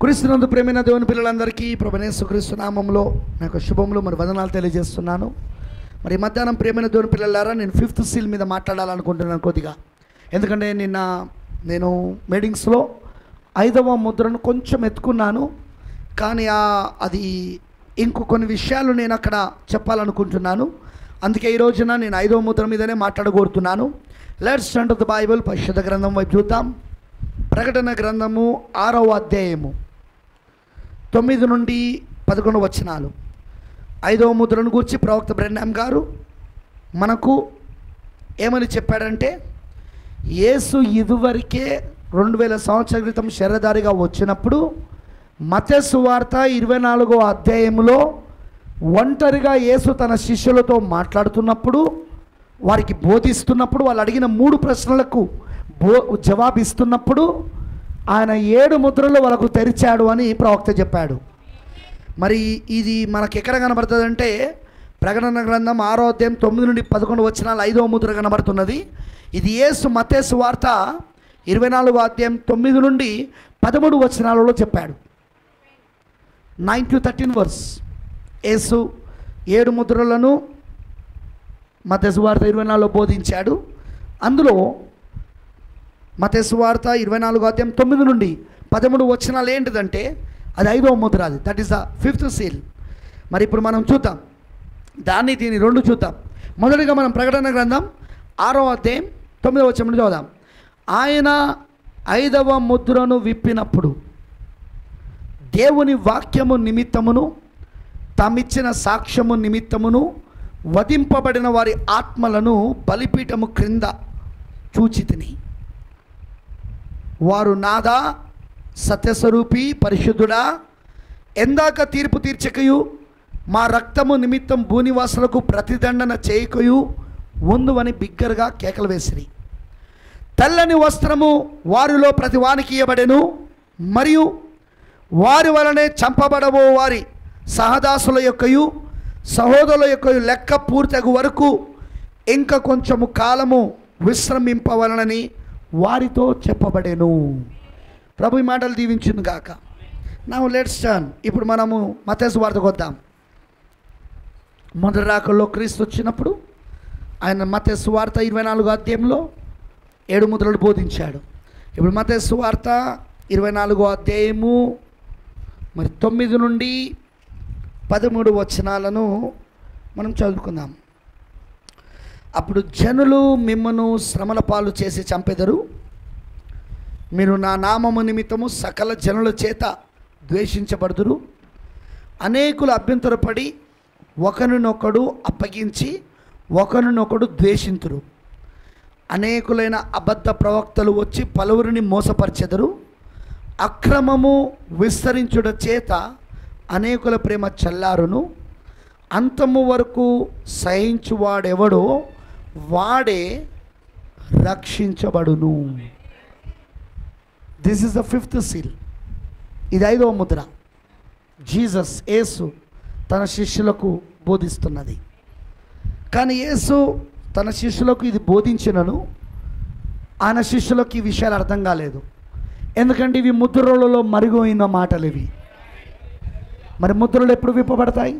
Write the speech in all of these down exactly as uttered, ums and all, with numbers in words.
క్రీస్తునందు ప్రేమైన దేవుని పిల్లలందరికీ ప్రభువైన యేసుక్రీస్తు నామములో నాకు శుభములు మరి వందనాలు తెలియజేస్తున్నాను. మరి మధ్యాహ్నం ప్రేమైన దేవుని పిల్లలారా, నేను ఫిఫ్త్ సీల్ మీద మాట్లాడాలనుకుంటున్నాను కొద్దిగా. ఎందుకంటే నిన్న నేను మీటింగ్స్లో ఐదవ ముద్రను కొంచెం ఎత్తుకున్నాను, కానీ అది ఇంకో కొన్ని విషయాలు నేను అక్కడ చెప్పాలనుకుంటున్నాను. అందుకే ఈ రోజున నేను ఐదవ ముద్ర మీదనే మాట్లాడగోరుతున్నాను. Let's turn to the Bible. పరిశుద్ధ గ్రంథం వైపు చూద్దాం. ప్రకటన గ్రంథము ఆరవ అధ్యాయము తొమ్మిది నుండి పదకొండు వచనాలు. ఐదవ ముద్రను గురించి ప్రవక్త బ్రెన్హామ్ గారు మనకు ఏమని చెప్పాడంటే, యేసు ఇదివరకే రెండు వేల సంవత్సరాల క్రితం శరీరధారిగా వచ్చినప్పుడు మత్తయి సువార్త ఇరవై నాలుగో అధ్యాయంలో ఒంటరిగా యేసు తన శిష్యులతో మాట్లాడుతున్నప్పుడు, వారికి బోధిస్తున్నప్పుడు, వాళ్ళు అడిగిన మూడు ప్రశ్నలకు బో జవాబిస్తున్నప్పుడు ఆయన ఏడు ముద్రలు వాళ్ళకు తెరిచాడు అని ప్రవక్త చెప్పాడు. మరి ఇది మనకు ఎక్కడ కనబడుతుందంటే, ప్రకటన గ్రంథం ఆరో అధ్యాయం తొమ్మిది నుండి పదకొండు వచనాలు ఐదవ ముద్ర కనబడుతున్నది. ఇది యేసు మత్తయి సువార్త ఇరవై నాలుగో అధ్యాయం తొమ్మిది నుండి పదమూడు వచనాలలో చెప్పాడు. Nine to thirteen verse. యేసు ఏడు ముద్రలను మత్తయి సువార్త ఇరవై నాలుగులో బోధించాడు. అందులో మత్తయి సువార్త ఇరవై నాలుగో అధ్యాయం తొమ్మిది నుండి పదమూడు వచనాలు ఏంటిదంటే, అది ఐదవ ముద్ర, అది that is the fifth seal. మరి ఇప్పుడు మనం చూద్దాం, దాన్ని దీన్ని రెండు చూద్దాం. మొదటిగా మనం ప్రకటన గ్రంథం ఆరో అధ్యాయం తొమ్మిదవ వచనం చూద్దాం. ఆయన ఐదవ ముద్రను విప్పినప్పుడు దేవుని వాక్యము నిమిత్తమును తామిచ్చిన సాక్ష్యము నిమిత్తమును వధింపబడిన వారి ఆత్మలను బలిపీఠము క్రింద చూచితిని. వారు నాదా సత్యస్వరూపి పరిశుద్ధుడా, ఎందాక తీర్పు తీర్చకయు మా రక్తము నిమిత్తం భూనివాసులకు ప్రతిదండన చేయకయు ఉందువని బిగ్గరగా కేకలు వేసిరి. తెల్లని వస్త్రము వారిలో ప్రతి వానికి ఇయ్యబడెను, మరియు వారి వలనే చంపబడబో వారి సహదాసుల యొక్కయు సహోదరుల యొక్క లెక్క పూర్తగు వరకు ఇంకా కొంచెము కాలము విశ్రమింపవలనని వారితో చెప్పబడేను. ప్రభు ఈ మాటలు దీవించును గాక. Now let's turn. ఇప్పుడు మనము మత్తయి సువార్తకు వద్దాం. మొదటి రాకల్లో క్రీస్తు వచ్చినప్పుడు ఆయన మత్తయి సువార్త ఇరవై నాలుగో అధ్యాయంలో ఏడు ముద్రలు బోధించాడు. ఇప్పుడు మత్తయి సువార్త ఇరవై నాలుగో అధ్యాయము మరి తొమ్మిది నుండి పదమూడు వచనాలను మనం చదువుకుందాం. అప్పుడు జనులు మిమ్మను శ్రమల పాలు చేసి చంపెదరు, మీరు నా నామము నిమిత్తము సకల జనుల చేత ద్వేషించబడుదురు. అనేకులు అభ్యంతరపడి ఒకరినొకడు అప్పగించి ఒకరినొకడు ద్వేషింతురు. అనేకులైన అబద్ధ ప్రవక్తలు వచ్చి పలువురిని మోసపరిచెదరు. అక్రమము విస్తరించుట చేత అనేకుల ప్రేమ చల్లారును. అంతము వరకు సహించువాడెవడో వాడే రక్షించబడును. This is the fifth seal. ఇది ఐదవ ముద్ర. జీసస్ యేసు తన శిష్యులకు బోధిస్తున్నది. కానీ యేసు తన శిష్యులకు ఇది బోధించినను ఆయన శిష్యులకు ఈ విషయాలు అర్థం కాలేదు. ఎందుకంటే ఇవి ముద్రలలో మరుగైన మాటలు ఇవి. మరి ముద్రలు ఎప్పుడు విప్పబడతాయి?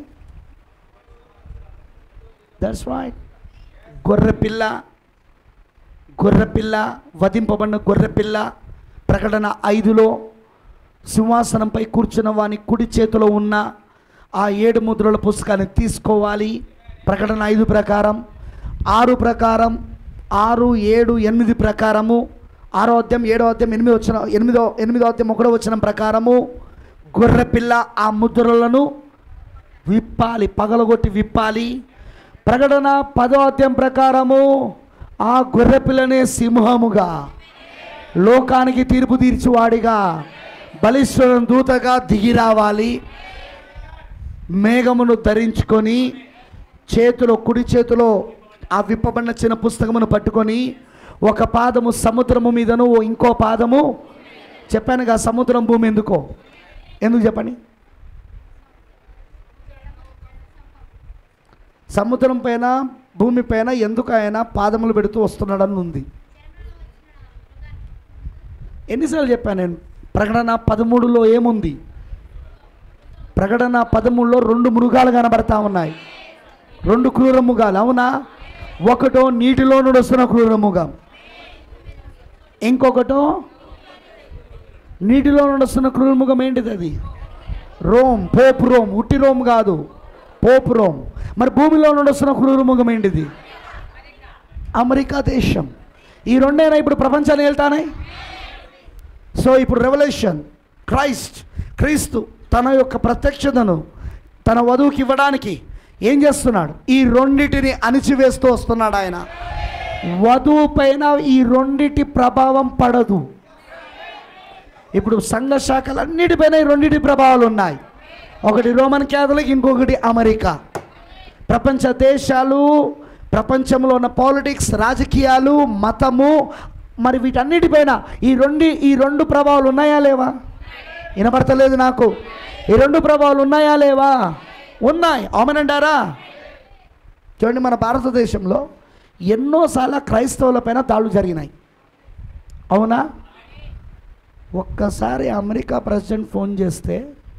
That's right. గొర్రెపిల్ల గొర్రెపిల్ల వధింపబడిన గొర్రెపిల్ల ప్రకటన ఐదులో సింహాసనంపై కూర్చున్న వాని కుడి చేతిలో ఉన్న ఆ ఏడు ముద్రల పుస్తకాన్ని తీసుకోవాలి. ప్రకటన ఐదు ప్రకారం, ఆరు ప్రకారం, ఆరు ఏడు ఎనిమిది ప్రకారము, ఆరో అధ్యాయం ఏడో అధ్యాయం ఎనిమిది వచ్చిన ఎనిమిదో ఎనిమిదో అధ్యాయం ఒకటో వచ్చిన ప్రకారము గొర్రెపిల్ల ఆ ముద్రలను విప్పాలి, పగలగొట్టి విప్పాలి. ప్రకటన పదో అధ్యాయం ప్రకారము ఆ గొర్రెపిల్లనే సింహముగా, లోకానికి తీర్పు తీర్చువాడిగా, బలిష్ఠులను దూతగా దిగి రావాలి. మేఘమును ధరించుకొని చేతిలో కుడి చేతిలో ఆ విప్పబడిన చిన్న పుస్తకమును పట్టుకొని ఒక పాదము సముద్రము మీదను ఇంకో పాదము, చెప్పానుగా సముద్రం భూమి ఎందుకో, ఎందుకు చెప్పండి? సముద్రం పైన భూమి పైన ఎందుకు ఆయన పాదములు పెడుతూ వస్తున్నాడని ఉంది. ఎన్నిసార్లు చెప్పాను నేను? ప్రకటన పదమూడులో ఏముంది? ప్రకటన పదమూడులో రెండు మృగాలు కనబడతా ఉన్నాయి, రెండు క్రూర మృగాలు. అవునా? ఒకటో నీటిలో నుండి వస్తున్న క్రూర మృగం, ఇంకొకటో నీటిలో నుండి వస్తున్న క్రూర మృగం. ఏంటిది అది? Rome, pope Rome. ఉట్టి రోమ్ కాదు, పోపు రోమ్. మరి భూమిలో నుండి వస్తున్న క్రూర మృగం ఏంటిది? అమెరికా దేశం. ఈ రెండైనా ఇప్పుడు ప్రపంచాన్ని వెళ్తానే. సో ఇప్పుడు రెవల్యూషన్, క్రైస్ట్, క్రీస్తు తన యొక్క ప్రత్యక్షతను తన వధువుకి ఇవ్వడానికి ఏం చేస్తున్నాడు? ఈ రెండిటిని అణిచివేస్తూ వస్తున్నాడు ఆయన. వధువు పైన ఈ రెండిటి ప్రభావం పడదు. ఇప్పుడు సంఘ శాఖలన్నిటిపైన ఈ రెండిటి ప్రభావాలు ఉన్నాయి. ఒకటి రోమన్ క్యాథలిక్, ఇంకొకటి అమెరికా. ప్రపంచ దేశాలు, ప్రపంచంలో ఉన్న పాలిటిక్స్, రాజకీయాలు, మతము, మరి వీటన్నిటిపైన ఈ రెండు ఈ రెండు ప్రభావాలు ఉన్నాయా లేవా? వినపడతలేదు నాకు. ఈ రెండు ప్రభావాలు ఉన్నాయా లేవా? ఉన్నాయి. అవునంటారా? చూడండి, మన భారతదేశంలో ఎన్నోసార్లు క్రైస్తవుల పైన దాడులు జరిగినాయి. అవునా? ఒక్కసారి అమెరికా ప్రెసిడెంట్ ఫోన్ చేస్తే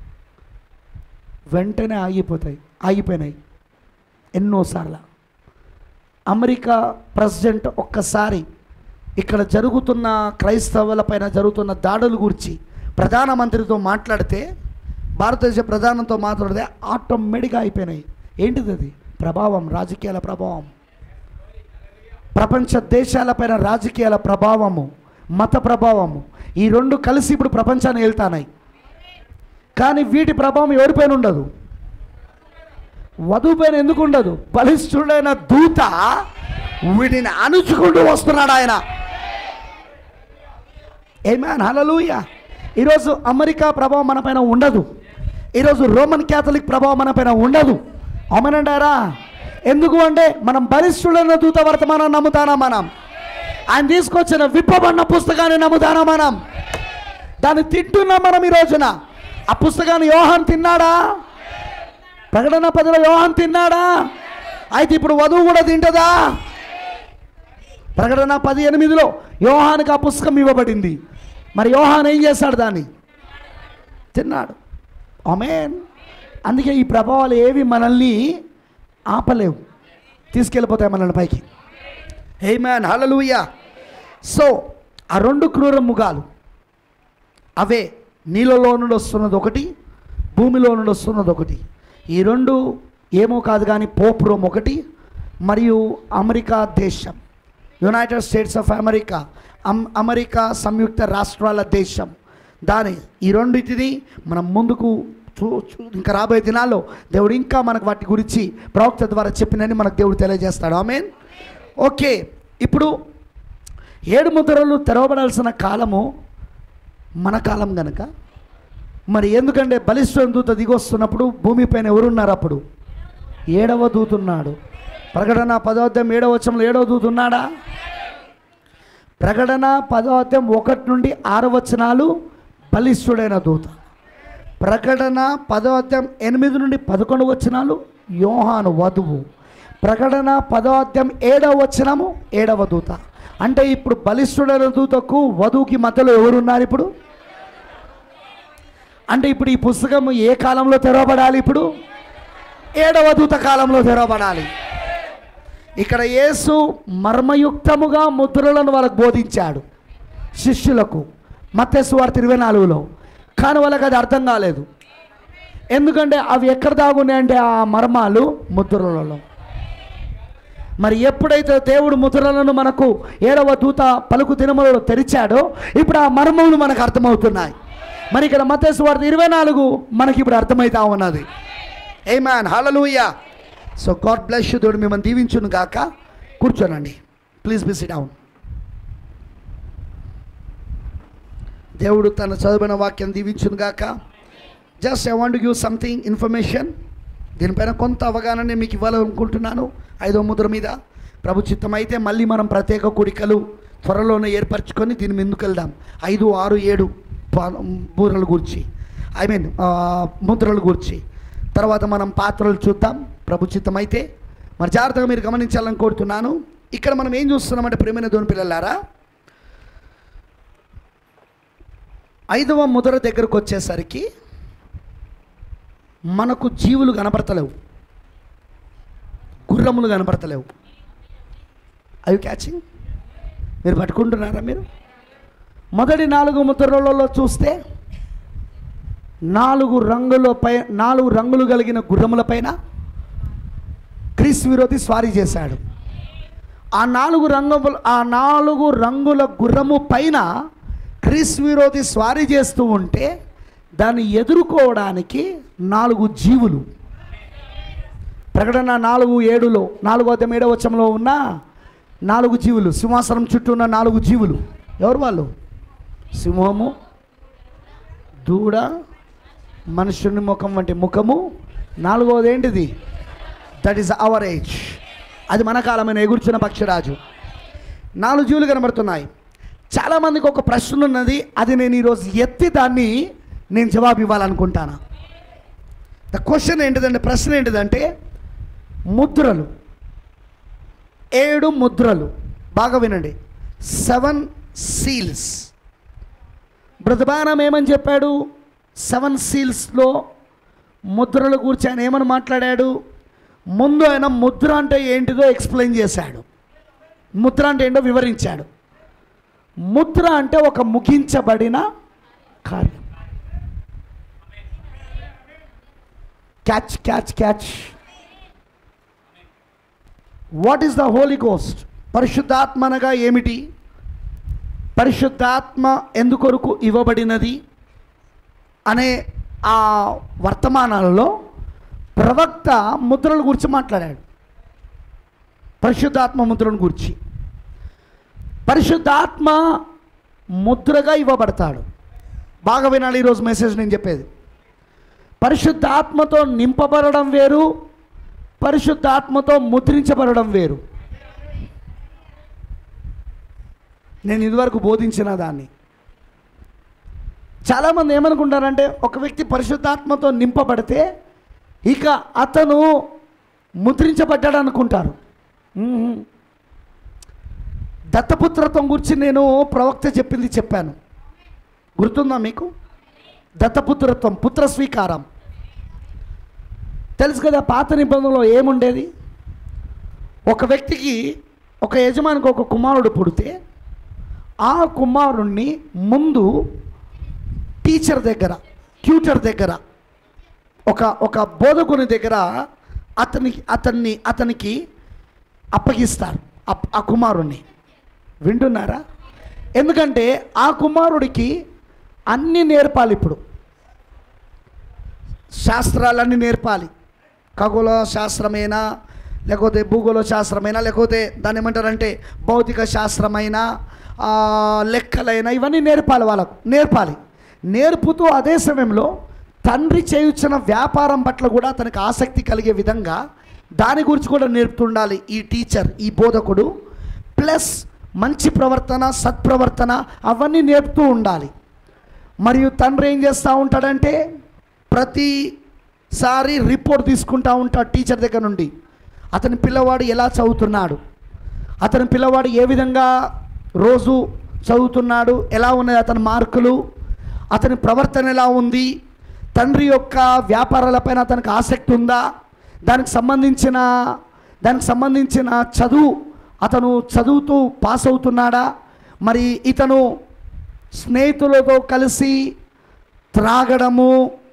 వెంటనే ఆగిపోతాయి, ఆగిపోయినాయి ఎన్నోసార్లు. అమెరికా ప్రెసిడెంట్ ఒక్కసారి ఇక్కడ జరుగుతున్న క్రైస్తవుల పైన జరుగుతున్న దాడుల గురించి ప్రధానమంత్రితో మాట్లాడితే, భారతదేశ ప్రధానంతో మాట్లాడితే ఆటోమేటిక్గా అయిపోయినాయి. ఏంటిది అది? ప్రభావం, రాజకీయాల ప్రభావం. ప్రపంచ దేశాలపైన రాజకీయాల ప్రభావము, మత ప్రభావము, ఈ రెండు కలిసి ఇప్పుడు ప్రపంచాన్ని వెళ్తానాయి. కానీ వీటి ప్రభావం ఎవరిపైన ఉండదు? వధువు పైన ఎందుకు ఉండదు? బలిష్ఠుడైన దూత వీటిని అణుచుకుంటూ వస్తున్నాడు ఆయన. ఆమేన్, హల్లెలూయా. ఈరోజు అమెరికా ప్రభావం మన పైన ఉండదు. ఈరోజు రోమన్ క్యాథలిక్ ప్రభావం మన పైన ఉండదు. అవునంటారా? ఎందుకు అంటే మనం బలిష్ఠుడైన దూత వర్తమానం నమ్ముతానా? మనం ఆయన తీసుకొచ్చిన విప్పబడిన పుస్తకాన్ని నమ్ముతానా? మనం దాన్ని తింటున్నాం మనం ఈ రోజున. ఆ పుస్తకాన్ని యోహాన్ తిన్నాడా? ప్రకటన పదిలో యోహాన్ తిన్నాడా? అయితే ఇప్పుడు వధువు కూడా తింటదా? ప్రకటన పది ఎనిమిదిలో యోహానికి ఆ పుస్తకం ఇవ్వబడింది. మరి యోహాన్ ఏం చేస్తాడు? దాన్ని తిన్నాడు. ఆమేన్. అందుకే ఈ ప్రభావాలు ఏవి మనల్ని ఆపలేవు, తీసుకెళ్ళిపోతాయి మనల్ని పైకి. ఆమేన్, హల్లెలూయా. సో ఆ రెండు క్రూర మృగాలు అవే, నీళ్ళలో నుండి వస్తున్నది ఒకటి, భూమిలో నుండి వస్తున్నది ఒకటి. ఈ రెండు ఏమో కాదు కానీ పోప్ రోమ్ ఒకటి, మరియు అమెరికా దేశం, United States of America, um America సంయుక్త రాష్ట్రాల దేశం. దాని ఈ రెండింటిని మనం ముందుకు చూ ఇంకా రాబోయే దినాల్లో దేవుడు ఇంకా మనకు వాటి గురించి ప్రవక్త ద్వారా చెప్పినని మనకు దేవుడు తెలియజేస్తాడు. ఆమేన్. ఓకే, ఇప్పుడు ఏడు ముద్రలు తెరవబడాల్సిన కాలము మన కాలం కనుక, మరి ఎందుకంటే బలిష్ఠ దూత దిగొస్తున్నప్పుడు భూమిపైన ఎవరున్నారు? అప్పుడు ఏడవ దూతున్నాడు. ప్రకటన పదో అధ్యాయం ఏడవ వచనంలో ఏడవ దూత ఉన్నాడా? ప్రకటన పదో అధ్యాయం ఒకటి నుండి ఆరు వచనాలు బలిష్ఠుడైన దూత. ప్రకటన పదో అధ్యాయం ఎనిమిది నుండి పదకొండు వచనాలు యోహాను వధువు. ప్రకటన పదో అధ్యాయం ఏడవ వచనము ఏడవ దూత. అంటే ఇప్పుడు బలిష్ఠుడైన దూతకు వధువుకి మధ్యలో ఎవరున్నారు ఇప్పుడు? అంటే ఇప్పుడు ఈ పుస్తకం ఏ కాలంలో తెరవబడాలి? ఇప్పుడు ఏడవ దూత కాలంలో తెరవబడాలి. ఇక్కడ యేసు మర్మయుక్తముగా ముద్రలను వాళ్ళకు బోధించాడు శిష్యులకు, మత్తయి సువార్త ఇరవై నాలుగులో. కానీ వాళ్ళకి అది అర్థం కాలేదు. ఎందుకంటే అవి ఎక్కడ దాగున్నాయంటే ఆ మర్మాలు ముద్రలలో. మరి ఎప్పుడైతే దేవుడు ముద్రలను మనకు ఏడవ దూత పలుకు దినములలో తెరిచాడో ఇప్పుడు ఆ మర్మములు మనకు అర్థమవుతున్నాయి. మరి ఇక్కడ మత్తయి సువార్త ఇరవై నాలుగు మనకి ఇప్పుడు అర్థమవుతా ఉన్నది. ఆమేన్, హల్లెలూయా. So God bless you. దేవుడు మిమ్మల్ని దీవించును గాక. కూర్చోనండి ప్లీజ్, బి సిట్ డౌన్. దేవుడు తన చదివిన వాక్యం దీవించును గాక. Just I want to give something information. దీనిపైన కొంత అవగాహన మీకు ఇవ్వాలనుకుంటున్నాను. ఐదో ముద్ర మీద ప్రభు చిత్తం అయితే మళ్ళీ మనం ప్రత్యేక కూడికలు త్వరలోనే ఏర్పరచుకొని దీని ముందుకు వెళ్దాం. ఐదు ఆరు ఏడు బూరల గురించి, ఐ మీన్ ముద్రల గురించి. తర్వాత మనం పాత్రలు చూద్దాం ప్రభు చిత్తం అయితే. మరి జాగ్రత్తగా మీరు గమనించాలని కోరుతున్నాను. ఇక్కడ మనం ఏం చూస్తున్నామంటే ప్రియమైన దేవుని పిల్లలారా, ఐదవ ముద్ర దగ్గరకు వచ్చేసరికి మనకు జీవులు కనపడతలేవు, గుర్రములు కనపడతలేవు. అవి క్యాచింగ్ మీరు పట్టుకుంటున్నారా? మీరు మొదటి నాలుగు ముద్రలలో చూస్తే నాలుగు రంగులపై నాలుగు రంగులు కలిగిన గుర్రములపైన క్రీస్తు విరోధి స్వారీ చేశాడు. ఆ నాలుగు రంగుల ఆ నాలుగు రంగుల గుర్రము పైన క్రీస్తు విరోధి స్వారీ చేస్తూ ఉంటే దాన్ని ఎదుర్కోవడానికి నాలుగు జీవులు. ప్రకటన నాలుగు ఏడులో నాలుగో అధ్యాయం ఏడవ వచనంలో ఉన్న నాలుగు జీవులు, సింహాసనం చుట్టూ ఉన్న నాలుగు జీవులు ఎవరు వాళ్ళు? సింహము, దూడ, మనుషుని ముఖం వంటి ముఖము, నాలుగవది ఏంటిది? That is our age. అది మన కాలమైన ఎగుర్చిన పక్షిరాజు. నాలుగు జీవులు కనబడుతున్నాయి. చాలామందికి ఒక ప్రశ్న ఉన్నది, అది నేను ఈరోజు ఎత్తి దాన్ని నేను జవాబు ఇవ్వాలనుకుంటాను. ద క్వశ్చన్ ఏంటిదంటే, ప్రశ్న ఏంటిదంటే, ముద్రలు, ఏడు ముద్రలు. బాగా వినండి, సెవెన్ సీల్స్. బ్రతబానం ఏమని చెప్పాడు? సెవెన్ సీల్స్లో ముద్రల గురించి ఆయన ఏమని మాట్లాడాడు? ముందు ఆయన ముద్ర అంటే ఏంటిదో ఎక్స్ప్లెయిన్ చేశాడు. ముద్ర అంటే ఏంటో వివరించాడు. ముద్ర అంటే ఒక ముగించబడిన కార్యం. Catch catch catch. What is the Holy Ghost? పరిశుద్ధాత్మ అనగా ఏమిటి? పరిశుద్ధాత్మ ఎందుకొరకు ఇవ్వబడినది అనే ఆ వర్తమానాలలో ప్రవక్త ముద్రల గురించి మాట్లాడాడు. పరిశుద్ధాత్మ ముద్రను గురించి. పరిశుద్ధాత్మ ముద్రగా ఇవ్వబడతాడు. బాగా వినాలి ఈరోజు మెసేజ్ నేను చెప్పేది. పరిశుద్ధాత్మతో నింపబడడం వేరు, పరిశుద్ధాత్మతో ముద్రించబడడం వేరు. నేను ఇదివరకు బోధించిన దాన్ని చాలామంది ఏమనుకుంటారంటే, ఒక వ్యక్తి పరిశుద్ధాత్మతో నింపబడితే ఇక అతను ముద్రించబడ్డాడు అనుకుంటారు. దత్తపుత్రత్వం గురించి నేను ప్రవక్త చెప్పింది చెప్పాను, గుర్తుందా మీకు? దత్తపుత్రత్వం, పుత్ర స్వీకారం తెలుసు కదా. పాత నిబంధనలో ఏముండేది? ఒక వ్యక్తికి, ఒక యజమానికి ఒక కుమారుడు పుడితే ఆ కుమారుణ్ణి ముందు టీచర్ దగ్గర, ట్యూటర్ దగ్గర, ఒక ఒక బోధకుని దగ్గర అతనికి అతన్ని అతనికి అప్పగిస్తారు ఆ కుమారుణ్ణి. వింటున్నారా? ఎందుకంటే ఆ కుమారుడికి అన్నీ నేర్పాలి. ఇప్పుడు శాస్త్రాలన్నీ నేర్పాలి. ఖగోళ శాస్త్రమైనా, లేకపోతే భూగోళ శాస్త్రమైనా, లేకపోతే దాన్ని ఏమంటారంటే భౌతిక శాస్త్రమైనా, లెక్కలైనా, ఇవన్నీ నేర్పాలి. వాళ్ళకు నేర్పాలి. నేర్పుతూ అదే సమయంలో తండ్రి చేయుచున్న వ్యాపారం పట్ల కూడా అతనికి ఆసక్తి కలిగే విధంగా దాని గురించి కూడా నేర్పుతుండాలి ఈ టీచర్, ఈ బోధకుడు. ప్లస్ మంచి ప్రవర్తన, సత్ప్రవర్తన అవన్నీ నేర్పుతూ ఉండాలి. మరియు తండ్రి ఏం చేస్తూ ఉంటాడంటే, ప్రతిసారి రిపోర్ట్ తీసుకుంటూ ఉంటాడు టీచర్ దగ్గర నుండి. అతని పిల్లవాడు ఎలా చదువుతున్నాడు, అతని పిల్లవాడు ఏ విధంగా రోజు చదువుతున్నాడు, ఎలా ఉన్నాయి అతని మార్కులు, అతని ప్రవర్తన ఎలా ఉంది, తండ్రి యొక్క వ్యాపారాలపైన అతనికి ఆసక్తి ఉందా, దానికి సంబంధించిన దానికి సంబంధించిన చదువు అతను చదువుతూ పాస్ అవుతున్నాడా, మరి ఇతను స్నేహితులతో కలిసి త్రాగడము,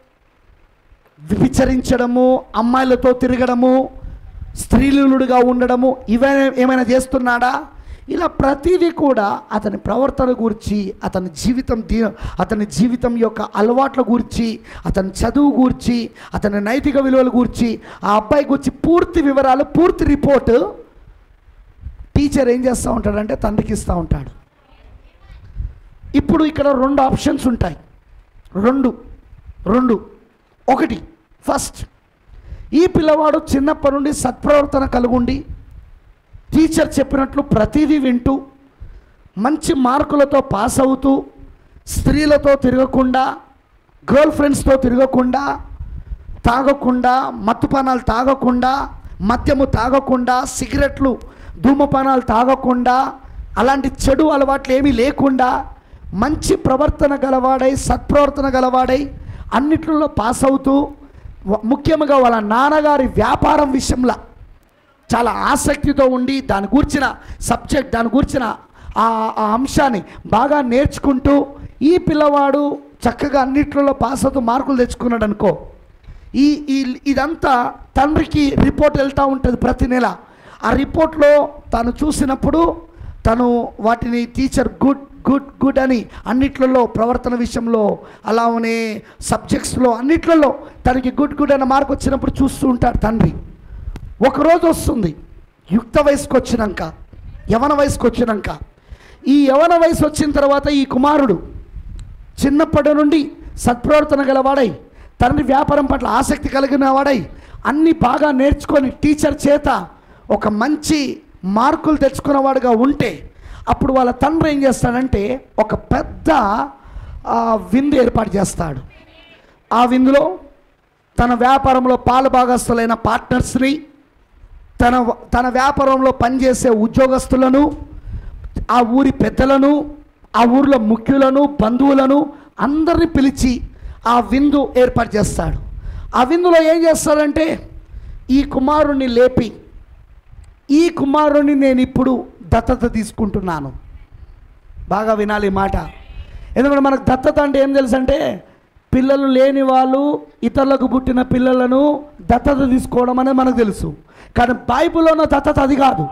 విచరించడము, అమ్మాయిలతో తిరగడము, స్త్రీలుడుగా ఉండడము, ఇవే ఏమైనా చేస్తున్నాడా, ఇలా ప్రతిదీ కూడా అతని ప్రవర్తన గురించి, అతని జీవితం దీ అతని జీవితం యొక్క అలవాట్ల గురించి, అతని చదువు గురించి, అతని నైతిక విలువల గురించి, ఆ అబ్బాయి గురించి పూర్తి వివరాలు, పూర్తి రిపోర్టు టీచర్ ఏం చేస్తూ ఉంటాడంటే తండ్రికి ఇస్తూ ఉంటాడు. ఇప్పుడు ఇక్కడ రెండు ఆప్షన్స్ ఉంటాయి. రెండు రెండు ఒకటి, ఫస్ట్, ఈ పిల్లవాడు చిన్నప్పటి నుండి సత్ప్రవర్తన కలుగుండి టీచర్ చెప్పినట్లు ప్రతిదీ వింటూ మంచి మార్కులతో పాస్ అవుతూ స్త్రీలతో తిరగకుండా, గర్ల్ ఫ్రెండ్స్తో తిరగకుండా, తాగకుండా, మత్తుపానాలు తాగకుండా, మద్యము తాగకుండా, సిగరెట్లు ధూమపానాలు తాగకుండా, అలాంటి చెడు అలవాట్లు ఏమీ లేకుండా మంచి ప్రవర్తన గలవాడై, సత్ప్రవర్తన గలవాడై, అన్నిట్లలో పాస్ అవుతూ, ముఖ్యంగా వాళ్ళ నాన్నగారి వ్యాపారం విషయంలో చాలా ఆసక్తితో ఉండి దాని గురించిన సబ్జెక్ట్, దాని గురించిన ఆ అంశాన్ని బాగా నేర్చుకుంటూ, ఈ పిల్లవాడు చక్కగా అన్నిట్లలో పాస్ అవుతూ మార్కులు తెచ్చుకున్నాడు అనుకో, ఈ ఇదంతా తండ్రికి రిపోర్ట్ వెళ్తూ ఉంటుంది ప్రతి నెల. ఆ రిపోర్ట్లో తను చూసినప్పుడు తను వాటిని టీచర్ గుడ్ గుడ్ గుడ్ అని అన్నిట్లలో, ప్రవర్తన విషయంలో, అలానే సబ్జెక్ట్స్లో అన్నిట్లలో తనకి గుడ్ గుడ్ అనే మార్క్ వచ్చినప్పుడు చూస్తూ ఉంటాడు తండ్రి. ఒకరోజు వస్తుంది యుక్త వయసుకు వచ్చినాక, యవన వయసుకు వచ్చినాక, ఈ యవన వయసు వచ్చిన తర్వాత ఈ కుమారుడు చిన్నప్పటి నుండి సత్ప్రవర్తన గలవాడై, తండ్రి వ్యాపారం పట్ల ఆసక్తి కలిగిన వాడై, అన్నీ బాగా నేర్చుకొని టీచర్ చేత ఒక మంచి మార్కులు తెచ్చుకున్నవాడుగా ఉంటే, అప్పుడు వాళ్ళ తండ్రి ఏం చేస్తాడంటే ఒక పెద్ద విందు ఏర్పాటు చేస్తాడు. ఆ విందులో తన వ్యాపారంలో పాలు భాగస్తులైన పార్ట్నర్స్ని, తన తన వ్యాపారంలో పనిచేసే ఉద్యోగస్తులను, ఆ ఊరి పెద్దలను, ఆ ఊరిలో ముఖ్యులను, బంధువులను అందరినీ పిలిచి ఆ విందు ఏర్పాటు చేస్తాడు. ఆ విందులో ఏం చేస్తాడంటే ఈ కుమారుణ్ణి లేపి, ఈ కుమారుణ్ణి నేను ఇప్పుడు దత్తత తీసుకుంటున్నాను. బాగా వినాలి ఈ మాట. ఎందుకంటే మనకు దత్తత అంటే ఏం తెలుసు అంటే, పిల్లలు లేని వాళ్ళు ఇతరులకు పుట్టిన పిల్లలను దత్తత తీసుకోవడం అనేది మనకు తెలుసు. కానీ బైబిల్లో ఉన్న దత్తత అది కాదు.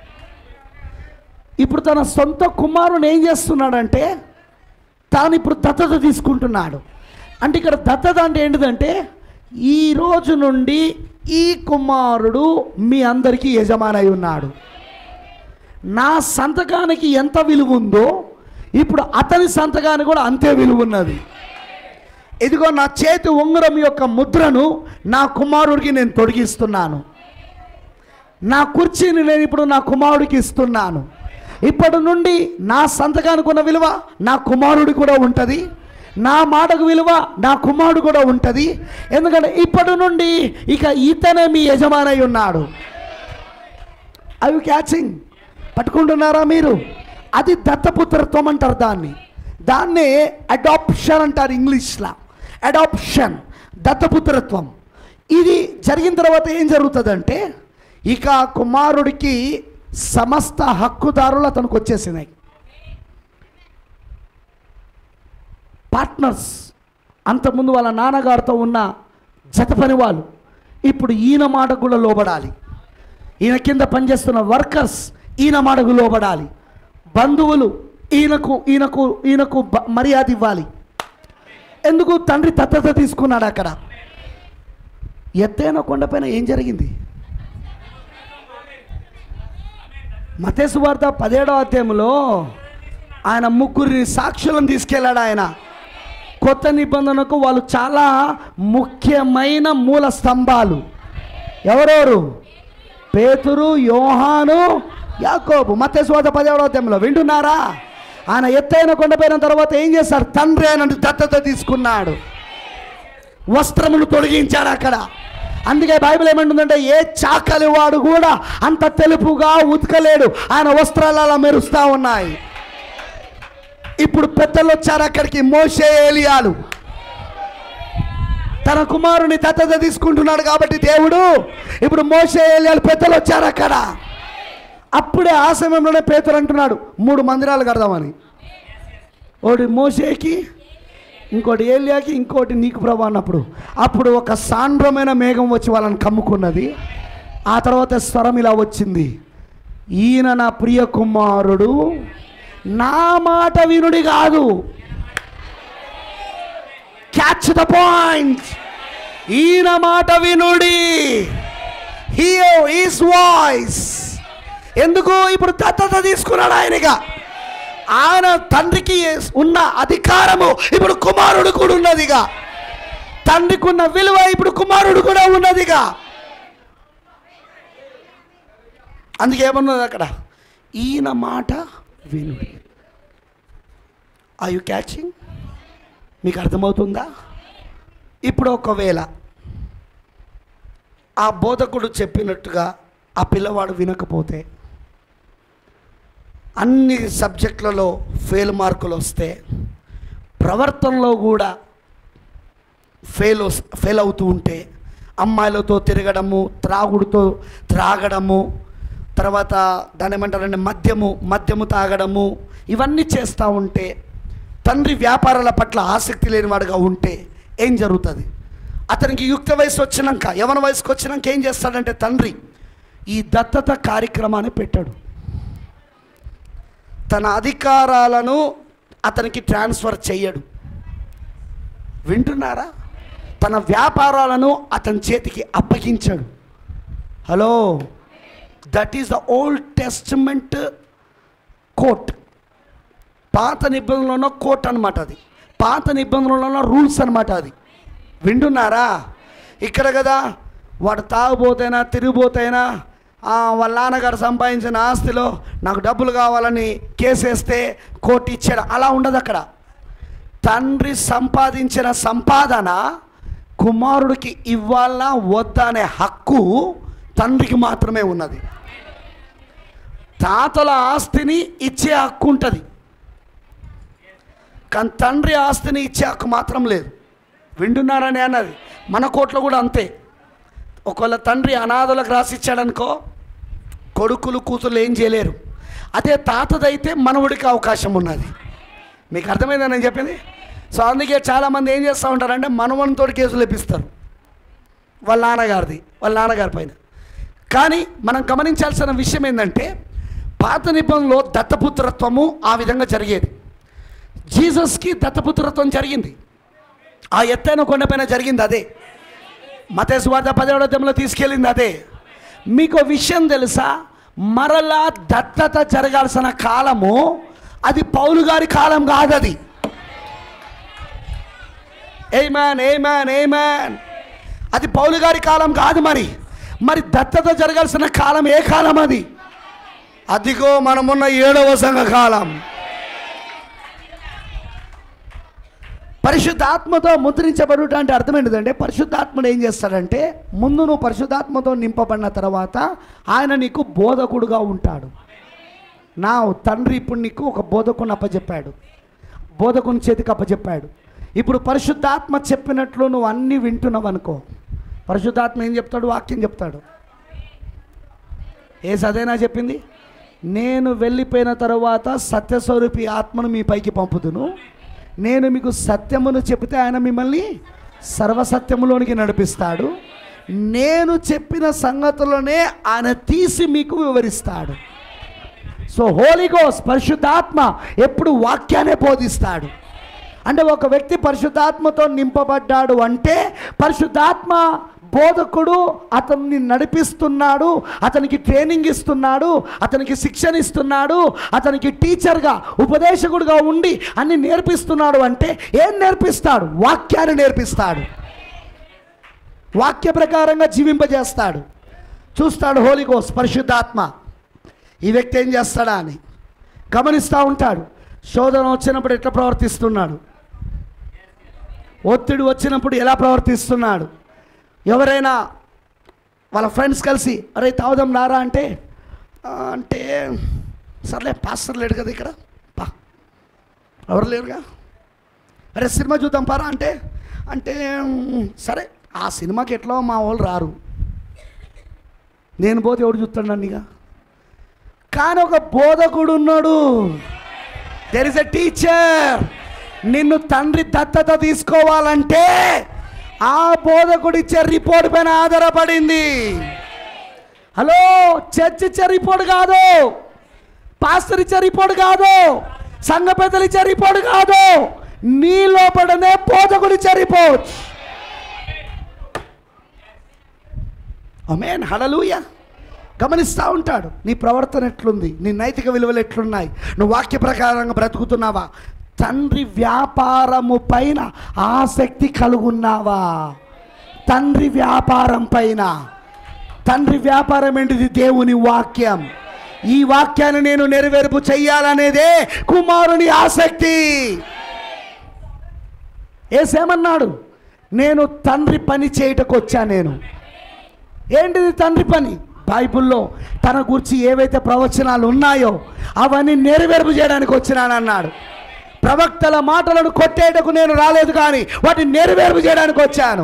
ఇప్పుడు తన సొంత కుమారుని ఏం చేస్తున్నాడంటే తాను ఇప్పుడు దత్తత తీసుకుంటున్నాడు. అంటే ఇక్కడ దత్తత అంటే ఏంటిదంటే, ఈ రోజు నుండి ఈ కుమారుడు మీ అందరికీ యజమానై ఉన్నాడు. నా సంతకానికి ఎంత విలువ ఉందో ఇప్పుడు అతని సంతకానికి కూడా అంతే విలువ ఉన్నది. ఇదిగో నా చేతి ఉంగరం యొక్క ముద్రను నా కుమారుడికి నేను తొడిగిస్తున్నాను. నా కుర్చీని నేను ఇప్పుడు నా కుమారుడికి ఇస్తున్నాను. ఇప్పటి నుండి నా సంతకానికి ఉన్న విలువ నా కుమారుడి కూడా ఉంటుంది, నా మాటకు విలువ నా కుమారుడు కూడా ఉంటుంది. ఎందుకంటే ఇప్పటి నుండి ఇక ఇతనే మీ యజమానై ఉన్నాడు. అవి క్యాచింగ్ పట్టుకుంటున్నారా మీరు? అది దత్తపుత్రత్వం అంటారు. దాన్ని దాన్నే అడాప్షన్ అంటారు ఇంగ్లీష్లో. అడాప్షన్, దత్తపుత్రత్వం. ఇది జరిగిన తర్వాత ఏం జరుగుతుందంటే, ఇక కుమారుడికి సమస్త హక్కుదారులు అతనికి వచ్చేసినాయి. పార్ట్నర్స్, అంతకుముందు వాళ్ళ నాన్నగారితో ఉన్న జత పని వాళ్ళు ఇప్పుడు ఈయన మాటకు కూడా లోబడాలి. ఈయన కింద పనిచేస్తున్న వర్కర్స్ ఈయన మాటకు లోబడాలి. బంధువులు ఈయనకు ఈయనకు ఈయనకు మర్యాద ఇవ్వాలి. ఎందుకు? తండ్రి దత్తత తీసుకున్నాడు. అక్కడ ఎత్తైన కొండపైన ఏం జరిగింది? మత్తయి సువార్త పదిహేడవ అధ్యాయంలో ఆయన ముగ్గురిని సాక్షులను తీసుకెళ్ళాడు. ఆయన కొత్త నిబంధనకు వాళ్ళు చాలా ముఖ్యమైన మూల స్తంభాలు. ఎవరెవరు? పేతురు, యోహాను, యాకోబు. మత్తయి సువార్త పదిహేడవ అధ్యాయంలో వింటున్నారా? ఆయన ఎత్తైన కొండపైన తర్వాత ఏం చేశారు? తండ్రి ఆయన దత్తత తీసుకున్నాడు. వస్త్రమును తొలగించాడు అక్కడ. అందుకే బైబిల్ ఏమంటుందంటే, ఏ చాకలి వాడు కూడా అంత తెలుపుగా ఉతకలేడు, ఆయన వస్త్రాలు అలా మెరుస్తూ ఉన్నాయి. ఇప్పుడు పెద్దలు వచ్చారు అక్కడికి, మోషే, ఏలియాలు. తన కుమారుని దత్తత తీసుకుంటున్నాడు కాబట్టి దేవుడు ఇప్పుడు మోషే, ఏలియాలు పెద్దలు వచ్చారు అక్కడ. అప్పుడే ఆ సమయంలోనే పేతురు అంటున్నాడు, మూడు మందిరాలు కడదామని. ఒకటి మోషేకి, ఇంకోటి ఏలియాకి, ఇంకోటి నీకు ప్రభు అన్నప్పుడు అప్పుడు ఒక సాంద్రమైన మేఘం వచ్చి వాళ్ళని కమ్ముకున్నది. ఆ తర్వాత స్వరం ఇలా వచ్చింది, ఈయన నా ప్రియ కుమారుడు, నా మాట వినుడి కాదు. Catch the point. ఈయన మాట వినుడి. Hear his voice. ఎందుకు? ఇప్పుడు దత్తత తీసుకున్నాడు ఆయనగా. ఆయన తండ్రికి ఉన్న అధికారము ఇప్పుడు కుమారుడు కూడా ఉన్నదిగా. తండ్రికి ఉన్న విలువ ఇప్పుడు కుమారుడు కూడా ఉన్నదిగా. అందుకే ఏమన్నది అక్కడ? ఈయన మాట వినుడి. Are you catching? మీకు అర్థమవుతుందా? ఇప్పుడు ఒకవేళ ఆ బోధకుడు చెప్పినట్టుగా ఆ పిల్లవాడు వినకపోతే, అన్ని సబ్జెక్టులలో ఫెయిల్ మార్కులు వస్తే ప్రవర్తనలో కూడా ఫెయిల్ ఫెయిల్ అవుతూ ఉంటే, అమ్మాయిలతో తిరగడము, త్రాగుడుతో త్రాగడము, తర్వాత దాని ఏమంటారంటే మద్యము మద్యము తాగడము, ఇవన్నీ చేస్తూ ఉంటే, తండ్రి వ్యాపారాల పట్ల ఆసక్తి లేనివాడుగా ఉంటే ఏం జరుగుతుంది? అతనికి యుక్త వయసు వచ్చినాక, యవన వయసుకు వచ్చినాక ఏం చేస్తాడంటే తండ్రి ఈ దత్తత కార్యక్రమాన్ని పెట్టాడు. తన అధికారాలను అతనికి ట్రాన్స్ఫర్ చేయడు. వింటున్నారా? తన వ్యాపారాలను అతని చేతికి అప్పగించాడు. Hello, that is the Old Testament court. పాత నిబంధనలో కోర్ట్ అనమాట అది. పాత నిబంధనలో రూల్స్ అనమాట అది. వింటున్నారా? ఇక్కడ కదా వాడు తాగుబోతైనా తిరిగిపోతైనా వాళ్ళ నాన్నగారు సంపాదించిన ఆస్తిలో నాకు డబ్బులు కావాలని కేసేస్తే కోర్టు ఇచ్చాడు. అలా ఉండదు అక్కడ. తండ్రి సంపాదించిన సంపాదన కుమారుడికి ఇవ్వాలా వద్దా అనే హక్కు తండ్రికి మాత్రమే ఉన్నది. తాతల ఆస్తిని ఇచ్చే హక్కు ఉంటుంది, కానీ తండ్రి ఆస్తిని ఇచ్చే హక్కు మాత్రం లేదు. వింటున్నారని అన్నది. మన కోర్టులో కూడా అంతే. ఒకవేళ తండ్రి అనాథలకు రాసిచ్చాడనుకో, కొడుకులు కూతురు ఏం చేయలేరు. అదే తాతదైతే మనవుడికి అవకాశం ఉన్నది. మీకు అర్థమైందని నేను చెప్పింది. సో అందుకే చాలామంది ఏం చేస్తూ ఉంటారంటే మనవనితో కేసులు ఇప్పిస్తారు వాళ్ళ నాన్నగారిది, వాళ్ళ నాన్నగారి పైన. కానీ మనం గమనించాల్సిన విషయం ఏంటంటే, పాత నిబంధనలో దత్తపుత్రత్వము ఆ విధంగా జరిగేది. జీసస్కి దత్తపుత్రత్వం జరిగింది. ఆ ఎత్తైన కొండపైన జరిగింది అదే. మత్తయి సువార్త పదిహేడవ అధ్యాయంలో తీసుకెళ్ళింది అదే. మీకు విషయం తెలుసా? మరలా దత్తత జరగాల్సిన కాలము అది పౌలు గారి కాలం కాదు. అది ఏమన్ ఏమన్ ఏమన్ అది పౌలు గారి కాలం కాదు. మరి మరి దత్తత జరగాల్సిన కాలం ఏ కాలం అది? అదిగో మనమున్న ఏడవ సంఘ కాలం. పరిశుద్ధాత్మతో ముద్రించబడుట అంటే అర్థం ఏంటిదంటే, పరిశుద్ధాత్ముడు ఏం చేస్తాడంటే, ముందు నువ్వు పరిశుద్ధాత్మతో నింపబడిన తర్వాత ఆయన నీకు బోధకుడుగా ఉంటాడు. నా తండ్రి ఇప్పుడు నీకు ఒక బోధకుని అప్పచెప్పాడు, బోధకుని చేతికి అప్పచెప్పాడు. ఇప్పుడు పరిశుద్ధాత్మ చెప్పినట్లు నువ్వు అన్నీ వింటున్నావు అనుకో, పరిశుద్ధాత్మ ఏం చెప్తాడు? వాక్యం చెప్తాడు. ఏ సదేనా చెప్పింది, నేను వెళ్ళిపోయిన తర్వాత సత్యస్వరూపి ఆత్మను మీ పైకి పంపుదును, నేను మీకు సత్యమును చెబితే ఆయన మిమ్మల్ని సర్వసత్యములోనికి నడిపిస్తాడు, నేను చెప్పిన సంగతులనే ఆయన తీసి మీకు వివరిస్తాడు. సో హోలీ గోస్ట్ పరిశుద్ధాత్మ ఎప్పుడు వాక్యాన్ని బోధిస్తాడు. అంటే ఒక వ్యక్తి పరిశుద్ధాత్మతో నింపబడ్డాడు అంటే పరిశుద్ధాత్మ బోధకుడు అతన్ని నడిపిస్తున్నాడు, అతనికి ట్రైనింగ్ ఇస్తున్నాడు, అతనికి శిక్షణ ఇస్తున్నాడు, అతనికి టీచర్గా ఉపదేశకుడుగా ఉండి అన్ని నేర్పిస్తున్నాడు. అంటే ఏం నేర్పిస్తాడు? వాక్యాన్ని నేర్పిస్తాడు. వాక్య ప్రకారంగా జీవింపజేస్తాడు. చూస్తాడు హోలీ గోస్ట్ పరిశుద్ధాత్మ ఈ వ్యక్తి ఏం చేస్తాడా అని గమనిస్తూ ఉంటాడు. శోధన వచ్చినప్పుడు ఎట్లా ప్రవర్తిస్తున్నాడు, ఒత్తిడి వచ్చినప్పుడు ఎలా ప్రవర్తిస్తున్నాడు. ఎవరైనా వాళ్ళ ఫ్రెండ్స్ కలిసి అరే తాగుదాం రారా అంటే అంటే సర్లే పాస్టర్ లేడు కదా ఇక్కడ, పా ఎవరు లేరుగా, అరే సినిమా చూద్దాం పారా అంటే అంటే సరే ఆ సినిమాకి ఎట్లా మా వాళ్ళు రారు, నేను పోతే ఎవడు చూస్తాడు నన్ను ఇక. కానీ ఒక బోధకుడు ఉన్నాడు, దెర్ ఇస్ ఎ టీచర్. నిన్ను తండ్రి దత్తత తీసుకోవాలంటే ఆ బోధకుడు ఇచ్చే రిపోర్ట్ పైన ఆధారపడింది. హలో, చర్చ్ ఇచ్చే రిపోర్ట్ కాదు, పాస్టర్ ఇచ్చే రిపోర్ట్ కాదు, సంఘ పెద్దలు ఇచ్చే రిపోర్ట్ కాదు, నీ లోపలనే బోధకుడు ఇచ్చే రిపోర్ట్. ఆమేన్, హల్లెలూయా. గమనిస్తూ ఉంటాడు నీ ప్రవర్తన ఎట్లుంది, నీ నైతిక విలువలు ఎట్లున్నాయి, నువ్వు వాక్య ప్రకారంగా బ్రతుకుతున్నావా, తండ్రి వ్యాపారము పైన ఆసక్తి కలుగున్నావా, తండ్రి వ్యాపారం పైన. తండ్రి వ్యాపారం ఏంటిది? దేవుని వాక్యం. ఈ వాక్యాన్ని నేను నెరవేర్పు చెయ్యాలనేదే కుమారుని ఆసక్తి. యేసేమన్నాడు? నేను తండ్రి పని చేయటకు వచ్చా. నేను ఏంటిది తండ్రి పని? బైబిల్లో తన గురించి ఏవైతే ప్రవచనాలు ఉన్నాయో అవన్నీ నెరవేర్పు చేయడానికి వచ్చినానన్నాడు. ప్రవక్తల మాటలను కొట్టేటకు నేను రాలేదు, కానీ వాటిని నెరవేర్పు చేయడానికి వచ్చాను.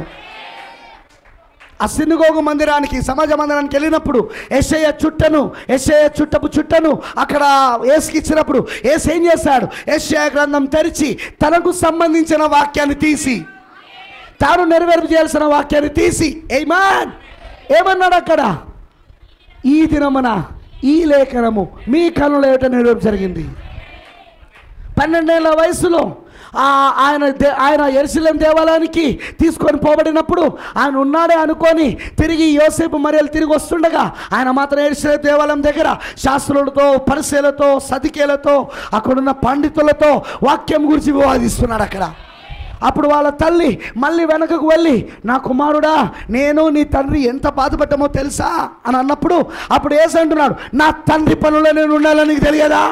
ఆ సినగోగు మందిరానికి, సమాజ మందిరానికి వెళ్ళినప్పుడు యెషయా చుట్టను యెషయా చుట్టపు చుట్టను అక్కడ యేసుకి ఇచ్చినప్పుడు యేసు ఏం చేశాడు? యెషయా గ్రంథం తెరిచి తనకు సంబంధించిన వాక్యాన్ని తీసి, తాను నెరవేర్పు చేయాల్సిన వాక్యాన్ని తీసి ఆమేన్ ఏమన్నాడు అక్కడ? ఈ దినమున ఈ లేఖనము మీ కన్నుల ఎదుట నెరవేర్పు జరిగింది. పన్నెండేళ్ల వయసులో ఆయన ఆయన యెరూషలేము దేవాలయానికి తీసుకొని పోబడినప్పుడు ఆయన ఉన్నాడే అనుకొని తిరిగి యోసేపు మరియలు తిరిగి వస్తుండగా ఆయన మాత్రం యెరూషలేము దేవాలయం దగ్గర శాస్త్రులతో, పరిసయ్యులతో, సదుకేయులతో, అక్కడున్న పండితులతో వాక్యం గురించి వివాదిస్తున్నాడు అక్కడ. అప్పుడు వాళ్ళ తల్లి మళ్ళీ వెనకకు వెళ్ళి, నా కుమారుడా, నేను నీ తండ్రి ఎంత బాధపడ్డామో తెలుసా అని అన్నప్పుడు అప్పుడు యేసు అంటున్నాడు, నా తండ్రి పనుల్లో నేను ఉండాలని నీకు తెలియదా?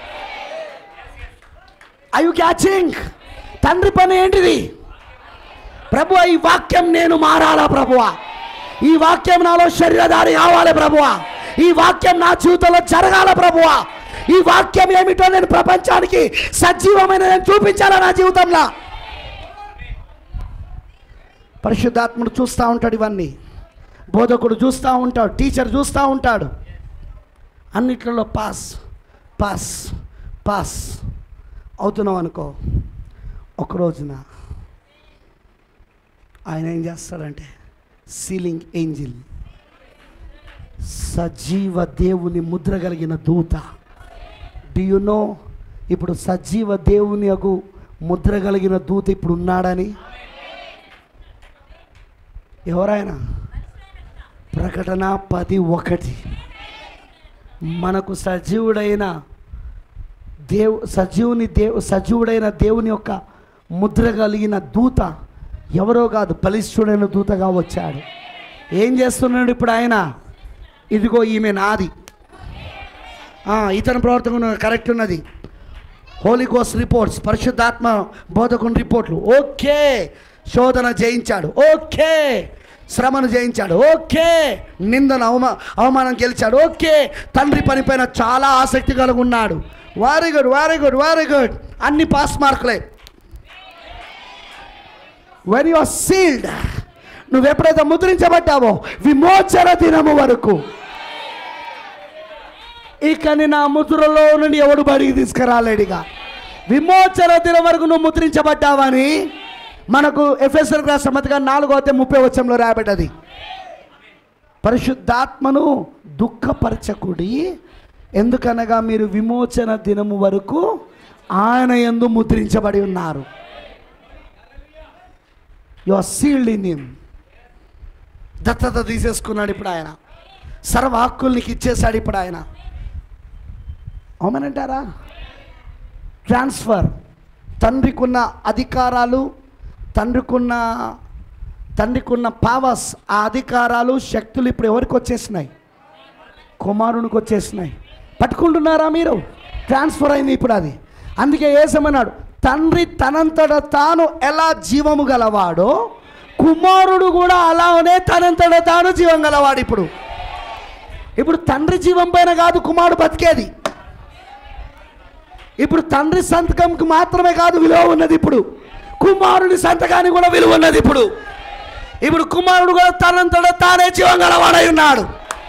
I you catching? తండ్రి పని ఏంటిది? ప్రభువా, ఈ వాక్యం నేను మారాలా ప్రభువా, ఈ వాక్యం నాలో శరీరధారి కావాలి ప్రభువా, ఈ వాక్యం నా జీవితంలో జరగాల ప్రభువా, ఈ వాక్యం ఏమిటో నేను ప్రపంచానికి సజీవమైన నేను చూపించాలా నా జీవితంలో. పరిశుద్ధాత్ముడు చూస్తూ ఉంటాడు, ఇవన్నీ బోధకుడు చూస్తూ ఉంటాడు, టీచర్ చూస్తూ ఉంటాడు. అన్నిట్లలో పాస్ పాస్ పాస్ అవుతున్నావు అనుకో, ఒక రోజున ఆయన ఏం చేస్తాడంటే సీలింగ్ ఏంజిల్, సజీవ దేవుని ముద్ర కలిగిన దూత. డు యు నో ఇప్పుడు సజీవ దేవుని యొక్క ముద్ర కలిగిన దూత ఇప్పుడు ఉన్నాడని? ఎవరైనా ప్రకటన పది ఒకటి మనకు సజీవుడైన దేవు సజీవుని దేవు సజీవుడైన దేవుని యొక్క ముద్ర కలిగిన దూత ఎవరో కాదు, బలిష్ఠుడైన దూతగా వచ్చాడు. ఏం చేస్తున్నాడు ఇప్పుడు ఆయన? ఇదిగో ఈమె నాది, ఇతని ప్రవర్తన కరెక్ట్ ఉన్నది, హోలీ గోస్ట్ రిపోర్ట్స్, పరిశుద్ధాత్మ బోధకుని రిపోర్ట్లు, ఓకే, శోధన జయించాడు, ఓకే, శ్రమను జయించాడు, ఓకే, నిందను అవమా అవమానం గెలిచాడు, ఓకే, తండ్రి పనిపైన చాలా ఆసక్తి కలిగి ఉన్నాడు, very good very good very good, అన్ని పాస్ మార్కులే. వెన్ యు ఆర్ సీల్డ్, నువ్వు ఎప్పుడైతే ముద్రించబడ్డావో విమోచన దినము వరకు ఇక నా ముద్రలో నుండి ఎవడు బడికి తీసుకురాలేడిగా. విమోచన దినం వరకు నువ్వు ముద్రించబడ్డావని మనకు ఎఫెసీయులకు రాసిన పత్రిక నాలుగో అధ్యాయం ముప్పై వచనంలో రాయబడ్డది. పరిశుద్ధాత్మను దుఃఖపరచకుడి, ఎందుకనగా మీరు విమోచన దినము వరకు ఆయన యందు ముద్రించబడి ఉన్నారు. You are sealed in him. దత్తత తీసేసుకున్నాడు ఇప్పుడు ఆయన, సర్వ హక్కులు నీకు ఇచ్చేశాడు ఇప్పుడు ఆయన. అవునంటారా? ట్రాన్స్ఫర్. తండ్రికున్న అధికారాలు, తండ్రికున్న తండ్రికున్న పవర్స్, ఆ అధికారాలు, శక్తులు ఇప్పుడు ఎవరికి వచ్చేసినాయి? కుమారునికి వచ్చేసినాయి. పట్టుకుంటున్నారా మీరు? ట్రాన్స్ఫర్ అయింది ఇప్పుడు అది. అందుకే యేసమన్నాడు, తండ్రి తనంతట తాను ఎలా జీవము గలవాడో కుమారుడు కూడా అలానే తనంతట తాను జీవం గలవాడు. ఇప్పుడు ఇప్పుడు తండ్రి జీవం పైన కాదు కుమారుడు బతికేది. ఇప్పుడు తండ్రి సంతకంకి మాత్రమే కాదు విలువ ఉన్నది, ఇప్పుడు కుమారుడి సంతకానికి కూడా విలువ ఉన్నది. ఇప్పుడు ఇప్పుడు కుమారుడు కూడా తనంతట తానే జీవం గలవాడై ఉన్నాడు.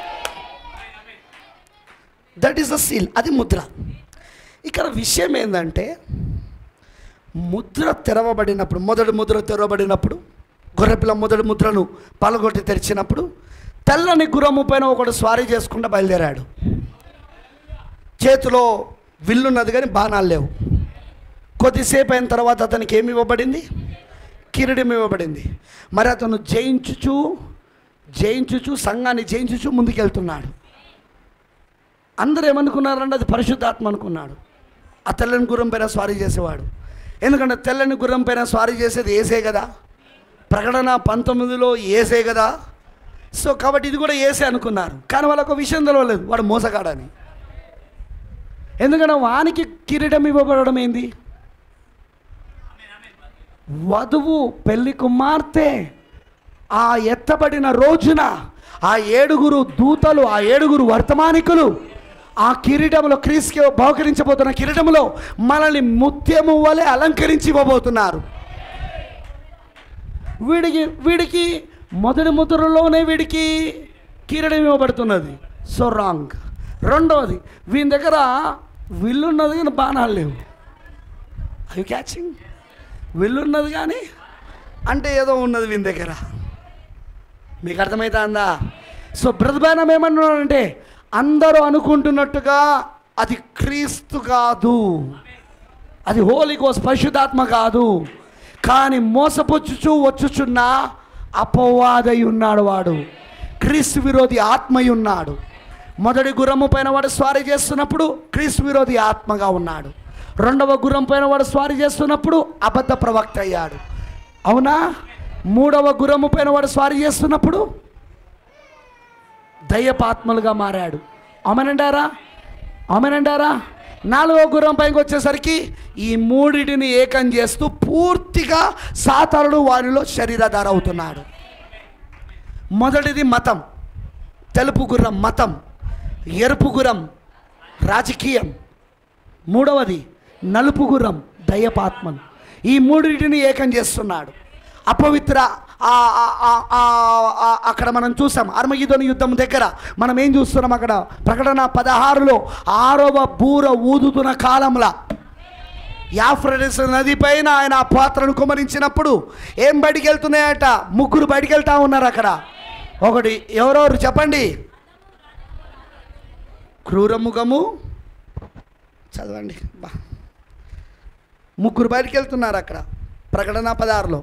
దట్ ఈస్ ద సీల్, అది ముద్ర. ఇక్కడ విషయం ఏంటంటే, ముద్ర తెరవబడినప్పుడు, మొదటి ముద్ర తెరవబడినప్పుడు, గొర్రెపిల్ల మొదటి ముద్రను పలగొట్టి తెరిచినప్పుడు తెల్లని గుర్రము పైన ఒకడు స్వారీ చేసుకుంటూ బయలుదేరాడు. చేతిలో విల్లున్నది కానీ బాణాలు లేవు. కొద్దిసేపు అయిన తర్వాత అతనికి ఏమి ఇవ్వబడింది? కిరీటం ఇవ్వబడింది. మరి అతను జయించుచు జయించుచు సంఘాన్ని జయించుచు ముందుకెళ్తున్నాడు. అందరూ ఏమనుకున్నారంటే అది పరిశుద్ధాత్మ అనుకున్నాడు. ఆ తెల్లని గుర్రం పైన స్వారీ చేసేవాడు. ఎందుకంటే తెల్లని గుర్రం పైన స్వారీ చేసేది ఏసే కదా, ప్రకటన పంతొమ్మిదిలో ఏసే కదా. సో కాబట్టి ఇది కూడా ఏసే అనుకున్నారు. కానీ వాళ్ళకు విషయం తెలవలేదు, వాడు మోసగాడని. ఎందుకంటే వానికి కిరీటం ఇవ్వబడడం ఏంది? వధువు, పెళ్లి కుమార్తె ఆ ఎత్తబడిన రోజున ఆ ఏడుగురు దూతలు, ఆ ఏడుగురు వర్తమానికులు ఆ కిరీటంలో, క్రీస్తుకి బహుకరించబోతున్న కిరీటంలో మనల్ని ముత్యము వలె అలంకరించి ఇవ్వబోతున్నారు. వీడికి వీడికి మొదటి ముద్రలోనే వీడికి కిరీటం ఇవ్వబడుతున్నది. So wrong. రెండవది, వీని దగ్గర విల్లున్నది కానీ బాణాలు లేవు. అవి క్యాచింగ్. విల్లున్నది కానీ అంటే ఏదో ఉన్నది వీని దగ్గర. మీకు అర్థమవుతుందా? సో బ్రదబానం ఏమన్నాడంటే, అందరూ అనుకుంటున్నట్టుగా అది క్రీస్తు కాదు, అది హోలీ గోస్ట్ పరిశుద్ధాత్మ కాదు, కానీ మోసపుచ్చుచు వచ్చుచున్న అపవాదై ఉన్నాడు. వాడు క్రీస్తు విరోధి ఆత్మై ఉన్నాడు. మొదటి గుర్రము పైన వాడు స్వారీ చేస్తున్నప్పుడు క్రీస్తు విరోధి ఆత్మగా ఉన్నాడు. రెండవ గుర్రం పైన వాడు స్వారీ చేస్తున్నప్పుడు అబద్ధ ప్రవక్త అయ్యాడు. అవునా? మూడవ గుర్రము పైన వాడు స్వారీ చేస్తున్నప్పుడు దయ్యపాత్మలుగా మారాడు. ఆమెనంటారా? ఆమెనంటారా? నాలుగవ గుర్రం పైకి వచ్చేసరికి ఈ మూడిటిని ఏకం చేస్తూ పూర్తిగా సాతానుడు వారిలో శరీరధార అవుతున్నాడు. మొదటిది మతం, తెలుపు గుర్రం మతం, ఎరుపు గుర్రం రాజకీయం, మూడవది నలుపు గుర్రం దయ్యపాత్మలు. ఈ మూడింటిని ఏకం చేస్తున్నాడు. అపవిత్ర అక్కడ మనం చూసాం అర్మగిదోను యుద్ధం దగ్గర మనం ఏం చూస్తున్నాం? అక్కడ ప్రకటన పదహారులో ఆరవ బూర ఊదుతున్న కాలంలో యాఫ్రటీస్ నది పైన ఆయన ఆ పాత్రను కుమరించినప్పుడు ఏం బయటికి వెళ్తున్నాయట? ముగ్గురు బయటికి వెళ్తా ఉన్నారు. అక్కడ ఒకటి ఎవరెవరు చెప్పండి? క్రూరముఖము, చదవండి బా. ముగ్గురు బయటికి వెళ్తున్నారు అక్కడ ప్రకటన పదహారులో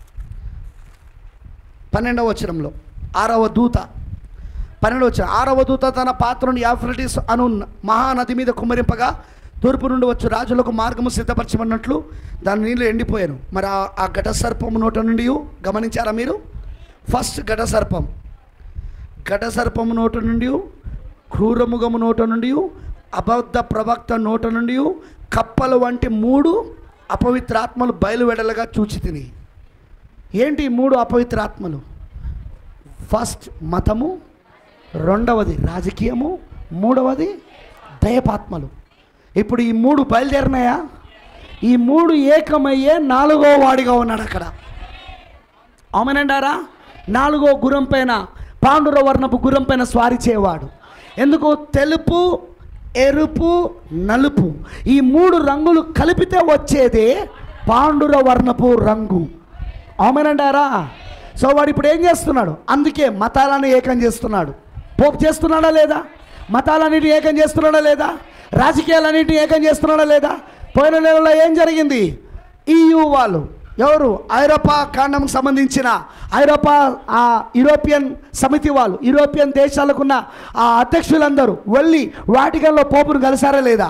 పన్నెండవ వచనంలో. ఆరవ దూత పన్నెండవ వచనం, ఆరవ దూత తన పాత్రను యాఫ్రటీస్ అను మహానది మీద కుమ్మరింపగా తూర్పు నుండి వచ్చు రాజులకు మార్గము సిద్ధపరచమన్నట్లు దాని నీళ్ళు ఎండిపోయాను. మరి ఆ ఘట సర్పము నోట నుండి గమనించారా మీరు? ఫస్ట్ ఘట సర్పం, ఘట సర్పము నోట నుండి, క్రూరముఖము నోట నుండి, అబద్ధ ప్రవక్త నోట నుండి కప్పలు వంటి మూడు అపవిత్రాత్మలు బయలువెడలుగా చూచి తిని. ఏంటి మూడు అపవిత్రాత్మలు? ఫస్ట్ మతము, రెండవది రాజకీయము, మూడవది దయపాత్మలు. ఇప్పుడు ఈ మూడు బయలుదేరినాయా? ఈ మూడు ఏకమయ్యే నాలుగో వాడిగా ఉన్నాడు అక్కడ. అవునంటారా? నాలుగో గుర్రం పైన, పాండుర వర్ణపు గుర్రం పైన స్వారీ చేయవాడు. ఎందుకు? తెలుపు, ఎరుపు, నలుపు ఈ మూడు రంగులు కలిపితే వచ్చేదే పాండుర వర్ణపు రంగు. అవునంటారా? సో వాడు ఇప్పుడు ఏం చేస్తున్నాడు? అందుకే మతాలను ఏకం చేస్తున్నాడు. పోపు చేస్తున్నాడా లేదా? మతాలన్నిటిని ఏకం చేస్తున్నాడా లేదా? రాజకీయాలన్నింటినీ ఏకం చేస్తున్నాడా లేదా? పోయిన నెలలో ఏం జరిగింది? ఈయూ వాళ్ళు, ఎవరు? ఐరోపా ఖండంకు సంబంధించిన ఐరోపా యూరోపియన్ సమితి వాళ్ళు, యూరోపియన్ దేశాలకున్న ఆ అధ్యక్షులందరూ వెళ్ళి వాటికన్లో పోపును కలిసారా లేదా?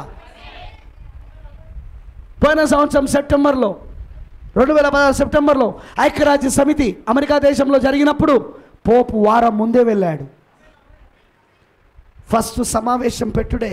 పోయిన సంవత్సరం సెప్టెంబర్లో, రెండు వేల పదహారు సెప్టెంబర్లో ఐక్యరాజ్య సమితి అమెరికా దేశంలో జరిగినప్పుడు పోపు వారం ముందే వెళ్ళాడు. ఫస్ట్ సమావేశం పెట్టుడే,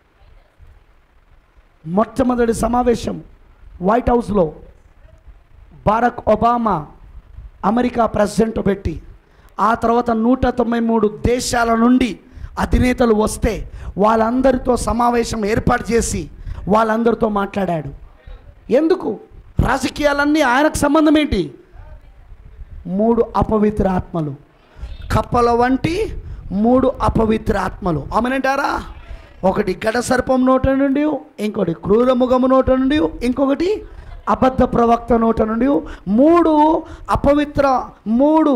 మొట్టమొదటి సమావేశం వైట్ హౌస్లో బారక్ ఒబామా అమెరికా ప్రెసిడెంట్ పెట్టి, ఆ తర్వాత నూట తొంభై మూడు దేశాల నుండి అధినేతలు వస్తే వాళ్ళందరితో సమావేశం ఏర్పాటు చేసి వాళ్ళందరితో మాట్లాడాడు. ఎందుకు? రాజకీయాలన్నీ ఆయనకు సంబంధం ఏంటి? మూడు అపవిత్ర ఆత్మలు, కప్పల వంటి మూడు అపవిత్ర ఆత్మలు. ఆమెనంటారా? ఒకటి ఘట సర్పం నోట నుండి, ఇంకొకటి క్రూరముఖము నోట నుండి, ఇంకొకటి అబద్ధ ప్రవక్త నోట నుండి. మూడు అపవిత్ర మూడు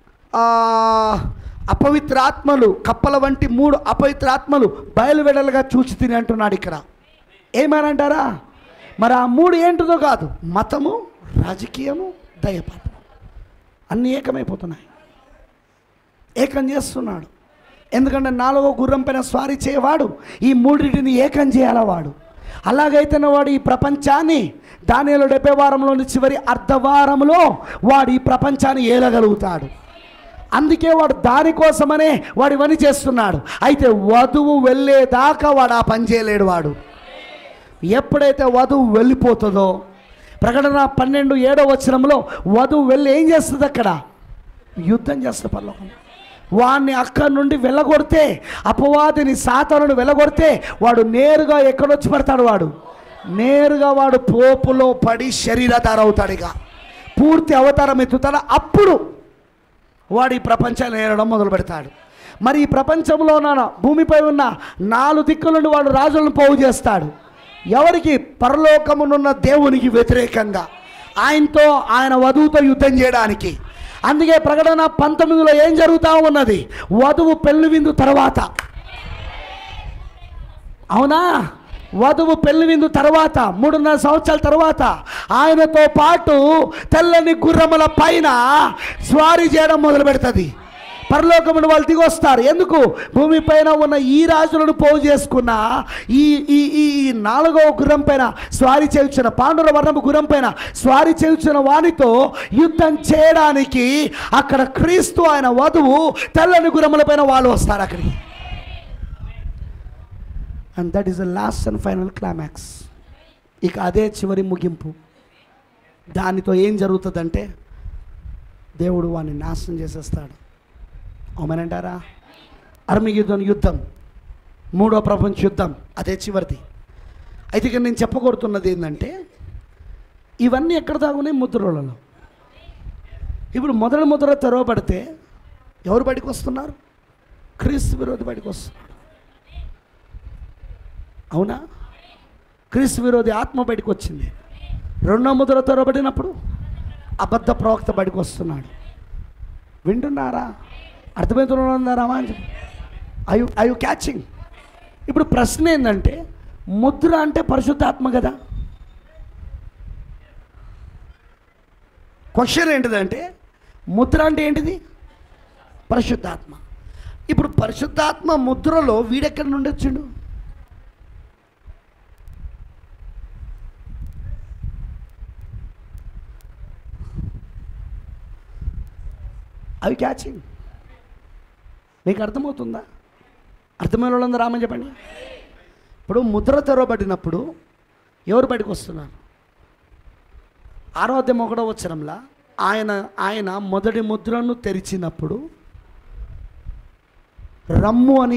అపవిత్ర ఆత్మలు, కప్పల వంటి మూడు అపవిత్ర ఆత్మలు బయలువెడలుగా చూచి తిని అంటున్నాడు ఇక్కడ. ఏమనంటారా? మరి ఆ మూడు ఏంటిదో కాదు, మతము, రాజకీయము, దయపాత్మ అన్నీ ఏకమైపోతున్నాయి. ఏకం చేస్తున్నాడు. ఎందుకంటే నాలుగో గుర్రం పైన స్వారీ చేయవాడు ఈ మూడింటిని ఏకం చేయాల వాడు. అలాగైతేనే వాడు ఈ ప్రపంచాన్ని దానియేలు డెబ్బై వారంలోని చివరి అర్ధవారంలో వాడు ఈ ప్రపంచాన్ని ఏలగలుగుతాడు. అందుకే వాడు దానికోసమనే వాడు ఇవన్నీ చేస్తున్నాడు. అయితే వధువు వెళ్ళేదాకా వాడు ఆ పని చేయలేడు. వాడు ఎప్పుడైతే వధువు వెళ్ళిపోతుందో, ప్రకటన పన్నెండు ఏడో వచనంలో వధువు వెళ్ళి ఏం చేస్తుంది? అక్కడ యుద్ధం చేస్తా పరలోకం. వాడిని అక్కడి నుండి వెళ్ళగొడితే, అపవాదిని సాతానుని వెళ్ళగొడితే వాడు నేరుగా ఎక్కడొచ్చి పడతాడు, వాడు నేరుగా వాడు పోపులో పడి శరీరధార అవుతాడు, ఇక పూర్తి అవతారం ఎత్తుతాడు. అప్పుడు వాడు ఈ ప్రపంచాన్ని ఏరడం మొదలు పెడతాడు. మరి ఈ ప్రపంచంలో ఉన్న భూమిపై ఉన్న నాలుగు దిక్కుల నుండి వాడు రాజులను పోగు చేస్తాడు. ఎవరికి? పరలోకమునున్న దేవునికి వ్యతిరేకంగా, ఆయనతో ఆయన వధువుతో యుద్ధం చేయడానికి. అందుకే ప్రకటన పంతొమ్మిదిలో ఏం జరుగుతూ ఉన్నది? వధువు పెళ్లి విందు తర్వాత, అవునా, వధువు పెళ్లి విందు తర్వాత మూడున్నర సంవత్సరాల తర్వాత ఆయనతో పాటు తెల్లని గుర్రముల పైన స్వారీ చేయడం మొదలు పెడుతుంది. పరలోకమును వాళ్ళు దిగొస్తారు. ఎందుకు? భూమిపైన ఉన్న ఈ రాజులను పోగు చేసుకున్న ఈ ఈ ఈ నాలుగవ గుర్రం పైన స్వారీ చేయుచున్న పాండుర వర్ణపు గుర్రం పైన స్వారీ చేయుచున్న వానితో యుద్ధం చేయడానికి అక్కడ క్రీస్తు ఆయన వధువు తెల్లని గుర్రముల పైన వాళ్ళు వస్తారు అక్కడికి. And that is the last and final climax. ఇక అదే చివరి ముగింపు. దానితో ఏం జరుగుతుందంటే దేవుడు వాడిని నాశనం చేసేస్తాడు. అవునంటారా? అర్మగెద్దోను యుద్ధం, మూడో ప్రపంచ యుద్ధం, అదే చివరిది. అయితే ఇక నేను చెప్పకూడుతున్నది ఏంటంటే ఇవన్నీ ఎక్కడ దాగున్నాయి? ముద్రలలో. ఇప్పుడు మొదటి ముద్ర తెరవబడితే ఎవరు బయటకు వస్తున్నారు? క్రీస్తు విరోధి బయటకు వస్తున్నారు, అవునా? క్రీస్తు విరోధి ఆత్మ బయటకు వచ్చింది. రెండో ముద్ర తెరవబడినప్పుడు అబద్ధ ప్రవక్త బయటకు వస్తున్నాడు. వింటున్నారా? అర్థమవుతున్నారా? I you I you catching? ఇప్పుడు ప్రశ్న ఏంటంటే ముద్ర అంటే పరిశుద్ధాత్మ కదా. క్వశ్చన్ ఏంటిదంటే ముద్ర అంటే ఏంటిది? పరిశుద్ధాత్మ. ఇప్పుడు పరిశుద్ధాత్మ ముద్రలో వీడెక్కడి నుండి వచ్చిండు? అవి క్యాచింగ్ మీకు అర్థమవుతుందా? అర్థమైన వాళ్ళందరూ రామని చెప్పండి. ఇప్పుడు ముద్ర తెరవబడినప్పుడు ఎవరు బయటకు వస్తున్నారు? ఆరో అధ్యాయం ఒకటో వచనంలో ఆయన ఆయన మొదటి ముద్రను తెరిచినప్పుడు రమ్ము అని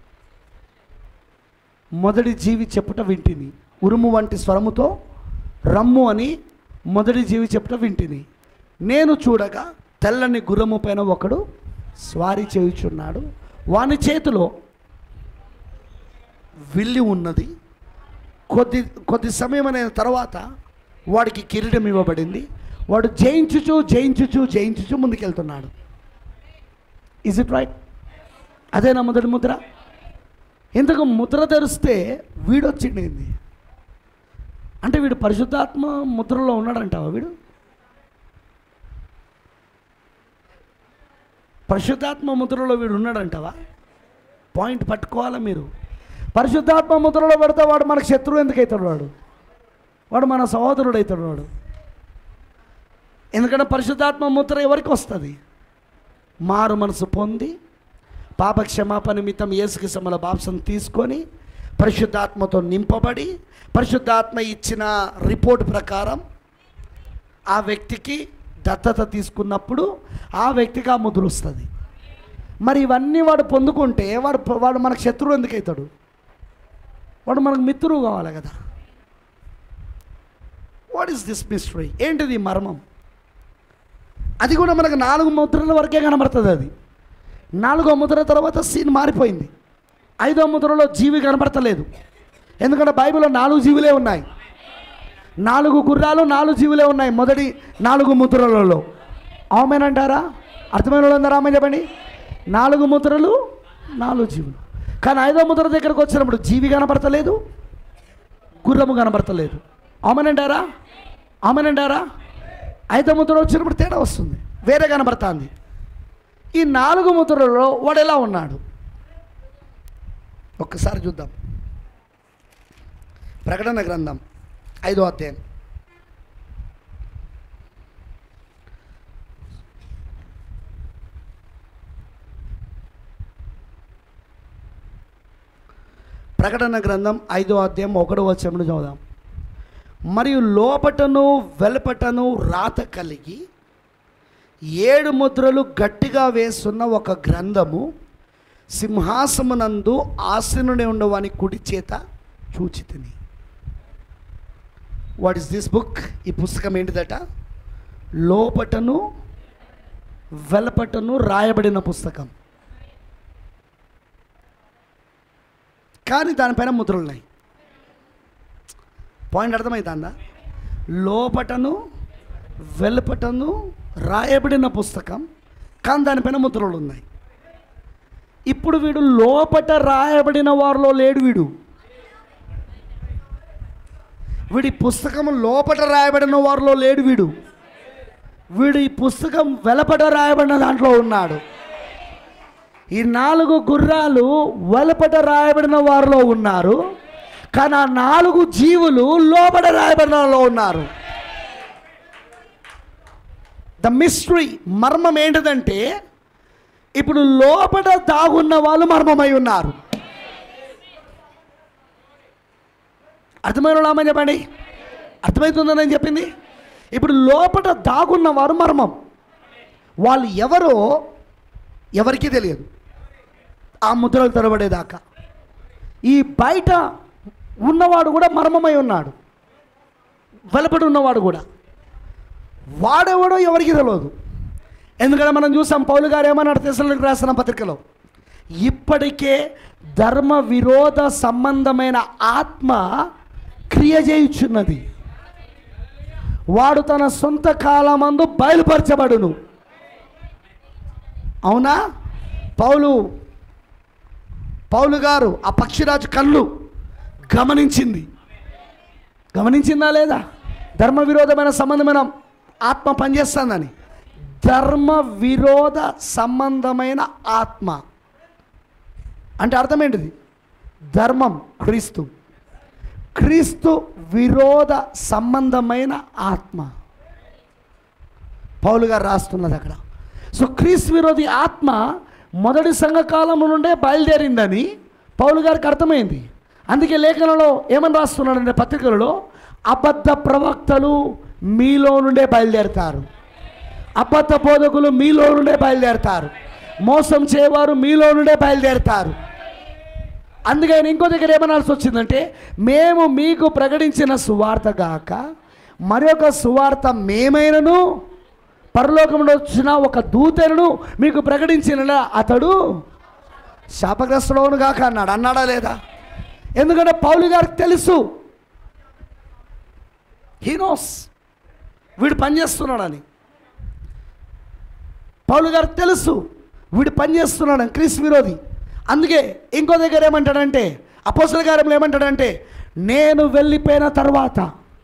మొదటి జీవి చెప్పుట వింటిని. ఉరుము వంటి స్వరముతో రమ్ము అని మొదటి జీవి చెప్పుట వింటిని. నేను చూడగా తెల్లని గుర్రము పైన ఒకడు స్వారీ చేయుచున్నాడు. వాని చేతిలో విల్లి ఉన్నది. కొద్ది కొద్ది సమయం అయిన తర్వాత వాడికి కిరీటం ఇవ్వబడింది. వాడు జయించుచు జయించుచు జయించుచు ముందుకెళ్తున్నాడు. Is it right? అదేనా మొదటి ముద్ర? ఇంతకు ముద్ర తెరిస్తే వీడొచ్చిండేంది అంటే వీడు పరిశుద్ధాత్మ ముద్రలో ఉన్నాడంటావా? వీడు పరిశుద్ధాత్మ ముద్రలో వీడు ఉన్నాడంటావా? పాయింట్ పట్టుకోవాలా మీరు. పరిశుద్ధాత్మ ముద్రలో పడితే వాడు మనకు శత్రువు ఎందుకు అవుతాడు? వాడు వాడు మన సహోదరుడు అవుతాడు వాడు. ఎందుకంటే పరిశుద్ధాత్మ ముద్ర ఎవరికి వస్తుంది? మారు మనసు పొంది పాప క్షమాపణ నిమిత్తం యేసుక్రీస్తుల బాప్సం తీసుకొని పరిశుద్ధాత్మతో నింపబడి పరిశుద్ధాత్మ ఇచ్చిన రిపోర్ట్ ప్రకారం ఆ వ్యక్తికి దత్తత తీసుకున్నప్పుడు ఆ వ్యక్తికి ఆ ముద్ర వస్తుంది. మరి ఇవన్నీ వాడు పొందుకుంటే వాడు వాడు మనకు శత్రువు ఎందుకు అవుతాడు? వాడు మనకు మిత్రువు కావాలి కదా. What is this mystery? ఏంటిది మర్మం? అది కూడా మనకు నాలుగు ముద్రల వరకే కనబడుతుంది. అది నాలుగో ముద్ర తర్వాత సీన్ మారిపోయింది. ఐదో ముద్రలో జీవి కనబడతలేదు. ఎందుకంటే బైబిల్లో నాలుగు జీవులే ఉన్నాయి. నాలుగు గుర్రాలు నాలుగు జీవులే ఉన్నాయి మొదటి నాలుగు ముద్రలలో. ఆమేనంటారా? అర్థమైన వాళ్ళందరూ ఆమె చెప్పండి. నాలుగు ముద్రలు నాలుగు జీవులు. కానీ ఐదో ముద్ర దగ్గరకు వచ్చినప్పుడు జీవి కనబడతలేదు, గుర్రము కనబడతలేదు. ఆమేనంటారా? ఆమేనంటారా? ఐదో ముద్ర వచ్చినప్పుడు తేడా వస్తుంది, వేరే కనబడుతుంది. ఈ నాలుగు ముద్రలలో వాడు ఎలా ఉన్నాడు ఒక్కసారి చూద్దాం. ప్రకటన గ్రంథం ఐదో అధ్యాయం ప్రకటన గ్రంథం ఐదో అధ్యాయం ఒకటో వచనంలో చదువుదాం. మరియు లోపటను వెలుపటను రాత కలిగి ఏడు ముద్రలు గట్టిగా వేస్తున్న ఒక గ్రంథము సింహాసమునందు ఆసీనుడై ఉండవాని కుడి చేత చూచితిని. What is this book? ఈ పుస్తకం ఏంటిదట? లోపటను వెలపటను రాయబడిన పుస్తకం, కానీ దానిపైన ముద్రలు ఉన్నాయి. పాయింట్ అర్థమవుతుందా? లోపటను వెలుపటను రాయబడిన పుస్తకం, కానీ దానిపైన ముద్రలు ఉన్నాయి. ఇప్పుడు వీడు లోపట రాయబడిన వారిలో లేడు. వీడు వీడి పుస్తకం లోపట రాయబడిన వారిలో లేడు. వీడు వీడు ఈ పుస్తకం వెలపట రాయబడిన దాంట్లో ఉన్నాడు. ఈ నాలుగు గుర్రాలు వెలపట రాయబడిన వారిలో ఉన్నారు, కానీ ఆ నాలుగు జీవులు లోపట రాయబడినలో ఉన్నారు. ద మిస్టరీ, మర్మం ఏంటిదంటే ఇప్పుడు లోపట దాగున్న వాళ్ళు మర్మమై ఉన్నారు. అర్థమైన రామని చెప్పండి. అర్థమవుతుందని నేను చెప్పింది. ఇప్పుడు లోపట దాగున్న వారు మర్మం. వాళ్ళు ఎవరో ఎవరికీ తెలియదు ఆ ముద్రలు తెరబడేదాకా. ఈ బయట ఉన్నవాడు కూడా మర్మమై ఉన్నాడు, వెలుపడి ఉన్నవాడు కూడా. వాడెవడో ఎవరికి తెలియదు. ఎందుకంటే మనం చూసాం పౌలు గారు ఏమన్నాడు తెస్సలోనికీయులకు రాసిన పత్రికలో, ఇప్పటికే ధర్మ విరోధ సంబంధమైన ఆత్మ క్రియ చేయుచున్నది, వాడు తన సొంత కాలమందు బయలుపరచబడును. అవునా? పౌలు పౌలు గారు ఆ పక్షిరాజు కళ్ళు గమనించింది. గమనించిందా లేదా? ధర్మ విరోధమైన సంబంధమైన ఆత్మ పనిచేస్తుందని. ధర్మ విరోధ సంబంధమైన ఆత్మ అంటే అర్థం ఏంటిది? ధర్మం క్రీస్తు, క్రీస్తు విరోధ సంబంధమైన ఆత్మ పౌలు గారు రాస్తున్నది అక్కడ. సో క్రీస్తు విరోధి ఆత్మ మొదటి సంఘకాలం నుండే బయలుదేరిందని పౌలు గారికి అర్థమైంది. అందుకే లేఖనంలో ఏమని రాస్తున్నాడంటే పత్రికలలో, అబద్ధ ప్రవక్తలు మీలో నుండే బయలుదేరుతారు, అబద్ధ బోధకులు మీలో నుండే బయలుదేరుతారు, మోసం చేయవారు మీలో నుండే బయలుదేరుతారు. అందుకే ఆయన ఇంకో దగ్గర ఏమనాల్సి వచ్చిందంటే, మేము మీకు ప్రకటించిన సువార్త గాక మరి ఒక సువార్త మేమైనను పరలోకంలో వచ్చిన ఒక దూతను మీకు ప్రకటించిన అతడు శాపగ్రస్తుడవును గాక అన్నాడు. అన్నాడా లేదా? ఎందుకంటే పౌలు గారికి తెలుసు, హీ నోస్ వీడు పనిచేస్తున్నాడని. పౌలు గారికి తెలుసు వీడు పనిచేస్తున్నాడని, క్రీస్తు విరోధి. అందుకే ఇంకో దగ్గర ఏమంటాడంటే, అపోస్తలుల కార్యంలో ఏమంటాడంటే, నేను వెళ్ళిపోయిన తర్వాత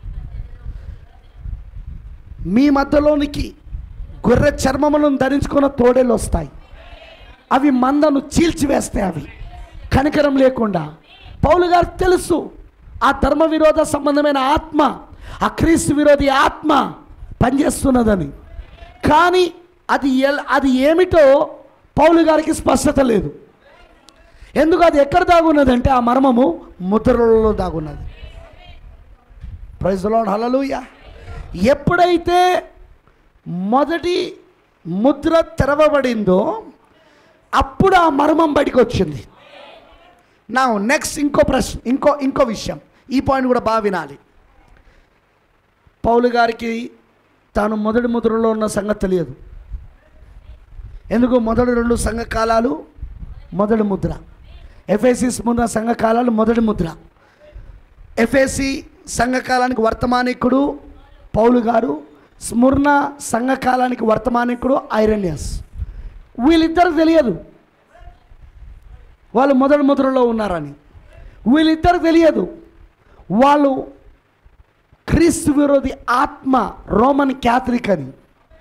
మీ మధ్యలోనికి గొర్రె చర్మములను ధరించుకున్న తోడేళ్ళు వస్తాయి, అవి మందను చీల్చివేస్తాయి, అవి కనికరం లేకుండా. పౌలు గారికి తెలుసు ఆ ధర్మ విరోధ సంబంధమైన ఆత్మ, ఆ క్రీస్తు విరోధి ఆత్మ పనిచేస్తున్నదని. కానీ అది అది ఏమిటో పౌలు గారికి స్పష్టత లేదు. ఎందుకు? అది ఎక్కడ దాగున్నదంటే ఆ మర్మము ముద్రలలో దాగున్నది. ప్రైజ్ ది లార్డ్, హల్లెలూయా. ఎప్పుడైతే మొదటి ముద్ర తెరవబడిందో అప్పుడు ఆ మర్మం బయటికి వచ్చింది. నా నెక్స్ట్ ఇంకో ప్రశ్న, ఇంకో ఇంకో విషయం, ఈ పాయింట్ కూడా బాగా వినాలి. పౌలు గారికి తాను మొదటి ముద్రలో ఉన్న సంగతి తెలియదు. ఎందుకు? మొదటి రెండు సంఘకాలాలు మొదటి ముద్ర, ఎఫెసీ స్ముర్న సంఘకాలాలు మొదటి ముద్ర. ఎఫెసీ సంఘకాలానికి వర్తమానికుడు పౌలు గారు, స్ముర్న సంఘకాలానికి వర్తమానికుడు ఐరేనియస్. వీళ్ళిద్దరికి తెలియదు వాళ్ళు మొదటి ముద్రలో ఉన్నారని. వీళ్ళిద్దరికి తెలియదు వాళ్ళు క్రీస్తు విరోధి ఆత్మ రోమన్ క్యాథలిక్ అని.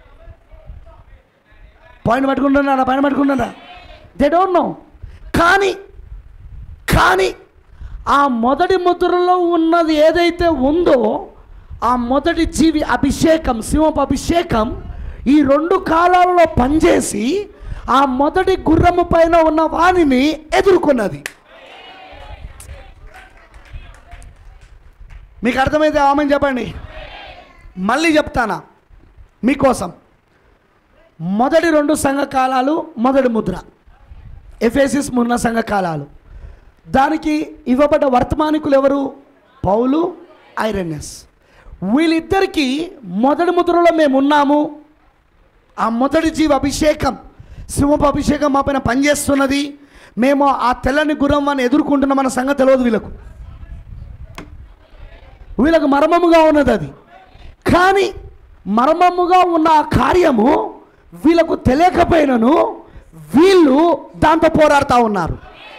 పాయింట్ పట్టుకుంటున్నారా? పైన పట్టుకుంటున్నారా? They don't know. కానీ కానీ ఆ మొదటి ముద్రలో ఉన్నది ఏదైతే ఉందో ఆ మొదటి జీవి అభిషేకం, సింహపు అభిషేకం ఈ రెండు కాలాలలో పనిచేసి ఆ మొదటి గుర్రము పైన ఉన్న వాణిని ఎదుర్కొన్నది. మీకు అర్థమైతే ఆమెను చెప్పండి. మళ్ళీ చెప్తానా మీకోసం. మొదటి రెండు సంఘకాలాలు, మొదటి ముద్ర ఎఫెసీ స్ముర్న సంఘకాలాలు. దానికి ఇవ్వబడ్డ వర్తమానికులు ఎవరు? పౌలు, ఐరెనస్. వీళ్ళిద్దరికీ మొదటి ముద్రలో మేము ఉన్నాము. ఆ మొదటి జీవ అభిషేకం, సింహపు అభిషేకం మా పైన పనిచేస్తున్నది. మేము ఆ తెల్లని గుర్రాన్ని ఎదుర్కొంటున్నామన్న సంగతి తెలియదు వీళ్ళకు. వీళ్ళకు మర్మముగా ఉన్నది అది. కానీ మర్మముగా ఉన్న ఆ కార్యము వీళ్ళకు తెలియకపోయినను వీళ్ళు దాంతో పోరాడుతూ ఉన్నారు.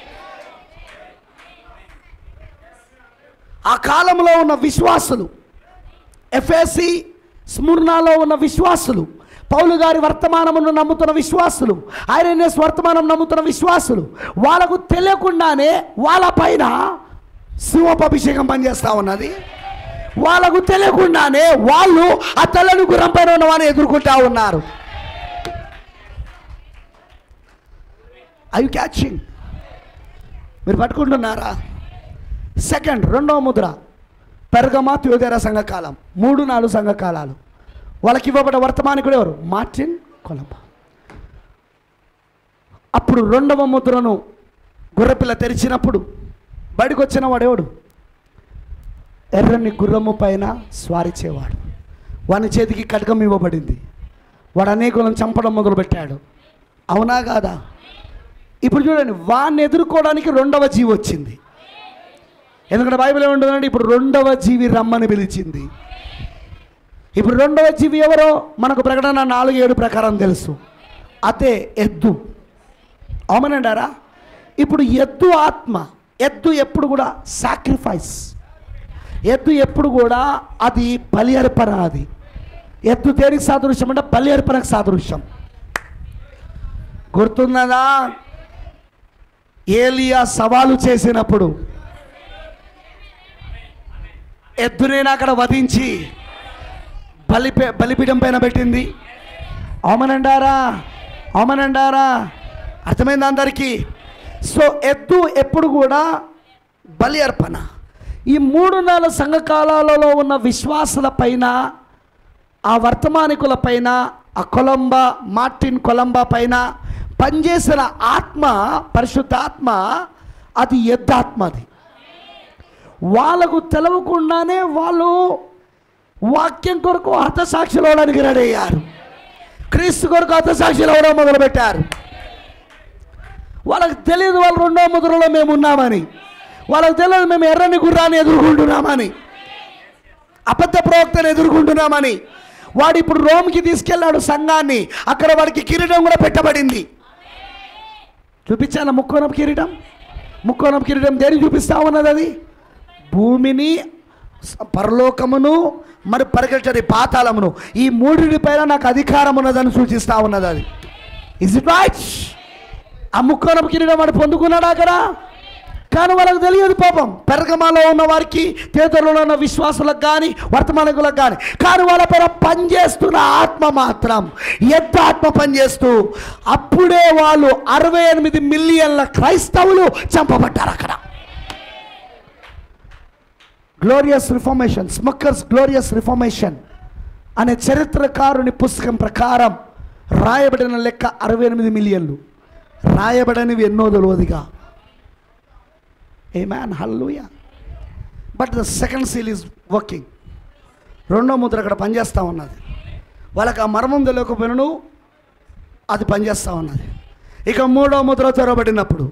ఆ కాలంలో ఉన్న విశ్వాసులు, ఎఫెసీ స్ముర్నాలో ఉన్న విశ్వాసులు, పౌలు గారి వర్తమానమును నమ్ముతున్న విశ్వాసులు, ఐరెనస్ వర్తమానం నమ్ముతున్న విశ్వాసులు, వాళ్ళకు తెలియకుండానే వాళ్ళ పైన సింహపు అభిషేకం పనిచేస్తూ ఉన్నది. వాళ్ళకు తెలియకుండానే వాళ్ళు ఆ తెల్లని గుర్రం పైన ఉన్న వారిని ఎదుర్కొంటూ ఉన్నారు. I you catching? మీరు పట్టుకుంటున్నారా? సెకండ్, రెండవ ముద్ర పెర్గమా, థియోదెరా సంఘకాలం. మూడు నాలుగు సంఘకాలాలు. వాళ్ళకి ఇవ్వబడ్డ వర్తమానికుడు ఎవరు? Martin Columba. అప్పుడు రెండవ ముద్రను గుర్రపిల్ల తెరిచినప్పుడు బయటకు వచ్చిన వాడు ఎవడు? ఎర్రని గుర్రము పైన స్వారిచేవాడు. వాని చేతికి ఖడ్గం ఇవ్వబడింది. వాడు అనేకులను చంపడం మొదలుపెట్టాడు. అవునా కాదా? ఇప్పుడు చూడండి, వాడిని ఎదుర్కోవడానికి రెండవ జీవి వచ్చింది. ఎందుకంటే బైబిల్ ఏమంటుందంటే ఇప్పుడు రెండవ జీవి రమ్మని పిలిచింది. ఇప్పుడు రెండవ జీవి ఎవరో మనకు ప్రకటన నాలుగు ఏడు ప్రకారం తెలుసు. అదే ఎద్దు. అవునంటారా? ఇప్పుడు ఎద్దు ఆత్మ. ఎద్దు ఎప్పుడు కూడా సాక్రిఫైస్. ఎద్దు ఎప్పుడు కూడా అది బలి అర్పణ. అది ఎద్దు దేనికి సాదృశ్యం అంటే బలి అర్పణకు సాదృశ్యం. గుర్తున్నదా? ఏలియా సవాలు చేసినప్పుడు ఎద్దునైనా అక్కడ వధించి బలి బలిపీఠం పైన పెట్టింది. అవమనండారా? అవమనండారా? అర్థమైంది అందరికీ? సో ఎద్దు ఎప్పుడు కూడా బలి అర్పణ. ఈ మూడు నాలుగు సంఘకాలాలలో ఉన్న విశ్వాసుల పైన, ఆ వర్తమానికుల పైన, ఆ కొలంబా, మార్టిన్ కొలంబా పైన పనిచేసిన ఆత్మ, పరిశుద్ధ ఆత్మ, అది ఎద్దాత్మ. అది వాళ్ళకు తెలవకుండానే వాళ్ళు వాక్యం కొరకు హతసాక్షులు అవడానికి రెడీ అయ్యారు. క్రీస్తు కొరకు హతసాక్షులు అవడం మొదలుపెట్టారు. వాళ్ళకి తెలియదు వాళ్ళు రెండో ముద్రలో మేము ఉన్నామని. వాళ్ళకి తెలియదు మేము ఎర్రని గుర్రాన్ని ఎదుర్కొంటున్నామని, అబద్ధ ప్రవక్తను ఎదుర్కొంటున్నామని. వాడు ఇప్పుడు రోమ్కి తీసుకెళ్ళాడు సంఘాన్ని. అక్కడ వాడికి కిరీటం కూడా పెట్టబడింది. చూపించాను ముక్కోణం కిరీటం. ముక్కోణం కిరీటం దేని చూపిస్తా ఉన్నది? అది భూమిని, పరలోకమును, మరి పరిగెట్టని పాతాళమును, ఈ మూడింటి పైన నాకు అధికారం ఉన్నదని సూచిస్తూ ఉన్నది. అది ఇస్ ఇట్ రైట్? ఆ ముక్కోణం కిరీటం వాడు పొందుకున్నాడు అక్కడ. కానీ వాళ్ళకి తెలియదు పాపం. పెర్గమాలో ఉన్న వారికి, తేదరులో ఉన్న విశ్వాసులకు కానీ, వర్తమానికులకు కానీ. కానీ వాళ్ళ పైన పనిచేస్తున్న ఆత్మ మాత్రం ఎద్ద ఆత్మ పనిచేస్తూ అప్పుడే వాళ్ళు అరవై ఎనిమిది మిలియన్ల క్రైస్తవులు చంపబడ్డారు అక్కడ. Glorious reformation, Smuckers glorious reformation అనే చరిత్రకారుని పుస్తకం ప్రకారం రాయబడిన లెక్క అరవై ఎనిమిది మిలియన్లు. రాయబడనివి ఎన్నో తెలియదుగా. ఆమేన్, హల్లెలూయా. But the second seal is working. రెండో ముద్ర అక్కడ పనిచేస్తూ ఉన్నది. వాళ్ళకి ఆ మర్మం తెలియకపోయినను అది పనిచేస్తూ ఉన్నది. ఇక మూడో ముద్ర తెరవబడినప్పుడు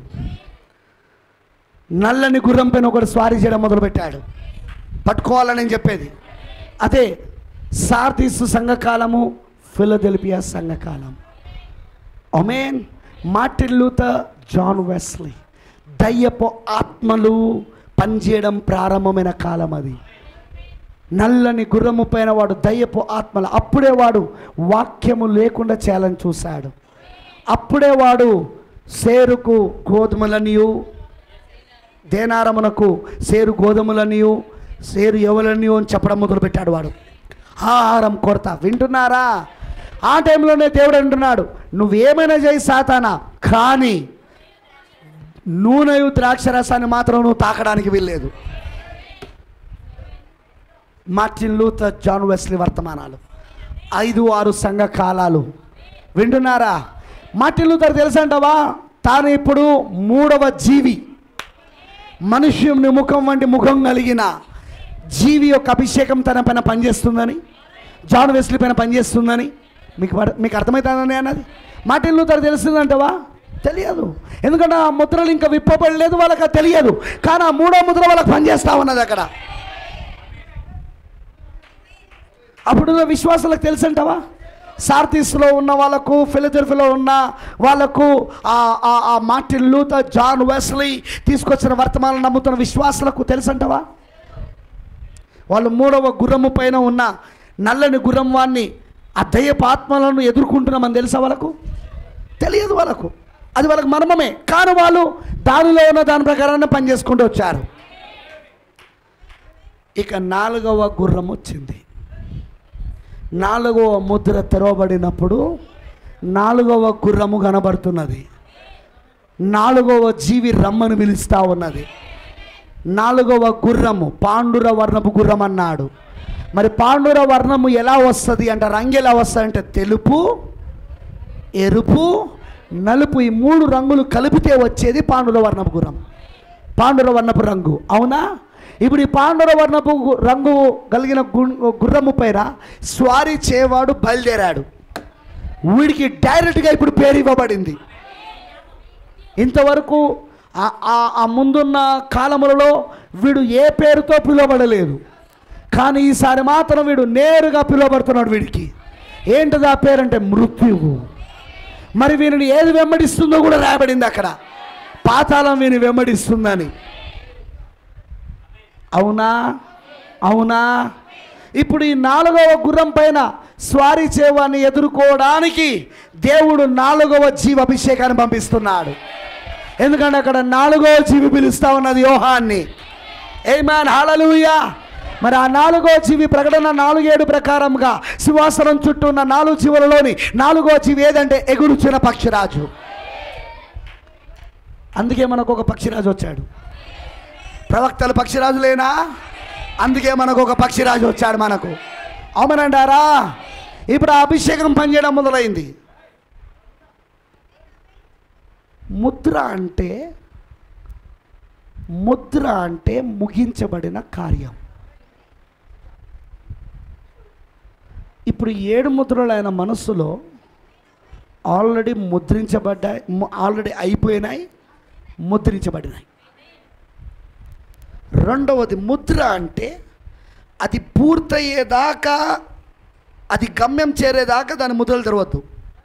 నల్లని గుర్రం పైన ఒకటి స్వారీ చేయడం మొదలుపెట్టాడు. పట్టుకోవాలని నేను చెప్పేది అదే సార్దీసు సంఘకాలము, ఫిలదెల్ఫియా సంఘకాలం. ఆమేన్. Martin Luther, John Wesley. దయ్యపు ఆత్మలు పనిచేయడం ప్రారంభమైన కాలం అది. నల్లని గుర్రము పైన వాడు దయ్యపు ఆత్మలు. అప్పుడే వాడు వాక్యము లేకుండా చేయాలని చూశాడు. అప్పుడే వాడు సేరుకు గోధుమలనియు, దేనారమునకు సేరు గోధుమలనియు, సేరు ఎవలనియు అని చెప్పడం మొదలుపెట్టాడు. వాడు ఆహారం కొరత. వింటున్నారా? ఆ టైంలోనే దేవుడు అంటున్నాడు, నువ్వేమైనా చేయి సాతానా, కానీ నూనెయు ద్రాక్షరసాన్ని మాత్రం నువ్వు తాకడానికి వీల్లేదు. మార్టిన్ లూథర్, జాన్ వెస్లీ వర్తమానాలు. ఐదు ఆరు సంఘ కాలాలు వింటున్నారా? మార్టిన్ లూథర్ తెలుసంటావా, తాను ఇప్పుడు మూడవ జీవి, మనుష్యుని ముఖం వంటి ముఖం కలిగిన జీవి యొక్క అభిషేకం తన పైన పనిచేస్తుందని, జాన్ వెస్లీ పైన పనిచేస్తుందని మీకు మీకు అర్థమవుతుందని అన్నది మార్టిన్ లూథర్ తెలుస్తుందంటవా? తెలియదు. ఎందుకంటే ఆ ముద్రలు ఇంకా విప్పబడలేదు, వాళ్ళకి అది తెలియదు. కానీ ఆ మూడో ముద్ర వాళ్ళకి పనిచేస్తూ ఉన్నది అక్కడ. అప్పుడు విశ్వాసాలకు తెలుసంటవా? సార్తీస్లో ఉన్న వాళ్ళకు, ఫిలదెల్ఫియాలో ఉన్న వాళ్ళకు ఆ మార్టిన్ లూథర్, జాన్ వెస్లీ తీసుకొచ్చిన వర్తమానం నమ్ముతున్న విశ్వాసాలకు తెలుసంటవా? వాళ్ళు మూడవ గుర్రము పైన ఉన్న నల్లని గుర్రం వాడిని, ఆ దయ్యపు ఆత్మలను ఎదుర్కొంటున్నామని తెలుసా వాళ్ళకు? తెలియదు వాళ్ళకు. అది వాళ్ళకు మర్మమే. కానీ వాళ్ళు దానిలో ఉన్న దాని ప్రకారాన్ని పనిచేసుకుంటూ వచ్చారు. ఇక నాలుగవ గుర్రం వచ్చింది. నాలుగవ ముద్ర తెరవబడినప్పుడు నాలుగవ గుర్రము కనబడుతున్నది. నాలుగవ జీవి రమ్మని పిలుస్తూ ఉన్నది. నాలుగవ గుర్రము పాండుర వర్ణపు గుర్రం అన్నాడు. మరి పాండుర వర్ణము ఎలా వస్తుంది అంటే, రంగు ఎలా వస్తుంది అంటే, తెలుపు, ఎరుపు, నలుపు, ఈ మూడు రంగులు కలిపితే వచ్చేది పాండుర వర్ణపు గుర్రం, పాండుర వర్ణపు రంగు. అవునా? ఇప్పుడు ఈ పాండుర వర్ణపు రంగు కలిగిన గుర్రము పైన స్వారీ చేయవాడు బయలుదేరాడు. వీడికి డైరెక్ట్గా ఇప్పుడు పేరు ఇవ్వబడింది. ఇంతవరకు ఆ ముందున్న కాలములలో వీడు ఏ పేరుతో పిలువబడలేదు. కానీ ఈసారి మాత్రం వీడు నేరుగా పిలువబడుతున్నాడు. వీడికి ఏంటిది ఆ పేరంటే మృత్యువు. మరి వీరిని ఏది వెంబడిస్తుందో కూడా రాయబడింది అక్కడ, పాతాళం వీని వెంబడిస్తుందని. అవునా? అవునా? ఇప్పుడు ఈ నాలుగవ గుర్రం పైన స్వారీ చేవాన్ని ఎదుర్కోవడానికి దేవుడు నాలుగవ జీవ అభిషేకాన్ని పంపిస్తున్నాడు. ఎందుకంటే అక్కడ నాలుగవ జీవి పిలుస్తూ ఉన్నది యోహాన్ని. ఆమేన్, హల్లెలూయా. మరి ఆ నాలుగో జీవి ప్రకటన నాలుగేడు ప్రకారంగా సింహాసనం చుట్టూ ఉన్న నాలుగు జీవులలోని నాలుగో జీవి ఏదంటే ఎగురుచిన పక్షిరాజు. అందుకే మనకు ఒక పక్షిరాజు వచ్చాడు. ప్రవక్తలు పక్షిరాజులేనా? అందుకే మనకు ఒక పక్షిరాజు వచ్చాడు మనకు. అవునంటారా? ఇప్పుడు ఆ అభిషేకం పనిచేయడం మొదలైంది. ముద్ర అంటే ముద్ర అంటే ముగించబడిన కార్యం. ఇప్పుడు ఏడు ముద్రలు ఆయన మనస్సులో ఆల్రెడీ ముద్రించబడ్డాయి, ఆల్రెడీ అయిపోయినాయి, ముద్రించబడినాయి. రెండవది ముద్ర అంటే అది పూర్తయ్యేదాకా, అది గమ్యం చేరేదాకా దాని ముద్రలు తెరవద్దు.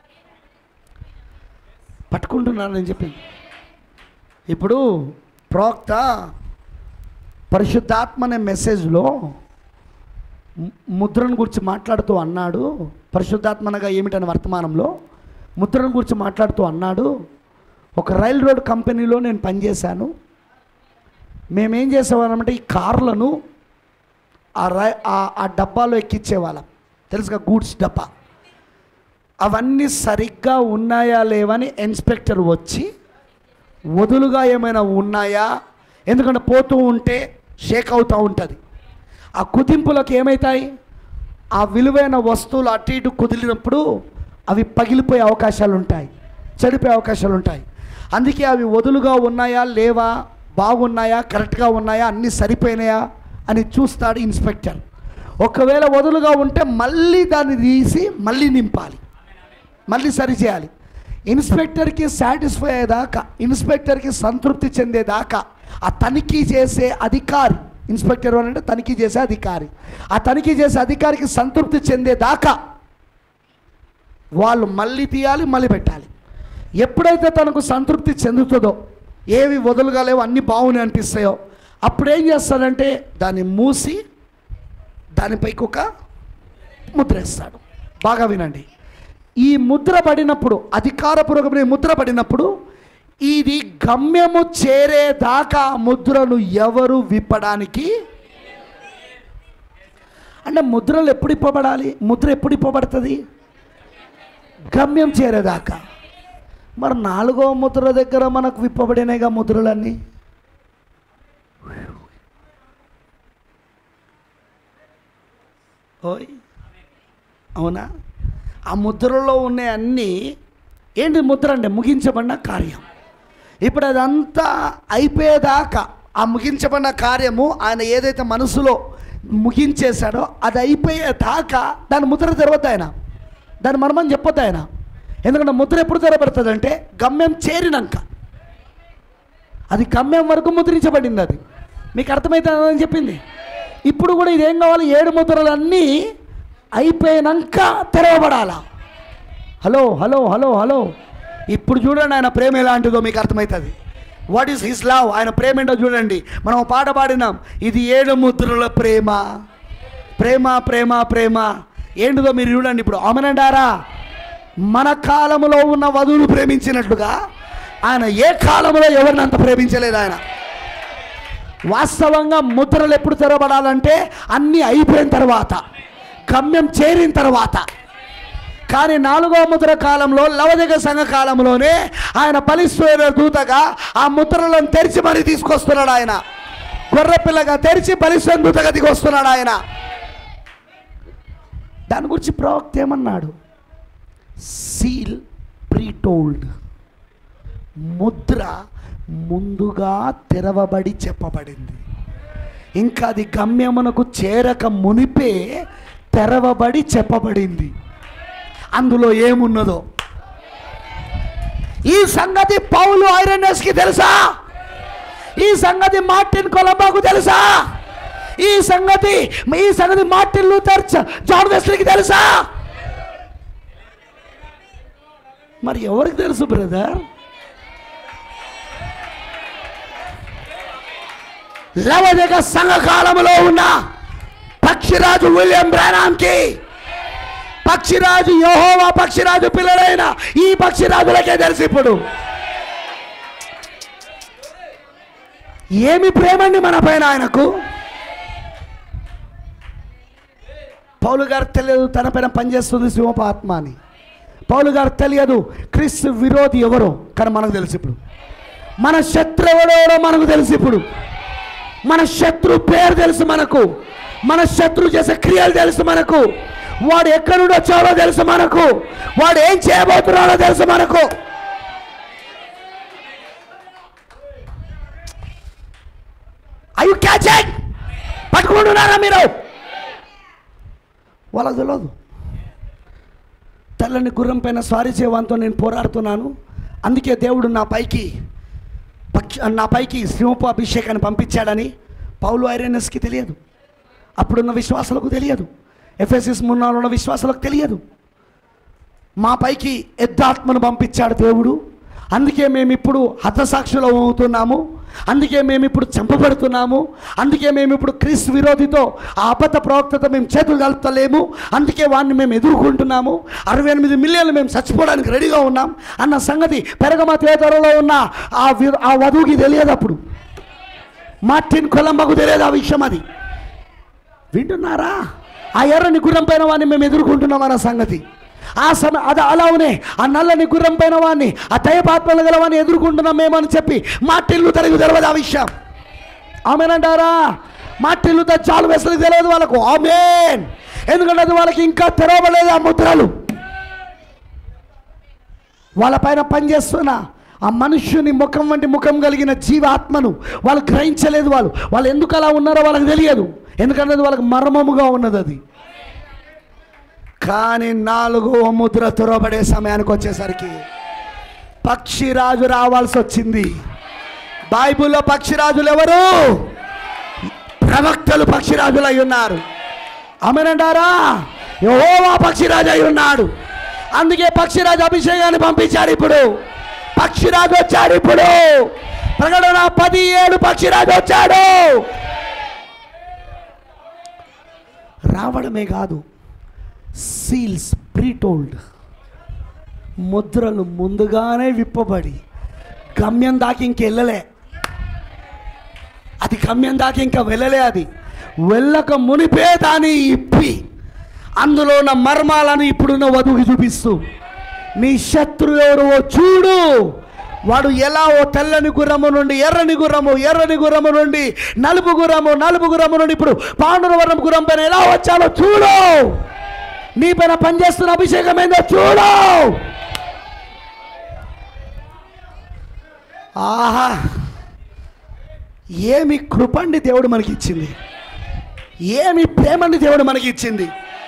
పట్టుకుంటున్నాను నేను చెప్పింది. ఇప్పుడు ప్రవక్త పరిశుద్ధాత్మ అనే మెసేజ్లో ముద్రను గురించి మాట్లాడుతూ అన్నాడు. పరిశుద్ధాత్మనగా ఏమిటనే వర్తమానంలో ముద్రను గురించి మాట్లాడుతూ అన్నాడు, ఒక రైల్ రోడ్ కంపెనీలో నేను పనిచేశాను. మేమేం చేసేవాళ్ళమంటే ఈ కార్లను ఆ రై ఆ డబ్బాలో ఎక్కించేవాళ్ళం, తెలుసుగా, గూడ్స్ డబ్బా. అవన్నీ సరిగ్గా ఉన్నాయా లేవని ఇన్స్పెక్టర్ వచ్చి వదులుగా ఏమైనా ఉన్నాయా, ఎందుకంటే పోతూ ఉంటే షేక్ అవుతూ ఉంటుంది. ఆ కుదింపులకు ఏమవుతాయి, ఆ విలువైన వస్తువులు అటు ఇటు కుదిలినప్పుడు అవి పగిలిపోయే అవకాశాలు ఉంటాయి, చెడిపోయే అవకాశాలు ఉంటాయి. అందుకే అవి వదులుగా ఉన్నాయా లేవా, బాగున్నాయా, కరెక్ట్గా ఉన్నాయా, అన్నీ సరిపోయినాయా అని చూస్తాడు ఇన్స్పెక్టర్. ఒకవేళ వదులుగా ఉంటే మళ్ళీ దాన్ని తీసి మళ్ళీ నింపాలి, మళ్ళీ సరిచేయాలి. ఇన్స్పెక్టర్కి సాటిస్ఫై అయ్యేదాకా, ఇన్స్పెక్టర్కి సంతృప్తి చెందేదాకా ఆ తనిఖీ చేసే అధికారి, ఇన్స్పెక్టర్ అంటే తనిఖీ చేసే అధికారి, ఆ తనిఖీ చేసే అధికారికి సంతృప్తి చెందేదాకా వాళ్ళు మళ్ళీ తీయాలి, మళ్ళీ పెట్టాలి. ఎప్పుడైతే తనకు సంతృప్తి చెందుతుందో, ఏవి వదులుగా లేవో అన్నీ బాగున్నాయి అనిపిస్తాయో, అప్పుడేం చేస్తాడంటే దాన్ని మూసి దానిపైకి ఒక ముద్ర వేస్తాడు. బాగా వినండి, ఈ ముద్ర పడినప్పుడు, అధికారపూర్వకమైన ముద్ర పడినప్పుడు, ఇది గమ్యము చేరేదాకా ముద్రను ఎవరు విప్పడానికి, అంటే ముద్రలు ఎప్పుడు ఇప్పబడాలి, ముద్ర ఎప్పుడు ఇప్పబడుతుంది, గమ్యం చేరేదాకా. మరి నాలుగో ముద్ర దగ్గర మనకు విప్పబడినాయిగా ముద్రలన్నీ. ఓయ్ అవునా? ఆ ముద్రలో ఉన్న అన్నీ ఏంటి? ముద్ర అంటే ముగించబడిన కార్యం. ఇప్పుడు అదంతా అయిపోయేదాకా ఆ ముగించబడిన కార్యము ఆయన ఏదైతే మనసులో ముగించేశాడో అది అయిపోయేదాకా దాని ముద్ర తెరవద్దు ఆయన, దాని మర్మం చెప్పొద్దు ఆయన. ఎందుకంటే ముద్ర ఎప్పుడు తెరబడుతుంది అంటే గమ్యం చేరినాక. అది గమ్యం వరకు ముద్రించబడింది. అది మీకు అర్థమవుతుందని చెప్పింది. ఇప్పుడు కూడా ఇదేం కావాలి? ఏడు ముద్రలన్నీ అయిపోయినాక తెరవబడాలా. హలో హలో హలో హలో ఇప్పుడు చూడండి ఆయన ప్రేమ ఎలాంటిదో మీకు అర్థమవుతుంది. వాట్ ఈస్ హిస్ లవ్, ఆయన ప్రేమ ఏంటో చూడండి. మనం పాట పాడినాం, ఇది ఏడు ముద్రల ప్రేమ, ప్రేమ ప్రేమ ప్రేమ ఏంటిదో మీరు చూడండి. ఇప్పుడు ఆమెనంటారా? మన కాలంలో ఉన్న వధువులు ప్రేమించినట్లుగా ఆయన ఏ కాలంలో ఎవరిని అంత ప్రేమించలేదు ఆయన. వాస్తవంగా ముద్రలు ఎప్పుడు తెరవబడాలంటే అన్నీ అయిపోయిన తర్వాత, గమ్యం చేరిన తర్వాత. కానీ నాలుగో ముద్ర కాలంలో లవదిక సంఘ కాలంలోనే ఆయన బలిష్ఠమైన దూతగా ఆ ముద్రలను తెరిచి మరీ తీసుకొస్తున్నాడు ఆయన. గొర్రెపిల్లగా తెరిచి బలిష్ఠమైన దూతగా దిగొస్తున్నాడు ఆయన. దాని గురించి ప్రవక్త ఏమన్నాడు? సీల్ ప్రీటోల్డ్, ముద్ర ముందుగా తెరవబడి చెప్పబడింది. ఇంకా అది గమ్యమునకు చేరక మునిపే తెరవబడి చెప్పబడింది. అందులో ఏమున్నదో ఈ సంగతి పౌలు ఐరెనస్కి తెలుసా? ఈ సంగతి మార్టిన్ కొలంబాకు తెలుసా? ఈ సంగతి ఈ సంగతి మార్టిన్ లూథర్, జాన్ వెస్లీకి తెలుసా? మరి ఎవరికి తెలుసు బ్రదర్? లవదిక సంఘ కాలంలో ఉన్న పక్షిరాజు విలియం బ్రానాంకి, పక్షిరాజు యెహోవా పక్షిరాజు పిల్లలైన ఈ పక్షిరాజులకే తెలుసు. ఇప్పుడు ఏమి ప్రేమండి మన పైన ఆయనకు. పౌలు గారు తెలియదు తన పైన పనిచేస్తుంది సింహపాత్మ అని. పౌలు గారు తెలియదు క్రీస్తు విరోధి ఎవరో, కానీ మనకు తెలుసు. ఇప్పుడు మన శత్రువు ఎవరో మనకు తెలుసు. ఇప్పుడు మన శత్రు పేరు తెలుసు మనకు, మన శత్రు చేసే క్రియలు తెలుసు మనకు, వాడు ఎక్కడి నుండి వచ్చాడో తెలుసు మనకు, వాడు ఏం చేయబోతున్నాడో తెలుసు మనకు. Are you catching? పట్టుకుంటున్నారా మీరు? వాళ్ళకు తెలియదు. తెల్లని గుర్రం పైన స్వారీ చేయడంతో నేను పోరాడుతున్నాను, అందుకే దేవుడు నా పైకి పక్ష నా పైకి సింహపు అభిషేకాన్ని పంపించాడని పౌలు ఐరెనస్కి తెలియదు. అప్పుడున్న విశ్వాసాలకు తెలియదు. ఎఫెసస్ మున్నాలో ఉన్న విశ్వాసాలకు తెలియదు. మా పైకి ఎద్దాత్మను పంపించాడు దేవుడు. అందుకే మేము ఇప్పుడు హతసాక్షులు అవుతున్నాము, అందుకే మేము ఇప్పుడు చంపబడుతున్నాము, అందుకే మేము ఇప్పుడు క్రీస్తు విరోధితో ఆ అబద్ధ ప్రవక్తతో మేము చేతులు కలుపుతలేము, అందుకే వాడిని మేము ఎదుర్కొంటున్నాము. అరవై ఎనిమిది మిలియన్లు మేము చచ్చిపోవడానికి రెడీగా ఉన్నాం అన్న సంగతి పెరగమ తేదరలో ఉన్న ఆ ఆ వధువుకి తెలియదు. అప్పుడు మార్టిన్ కొలంబాకు తెలియదు ఆ విషయం. అది వింటున్నారా? ఆ ఎర్రని గుర్రం పైన వాడిని మేము ఎదుర్కొంటున్నాం అన్న సంగతి. ఆ సమ అది అలానే ఆ నల్లని గుర్రం పైన వాడిని, ఆ దైవాత్మలు గల వాడిని ఎదుర్కొంటున్నాం మేమని చెప్పి మార్టిన్ లూథర్ తెలియదు ఆ విషయం. ఆమెనంటారా? మార్టిన్ లూథర్, జాన్ వెస్లీ తెలియదు వాళ్ళకు. ఆమేన్. ఎందుకంటే అది వాళ్ళకి ఇంకా తెరవలేదు ఆ ముద్రలు. వాళ్ళ పైన పనిచేస్తున్న ఆ మనుష్యుని ముఖం వంటి ముఖం కలిగిన జీవాత్మను వాళ్ళు గ్రహించలేదు. వాళ్ళు వాళ్ళు ఎందుకు అలా ఉన్నారో వాళ్ళకి తెలియదు, ఎందుకంటే వాళ్ళకి మర్మముగా ఉన్నది అది. కానీ నాలుగో ముద్ర తెరవబడే సమయానికి వచ్చేసరికి పక్షిరాజు రావాల్సి వచ్చింది. బైబిల్లో పక్షిరాజులు ఎవరు? ప్రవక్తలు పక్షిరాజులు అయి ఉన్నారు. ఆమేనంటారా? యెహోవా పక్షిరాజు అయి ఉన్నాడు. అందుకే పక్షిరాజు అభిషేకాన్ని పంపించాడు. ఇప్పుడు పక్షిరాజు వచ్చాడు. ఇప్పుడు ప్రకటన పది ఏడు పక్షిరాజు వచ్చాడు. రావడమే కాదు, సీల్స్ ప్రీటోల్డ్, ముద్రలు ముందుగానే విప్పబడి గమ్యం దాకా ఇంకెళ్ళలే. అది గమ్యం దాకా ఇంకా వెళ్ళలే. అది వెళ్ళక మునిపే దాన్ని ఇప్పి అందులో ఉన్న మర్మాలను ఇప్పుడున్న వధువుకి చూపిస్తూ, నీ శత్రువు ఎవరో చూడు, వాడు ఎలా ఓ తెల్లని గుర్రము నుండి ఎర్రని గుర్రము, ఎర్రని గుర్రము నుండి నలుపు గుర్రము, నలుపు గుర్రము నుండి ఇప్పుడు పాండురవర్ణం గుర్రం పైన ఎలా వచ్చాలో చూడు. నీ పైన పనిచేస్తున్న అభిషేకం ఏందో చూడు. ఆహా, ఏమి కృపండి దేవుడు మనకి ఇచ్చింది, ఏమి ప్రేమండి దేవుడు మనకి ఇచ్చింది.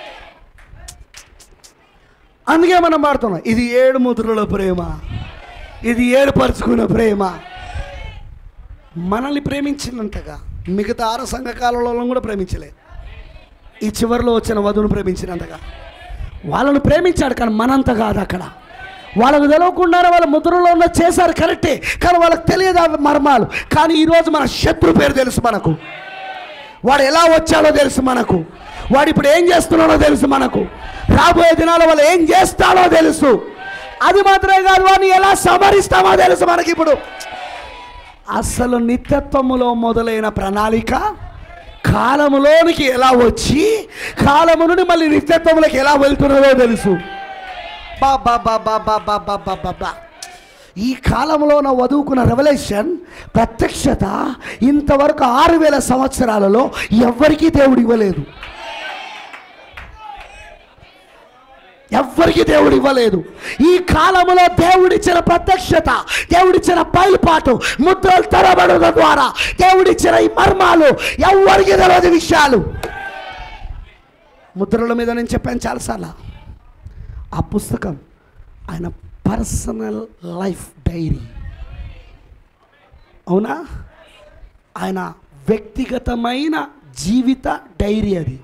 అందుకే మనం పాడుతున్నాం, ఇది ఏడు ముద్రల ప్రేమ, ఇది ఏడుపరుచుకున్న ప్రేమ. మనల్ని ప్రేమించినంతగా మిగతా ఆరు సంఘకాలలో కూడా ప్రేమించలేదు. ఈ చివరిలో వచ్చిన వధువును ప్రేమించినంతగా వాళ్ళను ప్రేమించాడు, కానీ మనంత కాదు. అక్కడ వాళ్ళకు తెలియకుండానే వాళ్ళ ముద్రలో ఉన్న చేశారు కరెక్టే, కానీ వాళ్ళకి తెలియదు ఆ మర్మాలు. కానీ ఈరోజు మన శత్రు పేరు తెలుసు మనకు, వాడు ఎలా వచ్చాడో తెలుసు మనకు, వాడు ఇప్పుడు ఏం చేస్తున్నాడో తెలుసు మనకు, రాబోయే దినాల వాళ్ళు ఏం చేస్తాడో తెలుసు. అది మాత్రమే కాదు, వాడిని ఎలా సమరిస్తామో తెలుసు మనకి. ఇప్పుడు అసలు నిత్యత్వములో మొదలైన ప్రణాళిక కాలములోనికి ఎలా వచ్చి కాలము నుండి మళ్ళీ నిత్యత్వములకు ఎలా వెళ్తున్నదో తెలుసు. బాబా బాబా బాబా బాబా బాబా ఈ కాలంలో ఉన్న వధువుకున్న రెవల్యూషన్ ప్రత్యక్షత ఇంతవరకు ఆరు వేల సంవత్సరాలలో ఎవ్వరికీ దేవుడు ఇవ్వలేదు, ఎవ్వరికి దేవుడు ఇవ్వలేదు. ఈ కాలంలో దేవుడిచ్చిన ప్రత్యక్షత, దేవుడిచ్చిన బయలుపాటు, ముద్రలు తెరబడడం ద్వారా దేవుడిచ్చిన ఈ మర్మాలు ఎవ్వరికి తెలియని విషయాలు. ముద్రల మీద నేను చెప్పాను చాలాసార్లు. ఆ పుస్తకం ఆయన పర్సనల్ లైఫ్ డైరీ, అవునా? ఆయన వ్యక్తిగతమైన జీవిత డైరీ అది.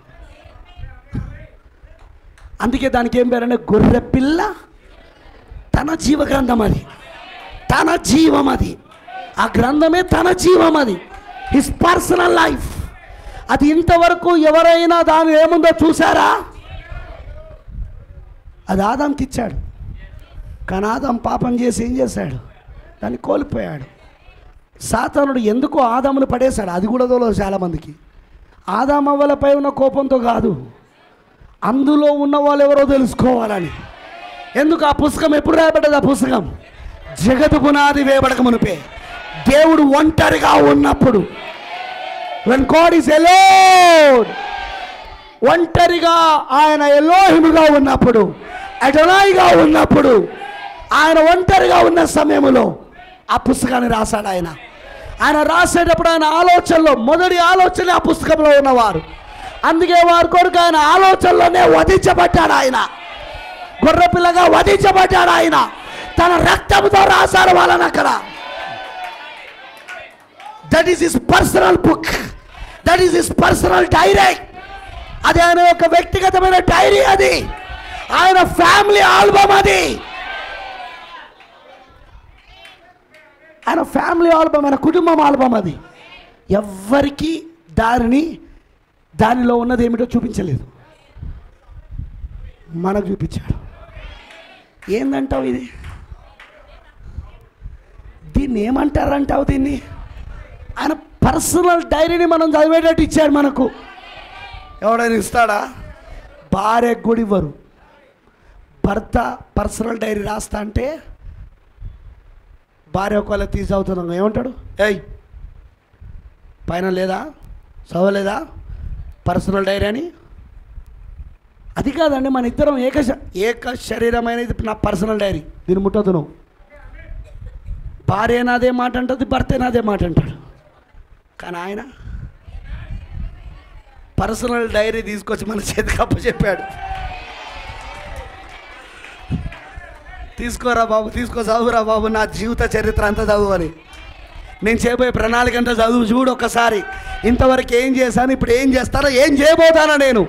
అందుకే దానికి ఏం పేరంటే గొర్రె పిల్ల తన జీవ గ్రంథం, అది తన జీవం, అది ఆ గ్రంథమే తన జీవం, అది హిస్ పర్సనల్ లైఫ్. అది ఇంతవరకు ఎవరైనా దాని ఏముందో చూసారా? అది ఆదాంకి ఇచ్చాడు, కానీ ఆదాం పాపం చేసి ఏం చేశాడు? దాన్ని కోల్పోయాడు. సాతానుడు ఎందుకో ఆదామును పడేశాడు, అది కూడా తెలియదు చాలామందికి. ఆదాం అవ్వలపై ఉన్న కోపంతో కాదు, అందులో ఉన్న వాళ్ళు ఎవరో తెలుసుకోవాలని. ఎందుకు ఆ పుస్తకం ఎప్పుడు రాయబడ్డది? ఆ పుస్తకం జగతు పునాది వేయబడక మునిపే, దేవుడు ఒంటరిగా ఉన్నప్పుడు, when God is alone, ఒంటరిగా ఆయన ఎలోహిముగా ఉన్నప్పుడు, అడోనాయిగా ఉన్నప్పుడు, ఆయన ఒంటరిగా ఉన్న సమయంలో ఆ పుస్తకాన్ని రాశాడు ఆయన. ఆయన రాసేటప్పుడు ఆయన ఆలోచనలో మొదటి ఆలోచన ఆ పుస్తకంలో ఉన్నవారు. అందుకే వారి కొరకు ఆయన ఆలోచనలోనే వధించబడ్డాడు. ఆయన గొర్రెపిల్లగా వధించబడ్డాడు. ఆయన తన రక్తంతో రాశారు వాళ్ళని అక్కడ. That is his personal book, that is his personal diary. అది ఆయన యొక్క వ్యక్తిగతమైన డైరీ, అది ఆయన ఫ్యామిలీ ఆల్బమ్, అది ఆయన ఫ్యామిలీ ఆల్బమ్, ఆయన కుటుంబం ఆల్బమ్. అది ఎవ్వరికి దానిని దానిలో ఉన్నది ఏమిటో చూపించలేదు, మనకు చూపించాడు. ఏందంటావు ఇది? దీన్ని ఏమంటారంటావు? దీన్ని ఆయన పర్సనల్ డైరీని మనం చదివేటట్టు ఇచ్చాడు మనకు. ఎవడైనా ఇస్తాడా? భార్యకు కూడా ఇవ్వరు. భర్త పర్సనల్ డైరీ రాస్తా అంటే భార్య ఒకవేళ తీసి చదువుతున్నాం ఏమంటాడు? ఏయ్ పైన లేదా, చదవలేదా పర్సనల్ డైరీ అని? అది కాదండి, మన ఇద్దరం ఏక ఏక శరీరమైనది నా పర్సనల్ డైరీ, దీన్ని ముట్టదు నువ్వు. భార్య నాదే మాట అంటుంది, భర్త నాదే మాట అంటాడు. కానీ ఆయన పర్సనల్ డైరీ తీసుకొచ్చి మన చేతికి అప్పచెప్పాడు. తీసుకోరా బాబు, తీసుకో, చదువురా బాబు, నా జీవిత చరిత్ర అంతా చదువు అని. నేను చేయబోయే ప్రణాళిక అంతా చదువు, చూడు ఒక్కసారి. ఇంతవరకు ఏం చేశాను, ఇప్పుడు ఏం చేస్తానో, ఏం చేయబోతానో నేను.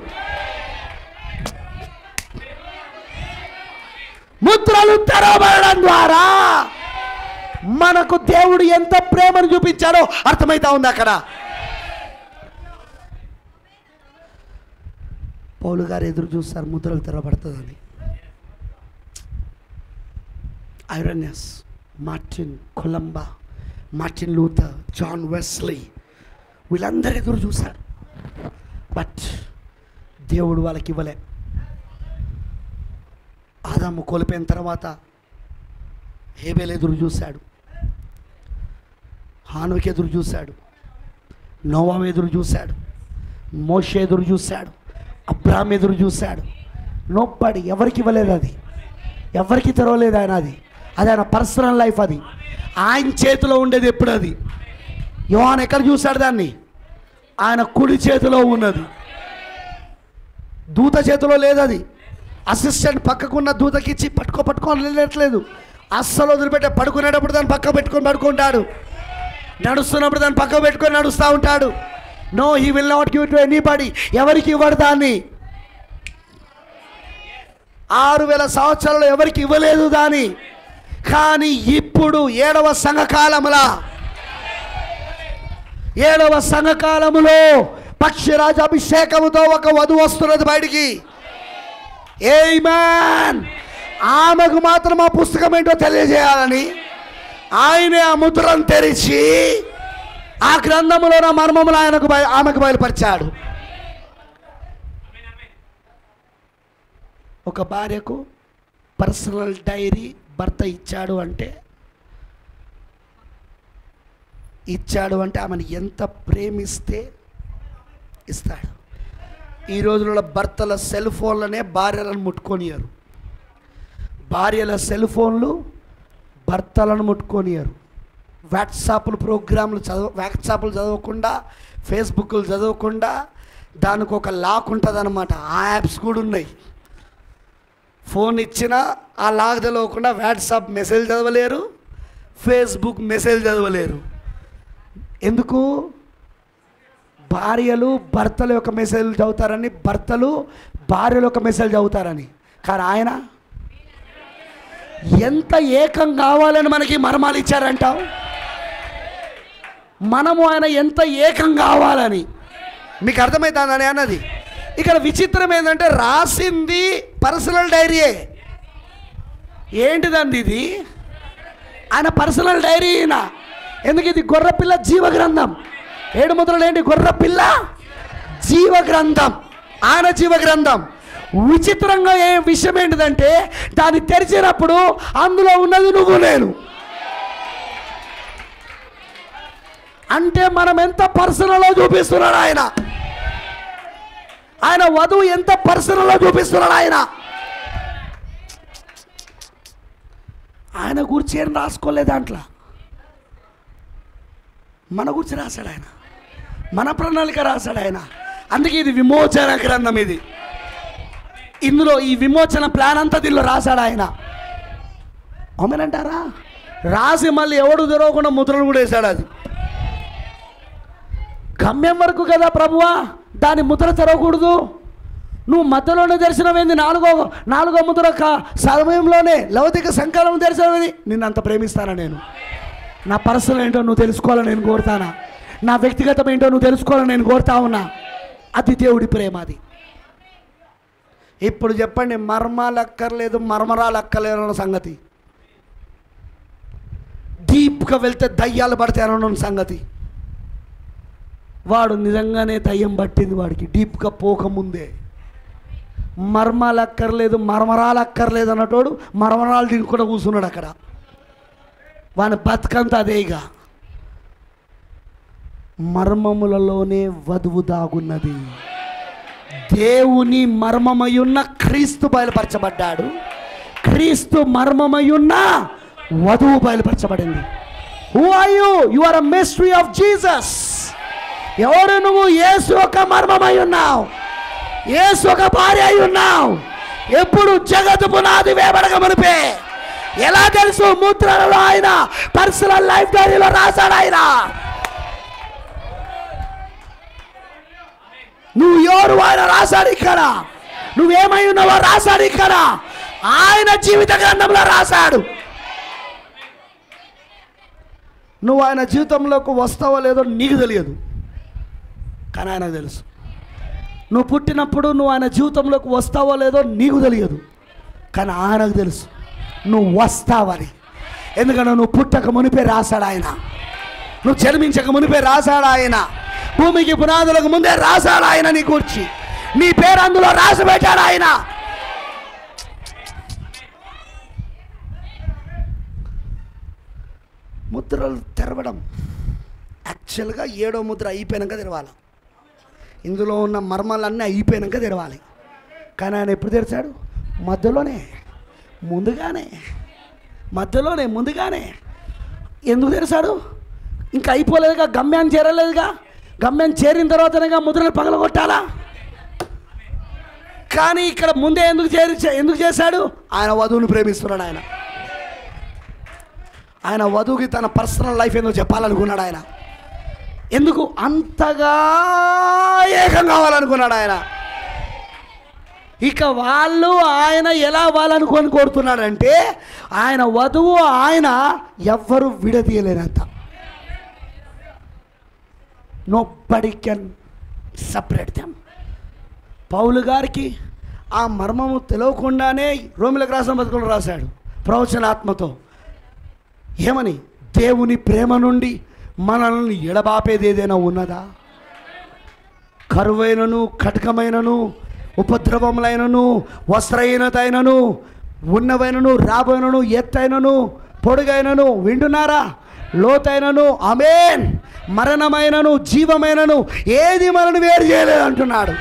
ముద్రలు తెరవబడడం ద్వారా మనకు దేవుడు ఎంత ప్రేమను చూపించాడో అర్థమవుతా ఉంది అక్కడ. పౌలు గారు ఎదురు చూస్తారు ముద్రలు తెరవబడుతుందని. Irenaeus, Martin Columba, Martin Luther, John Wesley, వీళ్ళందరూ ఎదురు చూశారు. బట్ దేవుడు వాళ్ళకి ఇవ్వలే. ఆదాము కోల్పోయిన తర్వాత హేబెల్ ఎదురు చూశాడు, హానుకి ఎదురు చూశాడు, నోవా ఎదురు చూశాడు, మోషే ఎదురు చూశాడు, అబ్రాహాం ఎదురు చూశాడు. నోబడి, ఎవరికి ఇవ్వలేదు అది, ఎవరికి తెరవలేదు ఆయన. అది అది ఆయన పర్సనల్ లైఫ్. అది ఆయన చేతిలో ఉండేది ఎప్పుడు. అది యోహాను ఎక్కడ చూశాడు దాన్ని? ఆయన కుడి చేతిలో ఉన్నది, దూత చేతిలో లేదు. అది అసిస్టెంట్ పక్కకున్న దూతకి ఇచ్చి పట్టుకో పట్టుకోని వెళ్ళట్లేదు. అస్సలు వదిలిపెట్టే, పడుకునేటప్పుడు దాన్ని పక్క పెట్టుకొని పడుకుంటాడు, నడుస్తున్నప్పుడు దాన్ని పక్క పెట్టుకొని నడుస్తూ ఉంటాడు. No, he will not give to anybody, ఎవరికి ఇవ్వడు దాన్ని. ఆరు వేల సంవత్సరాలు ఎవరికి ఇవ్వలేదు దాన్ని. కానీ ఇప్పుడు ఏడవ సంఘకాలములా ఏడవ సంఘకాలములో పక్షిరాజ అభిషేకముతో ఒక వధువు వస్తున్నది బయటికి. ఆమేన్. ఆమెకు మాత్రం ఆ పుస్తకం ఏంటో తెలియజేయాలని ఆయనే ఆ ముద్రను తెరిచి ఆ గ్రంథములో నా మర్మములు ఆయనకు ఆమెకు బయలుపరిచాడు. ఒక భార్యకు పర్సనల్ డైరీ భర్త ఇచ్చాడు అంటే ఇచ్చాడు అంటే ఆమెను ఎంత ప్రేమిస్తే ఇస్తాడు. ఈ రోజుల్లో భర్తల సెల్ ఫోన్లనే భార్యలను ముట్టుకొనియారు, భార్యల సెల్ ఫోన్లు భర్తలను ముట్టుకొనియారు. వాట్సాప్లు ప్రోగ్రాంలు చదవ వాట్సాప్లు చదవకుండా, ఫేస్బుక్లు చదవకుండా దానికి ఒక లాక్ ఉంటుంది అన్నమాట. ఆ యాప్స్ కూడా ఉన్నాయి. ఫోన్ ఇచ్చినా ఆ లాక్ చదవకుండా వాట్సాప్ మెసేజ్ చదవలేరు, ఫేస్బుక్ మెసేజ్ చదవలేరు. ఎందుకు? భార్యలు భర్తల యొక్క మెసేజ్లు చదువుతారని, భర్తలు భార్యల యొక్క మెసేజ్ చదువుతారని. కానీ ఆయన ఎంత ఏకం కావాలని మనకి మర్మాలు ఇచ్చారంటావు. మనము ఆయన ఎంత ఏకం కావాలని మీకు అర్థమవుతుందని అన్నది. ఇక్కడ విచిత్రం ఏంటంటే రాసింది పర్సనల్ డైరీయే. ఏంటిదండి ఇది? ఆయన పర్సనల్ డైరీ ఈయన. ఎందుకు? ఇది గొర్రెపిల్ల జీవ గ్రంథం. ఏడు ముద్రలు ఏంటి? గొర్రెపిల్ల జీవ గ్రంథం, ఆయన జీవ గ్రంథం. విచిత్రంగా ఏ విషయం ఏంటిదంటే దాన్ని తెరిచినప్పుడు అందులో ఉన్నది నువ్వు నేను. అంటే మనం ఎంత పర్సనల్లో చూపిస్తున్నాడు ఆయన. ఆయన వధువు ఎంత పర్సనల్లో చూపిస్తున్నాడు ఆయన. ఆయన గురించి ఏం రాసుకోలేదు దాంట్లో, మన గురించి రాశాడు ఆయన, మన ప్రణాళిక రాశాడు ఆయన. అందుకే ఇది విమోచన గ్రంథం. ఇది ఇందులో ఈ విమోచన ప్లాన్ అంతా దీనిలో రాశాడు ఆయన. అవునంటారా? రాసి మళ్ళీ ఎవడు తెరవకుండా ముద్రలు కూడా వేశాడు. అది గమ్యం వరకు కదా ప్రభువా, దాని ముద్ర తెరవకూడదు. నువ్వు మధ్యలోనే దర్శనమైంది, నాలుగో నాలుగో ముద్ర సమయంలోనే లౌకిక సంకల్పం దర్శనమైంది. నిన్ను అంత ప్రేమిస్తానా నేను? నా పర్సనల్ ఏంటో నువ్వు తెలుసుకోవాలని నేను కోరుతానా? నా వ్యక్తిగతం ఏంటో నువ్వు తెలుసుకోవాలని నేను కోరుతా ఉన్నా. అది దేవుడి ప్రేమ. అది ఇప్పుడు చెప్పండి, మర్మాలు అక్కర్లేదు, మర్మరాలు అక్కర్లేదు అన్న సంగతి. డీప్గా వెళ్తే దయ్యాలు పడతాయన్న సంగతి. వాడు నిజంగానే దయ్యం పట్టింది వాడికి డీప్గా పోకముందే. మర్మాలు అక్కర్లేదు, మర్మరాలు అక్కర్లేదు అన్నటోడు మర్మరాలు తినుకుంటూ కూర్చున్నాడు అక్కడ. వాని బతుకంతా అదేగా. మర్మములలోనే వధువు దాగున్నది. దేవుని మర్మమయున్న క్రీస్తు బయలుపరచబడ్డాడు. క్రీస్తు మర్మమయున్న వధువు బయలుపరచబడింది. Who are you? You are a mystery of Jesus. ఎవరు నువ్వు? యేసు ఒక మర్మమై ఉన్నావు, యేసు ఒక భార్య అయి ఉన్నావు. ఎప్పుడు? జగత్తు పునాది వేయబడక మునిపే. ఎలా తెలుసు? ముద్రలలో ఆయన పర్సనల్ లైఫ్ డైరీలో రాశాడు ఆయన. నువ్వు ఎవరు? ఆయన రాశాడు ఇక్కడ. నువ్వేమై ఉన్నావో రాశాడు ఇక్కడ. ఆయన జీవిత గ్రంథంలో రాశాడు. నువ్వు ఆయన జీవితంలోకి వస్తావో లేదో నీకు తెలియదు, కానీ ఆయనకు తెలుసు. నువ్వు పుట్టినప్పుడు నువ్వు ఆయన జీవితంలోకి వస్తావో లేదో నీకు తెలియదు, కానీ ఆయనకు తెలుసు నువ్వు వస్తావని. ఎందుకంటే నువ్వు పుట్టక మునిపే రాశాడు ఆయన. నువ్వు జన్మించక మునిపే రాశాడు ఆయన. భూమికి పునాదులకు ముందే రాశాడు ఆయన నీ కూర్చి. నీ పేరు అందులో రాసి పెట్టాడు ఆయన. ముద్రలు తెరవడం యాక్చువల్గా ఏడో ముద్ర అయిపోయాక తెరవాలి. ఇందులో ఉన్న మర్మాలన్నీ అయిపోయాక తెరవాలి. కానీ ఆయన ఎప్పుడు తెరిచాడు? మధ్యలోనే, ముందుగానే, మధ్యలోనే ముందుగానే. ఎందుకు తెరిచాడు? ఇంకా అయిపోలేదుగా, గమ్యాన్ని చేరలేదుగా. గమ్యం చేరిన తర్వాతనేగా ముద్రలు పగలగొట్టాలా. కానీ ఇక్కడ ముందే ఎందుకు చేరి ఎందుకు చేశాడు? ఆయన వధువుని ప్రేమిస్తున్నాడు. ఆయన ఆయన వధువుకి తన పర్సనల్ లైఫ్ ఎందుకు చెప్పాలనుకున్నాడు. ఆయన ఎందుకు అంతగా ఏకం కావాలనుకున్నాడు. ఆయన ఇక వాళ్ళు ఆయన ఎలా వాళ్ళనుకొని కోరుతున్నాడంటే, ఆయన వధువు ఆయన ఎవ్వరు విడదీయలేనంత. Nobody can separate them. పౌలు గారికి ఆ మర్మము తెలియకుండానే రోమిలకు రాసిన బతుకులు రాశాడు ప్రవచనాత్మతో. ఏమని? దేవుని ప్రేమ నుండి మనల్ని ఎడబాపేది ఏదైనా ఉన్నదా? కరువైనను, కటకమైనను, ఉపద్రవములైనను, వస్త్రహీనత అయినను, ఉన్నవైనను, రాబోయినను, ఎత్తైనను, పొడుగైనను, వింటున్నారా? లోతైనను, ఆమేన్, మరణమైనను, జీవమైనను ఏది మనను వేరు చేయలేదు అంటున్నాడు.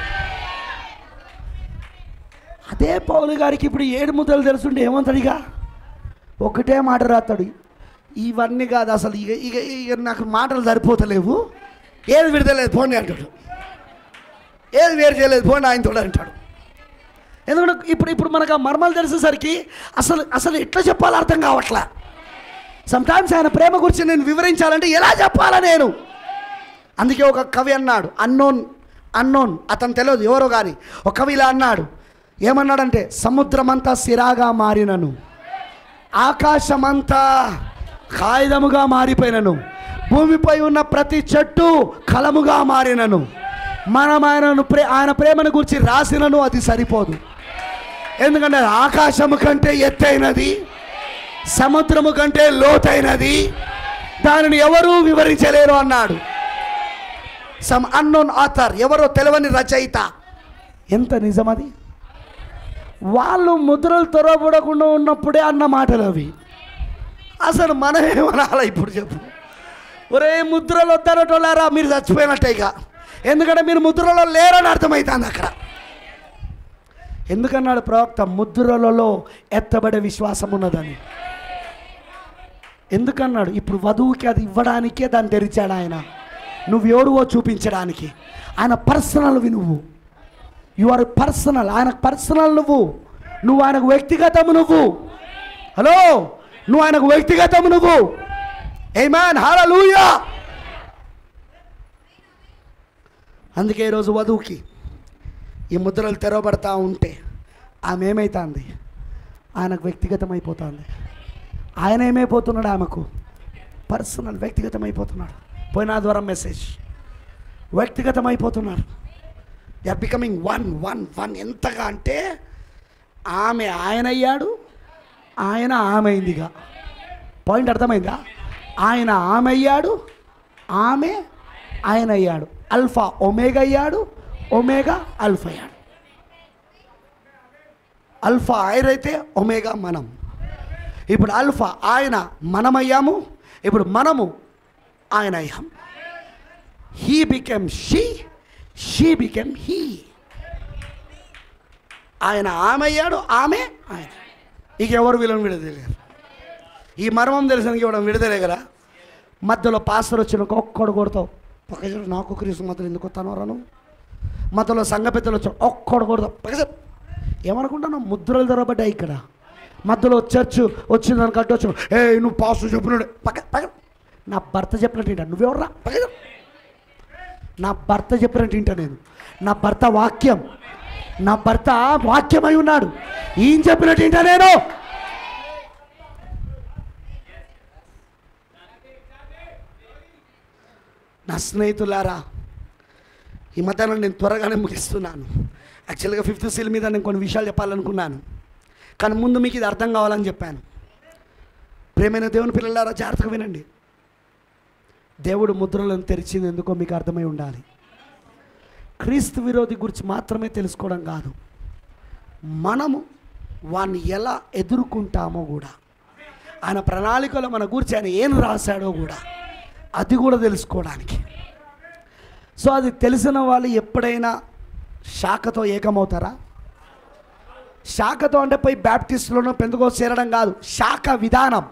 అదే పౌలు గారికి ఇప్పుడు ఏడు ముద్దలు తెలుసుంటే ఏమంటాడుగా? ఒకటే మాట రాస్తాడు, ఇవన్నీ కాదు అసలు, ఇక ఇక ఇక నాకు మాటలు సరిపోతలేవు, ఏది విడతలేదు పోండి అంటాడు, ఏది వేరు చేయలేదు పోండి ఆయనతో అంటాడు. ఎందుకంటే ఇప్పుడు ఇప్పుడు మనకు ఆ మర్మాలు తెలిసేసరికి అసలు అసలు ఎట్లా చెప్పాలో అర్థం కావట్లా. సమ్టైమ్స్ ఆయన ప్రేమ గురించి నేను వివరించాలంటే ఎలా చెప్పాలా నేను? అందుకే ఒక కవి అన్నాడు, అన్నోన్ అన్నోన్ అతను తెలియదు ఎవరో కానీ, ఒక కవి ఇలా అన్నాడు. ఏమన్నాడంటే, సముద్రమంతా సిరాగా మారినను, ఆకాశమంతా కాగితముగా మారిపోయినను, భూమిపై ఉన్న ప్రతి చెట్టు కలముగా మారినను, మనం ఆయనను ప్రే ఆయన ప్రేమను గురించి రాసినను అది సరిపోదు. ఎందుకంటే ఆకాశము కంటే ఎత్తైనది, సముద్రము కంటే లోతైనది, దానిని ఎవరూ వివరించలేరు అన్నాడు. సమ్ అన్నోన్ ఆథర్, ఎవరో తెలియని రచయిత. ఎంత నిజమది? వాళ్ళు ముద్రలు తొరబడకుండా ఉన్నప్పుడే అన్న మాటలు అవి. అసలు మనమేమనాలా ఇప్పుడు చెప్పు? ఒరే ముద్రలు వద్దనటోళ్ళారా, మీరు చచ్చిపోయినట్టేగా. ఎందుకంటే మీరు ముద్రలో లేరని అర్థమవుతుంది అక్కడ. ఎందుకన్నాడు ప్రవక్త? ముద్రలలో ఎత్తబడే విశ్వాసం ఉన్నదని. ఎందుకన్నాడు? ఇప్పుడు వధువుకి అది ఇవ్వడానికే దాన్ని తెరిచాడు ఆయన. నువ్వు ఎవరువో చూపించడానికి. ఆయన పర్సనల్వి నువ్వు, యు ఆర్ పర్సనల్. ఆయనకు పర్సనల్ నువ్వు, నువ్వు ఆయనకు వ్యక్తిగతము నువ్వు. హలో, నువ్వు ఆయనకు వ్యక్తిగతము నువ్వు. ఆమేన్, హల్లెలూయా. అందుకే ఈరోజు వధువుకి ఈ ముద్రలు తెరవబడతా ఉంటే ఆమె ఏమవుతుంది? ఆయనకు వ్యక్తిగతం అయిపోతుంది. ఆయన ఏమైపోతున్నాడు? ఆమెకు పర్సనల్, వ్యక్తిగతం అయిపోతున్నాడు. పోయిన ద్వారా మెసేజ్, వ్యక్తిగతం అయిపోతున్నారు. They are becoming one one one. ఎంతగా అంటే ఆమె ఆయన అయ్యాడు, ఆయన ఆమె అయిందిగా. పాయింట్ అర్థమైందా? ఆయన ఆమె అయ్యాడు, ఆమె ఆయన అయ్యాడు. అల్ఫా ఒమేగా అయ్యాడు, ఒమేగా అల్ఫా అయ్యాడు. అల్ఫా ఆయన అయితే ఒమేగా మనం. ఇప్పుడు అల్ఫా ఆయన మనమయ్యాము, ఇప్పుడు మనము ఆయన అయ్యాము. He became she, she became he. ఆయన ఆమె అయ్యాడు, ఆమె ఆయన. ఇక ఎవరు వీళ్ళని విడదలేరు. ఈ మర్మం తెలిసానికి ఇవ్వడం విడదలేగరా. మధ్యలో పాస్టర్ వచ్చిన ఒక్కడు కొడతావు, పక్క నాకు క్రీస్తు మధ్యలో ఎందుకు వస్తాను రాను. మధ్యలో సంఘ పెద్దలు వచ్చాడు, ఒక్కడు కొడతావు పక్క. ఏమనుకుంటాను? ముద్రలు తెరబడ్డాయి ఇక్కడ. మధ్యలో చర్చ్ వచ్చిందని కట్టి వచ్చాను, ఏ నువ్వు పాస్టర్ చెప్పినాడు పక్క పక్క. నా భర్త చెప్పినట్టు వింటా, నువ్వెవర్రా పక్క. నా భర్త చెప్పినట్టు వింటా నేను. నా భర్త వాక్యం, నా భర్త వాక్యమై ఉన్నాడు. ఈయన చెప్పినట్టు వింటా నేను. నా స్నేహితులారా, ఈ మధ్యాహ్నం నేను త్వరగానే ముగిస్తున్నాను. యాక్చువల్గా ఫిఫ్త్ సీల్ మీద నేను కొన్ని విషయాలు చెప్పాలనుకున్నాను, కానీ ముందు మీకు ఇది అర్థం కావాలని చెప్పాను. ప్రేమైన దేవుని పిల్లలారా, జాగ్రత్తగా వినండి. దేవుడు ముద్రలను తెరిచింది ఎందుకో మీకు అర్థమై ఉండాలి. క్రీస్తు విరోధి గురించి మాత్రమే తెలుసుకోవడం కాదు, మనము వాన్ని ఎలా ఎదుర్కొంటామో కూడా, ఆయన ప్రణాళికలో మన గురించి ఆయన ఏం రాశాడో కూడా, అది కూడా తెలుసుకోవడానికి. సో అది తెలిసిన వాళ్ళు ఎప్పుడైనా శాఖతో ఏకమవుతారా? శాఖతో అంటే పోయి బ్యాప్టిస్టులను పెందుకోసం చేరడం కాదు. శాఖ విధానం,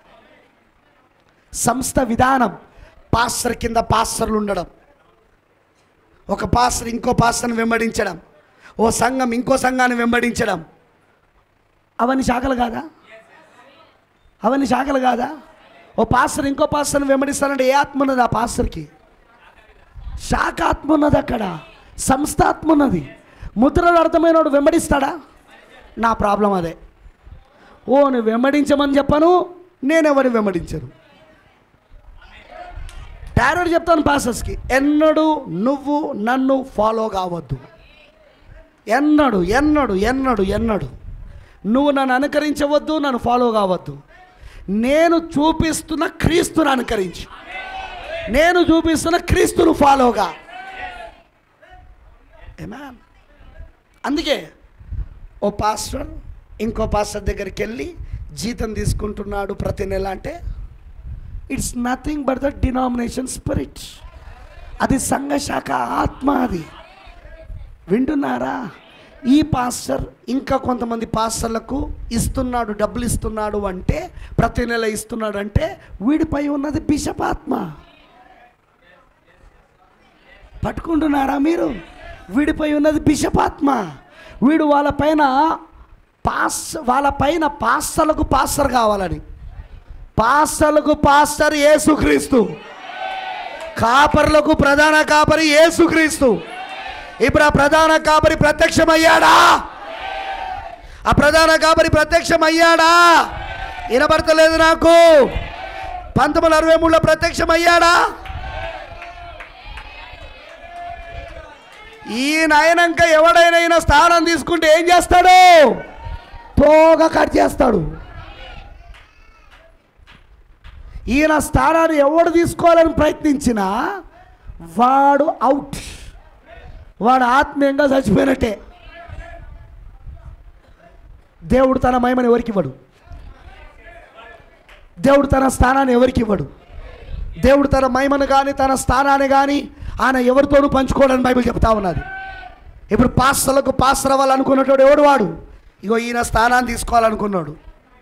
సంస్థ విధానం. పాస్టర్ కింద పాస్టర్లు ఉండడం, ఒక పాస్టర్ ఇంకో పాస్టర్ని వెంబడించడం, ఓ సంఘం ఇంకో సంఘాన్ని వెంబడించడం, అవన్నీ శాఖలు కాదా? అవన్నీ శాఖలు కాదా? ఓ పాస్టర్ ఇంకో పాస్టర్ని వెంబడిస్తానంటే ఏ ఆత్మ ఉన్నది ఆ పాస్టర్కి? శాఖ ఆత్మ ఉన్నది, అక్కడ సంస్థ ఆత్మ ఉన్నది. ముద్రలు అర్థమైన వాడు వెంబడిస్తాడా? నా ప్రాబ్లం అదే. ఓ నువ్వు వెంబడించమని చెప్పను, నేనెవరిని వెంబడించను. డైరెక్ట్ చెప్తాను పాస్టర్స్కి, ఎన్నడూ నువ్వు నన్ను ఫాలో కావద్దు. ఎన్నడు ఎన్నడు ఎన్నడు ఎన్నడు నువ్వు నన్ను అనుకరించవద్దు, నన్ను ఫాలో కావద్దు. నేను చూపిస్తున్న క్రీస్తుని అనుకరించు, నేను చూపిస్తున్న క్రీస్తును ఫాలోగా. ఆమేన్. అందుకే ఓ పాస్టర్ ఇంకో పాస్టర్ దగ్గరికి వెళ్ళి జీతం తీసుకుంటున్నాడు ప్రతి నెల అంటే it's nothing but the denomination spirit. అది సంఘ శాఖ ఆత్మ. అది వింటున్నారా? ఈ పాస్టర్ ఇంకా కొంతమంది పాస్టర్లకు ఇస్తున్నాడు, డబ్బులు ఇస్తున్నాడు అంటే, ప్రతి నెల ఇస్తున్నాడు అంటే వీడిపై ఉన్నది బిషప్ ఆత్మ. పట్టుకుంటున్నారా మీరు? వీడిపై ఉన్నది బిషప్ ఆత్మ. వీడు వాళ్ళ పైన పాస్ వాళ్ళ పైన పాస్టర్లకు పాస్టర్ కావాలని. పాస్టర్లకు పాస్టర్ యేసుక్రీస్తు, కాపర్లకు ప్రధాన కాపరి యేసుక్రీస్తు. ఇప్పుడు ఆ ప్రధాన కాపరి ప్రత్యక్షమయ్యాడా? ఆ ప్రధాన కాపరి ప్రత్యక్షమయ్యాడా? వినబడతలేదు నాకు. పంతొమ్మిది వందల అరవై మూడులో ప్రత్యక్షమయ్యాడా? ఈయన అయినాక ఎవడైనా స్థానం తీసుకుంటే ఏం చేస్తాడు? తోగా కట్ చేస్తాడు. ఈయన స్థానాన్ని ఎవడు తీసుకోవాలని ప్రయత్నించినా వాడు అవుట్, వాడు ఆత్మీయంగా చచ్చిపోయినట్టే. దేవుడు తన మహిమను ఎవరికి ఇవ్వడు, దేవుడు తన స్థానాన్ని ఎవరికి ఇవ్వడు. దేవుడు తన మహిమను కానీ తన స్థానాన్ని కానీ ఆయన ఎవరితోనూ పంచుకోవడానికి బైబిల్ చెప్తా ఉన్నది. ఇప్పుడు పాస్టర్లకు పాస్టర్ అవ్వాలనుకున్నట్టు ఎవడు? వాడు ఇగో ఈయన స్థానాన్ని తీసుకోవాలనుకున్నాడు.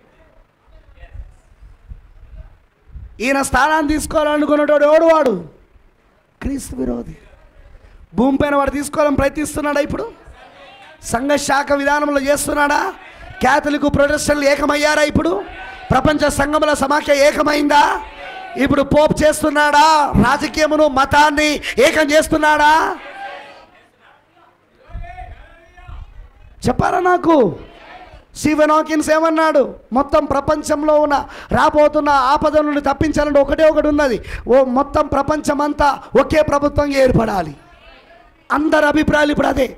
ఈయన స్థానాన్ని తీసుకోవాలనుకున్నట్టు ఎవడు? వాడు క్రీస్తు విరోధి. భూమిపైన వాడు తీసుకోవాలని ప్రయత్నిస్తున్నాడా? ఇప్పుడు సంఘ శాఖ విధానంలో చేస్తున్నాడా? క్యాథలిక్ ప్రొటెస్టెంట్లు ఏకమయ్యారా? ఇప్పుడు ప్రపంచ సంఘముల సమాఖ్య ఏకమైందా? ఇప్పుడు పోప్ చేస్తున్నాడా? రాజకీయమును మతాన్ని ఏకం చేస్తున్నాడా? చెప్పారా నాకు? స్టీవెన్ హాకిన్స్ ఏమన్నాడు? మొత్తం ప్రపంచంలో ఉన్న రాబోతున్న ఆపద నుండి తప్పించాలంటే ఒకటే ఒకటి ఉన్నది, ఓ మొత్తం ప్రపంచమంతా ఒకే ప్రభుత్వంగా ఏర్పడాలి. అందరి అభిప్రాయాలు ఇప్పుడు అదే.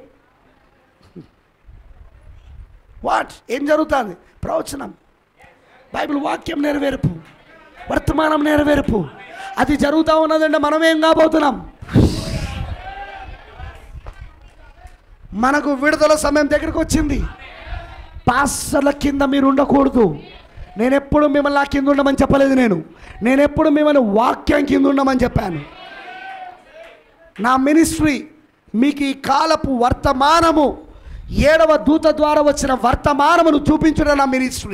వాట్ ఏం జరుగుతుంది? ప్రవచనం, బైబిల్ వాక్యం నెరవేర్పు, వర్తమానం నెరవేర్పు. అది జరుగుతూ ఉన్నదంటే మనం ఏం కాబోతున్నాం? మనకు విడుదల సమయం దగ్గరికి వచ్చింది. పాస్టర్ల కింద మీరు ఉండకూడదు. నేను ఎప్పుడు మిమ్మల్ని ఆ కింద ఉండమని చెప్పలేదు. నేను నేను ఎప్పుడు మిమ్మల్ని వాక్యం కింద ఉండమని చెప్పాను. నా మినిస్ట్రీ మీకు ఈ కాలపు వర్తమానము, ఏడవ దూత ద్వారా వచ్చిన వర్తమానమును చూపించడం నా మినిస్ట్రీ.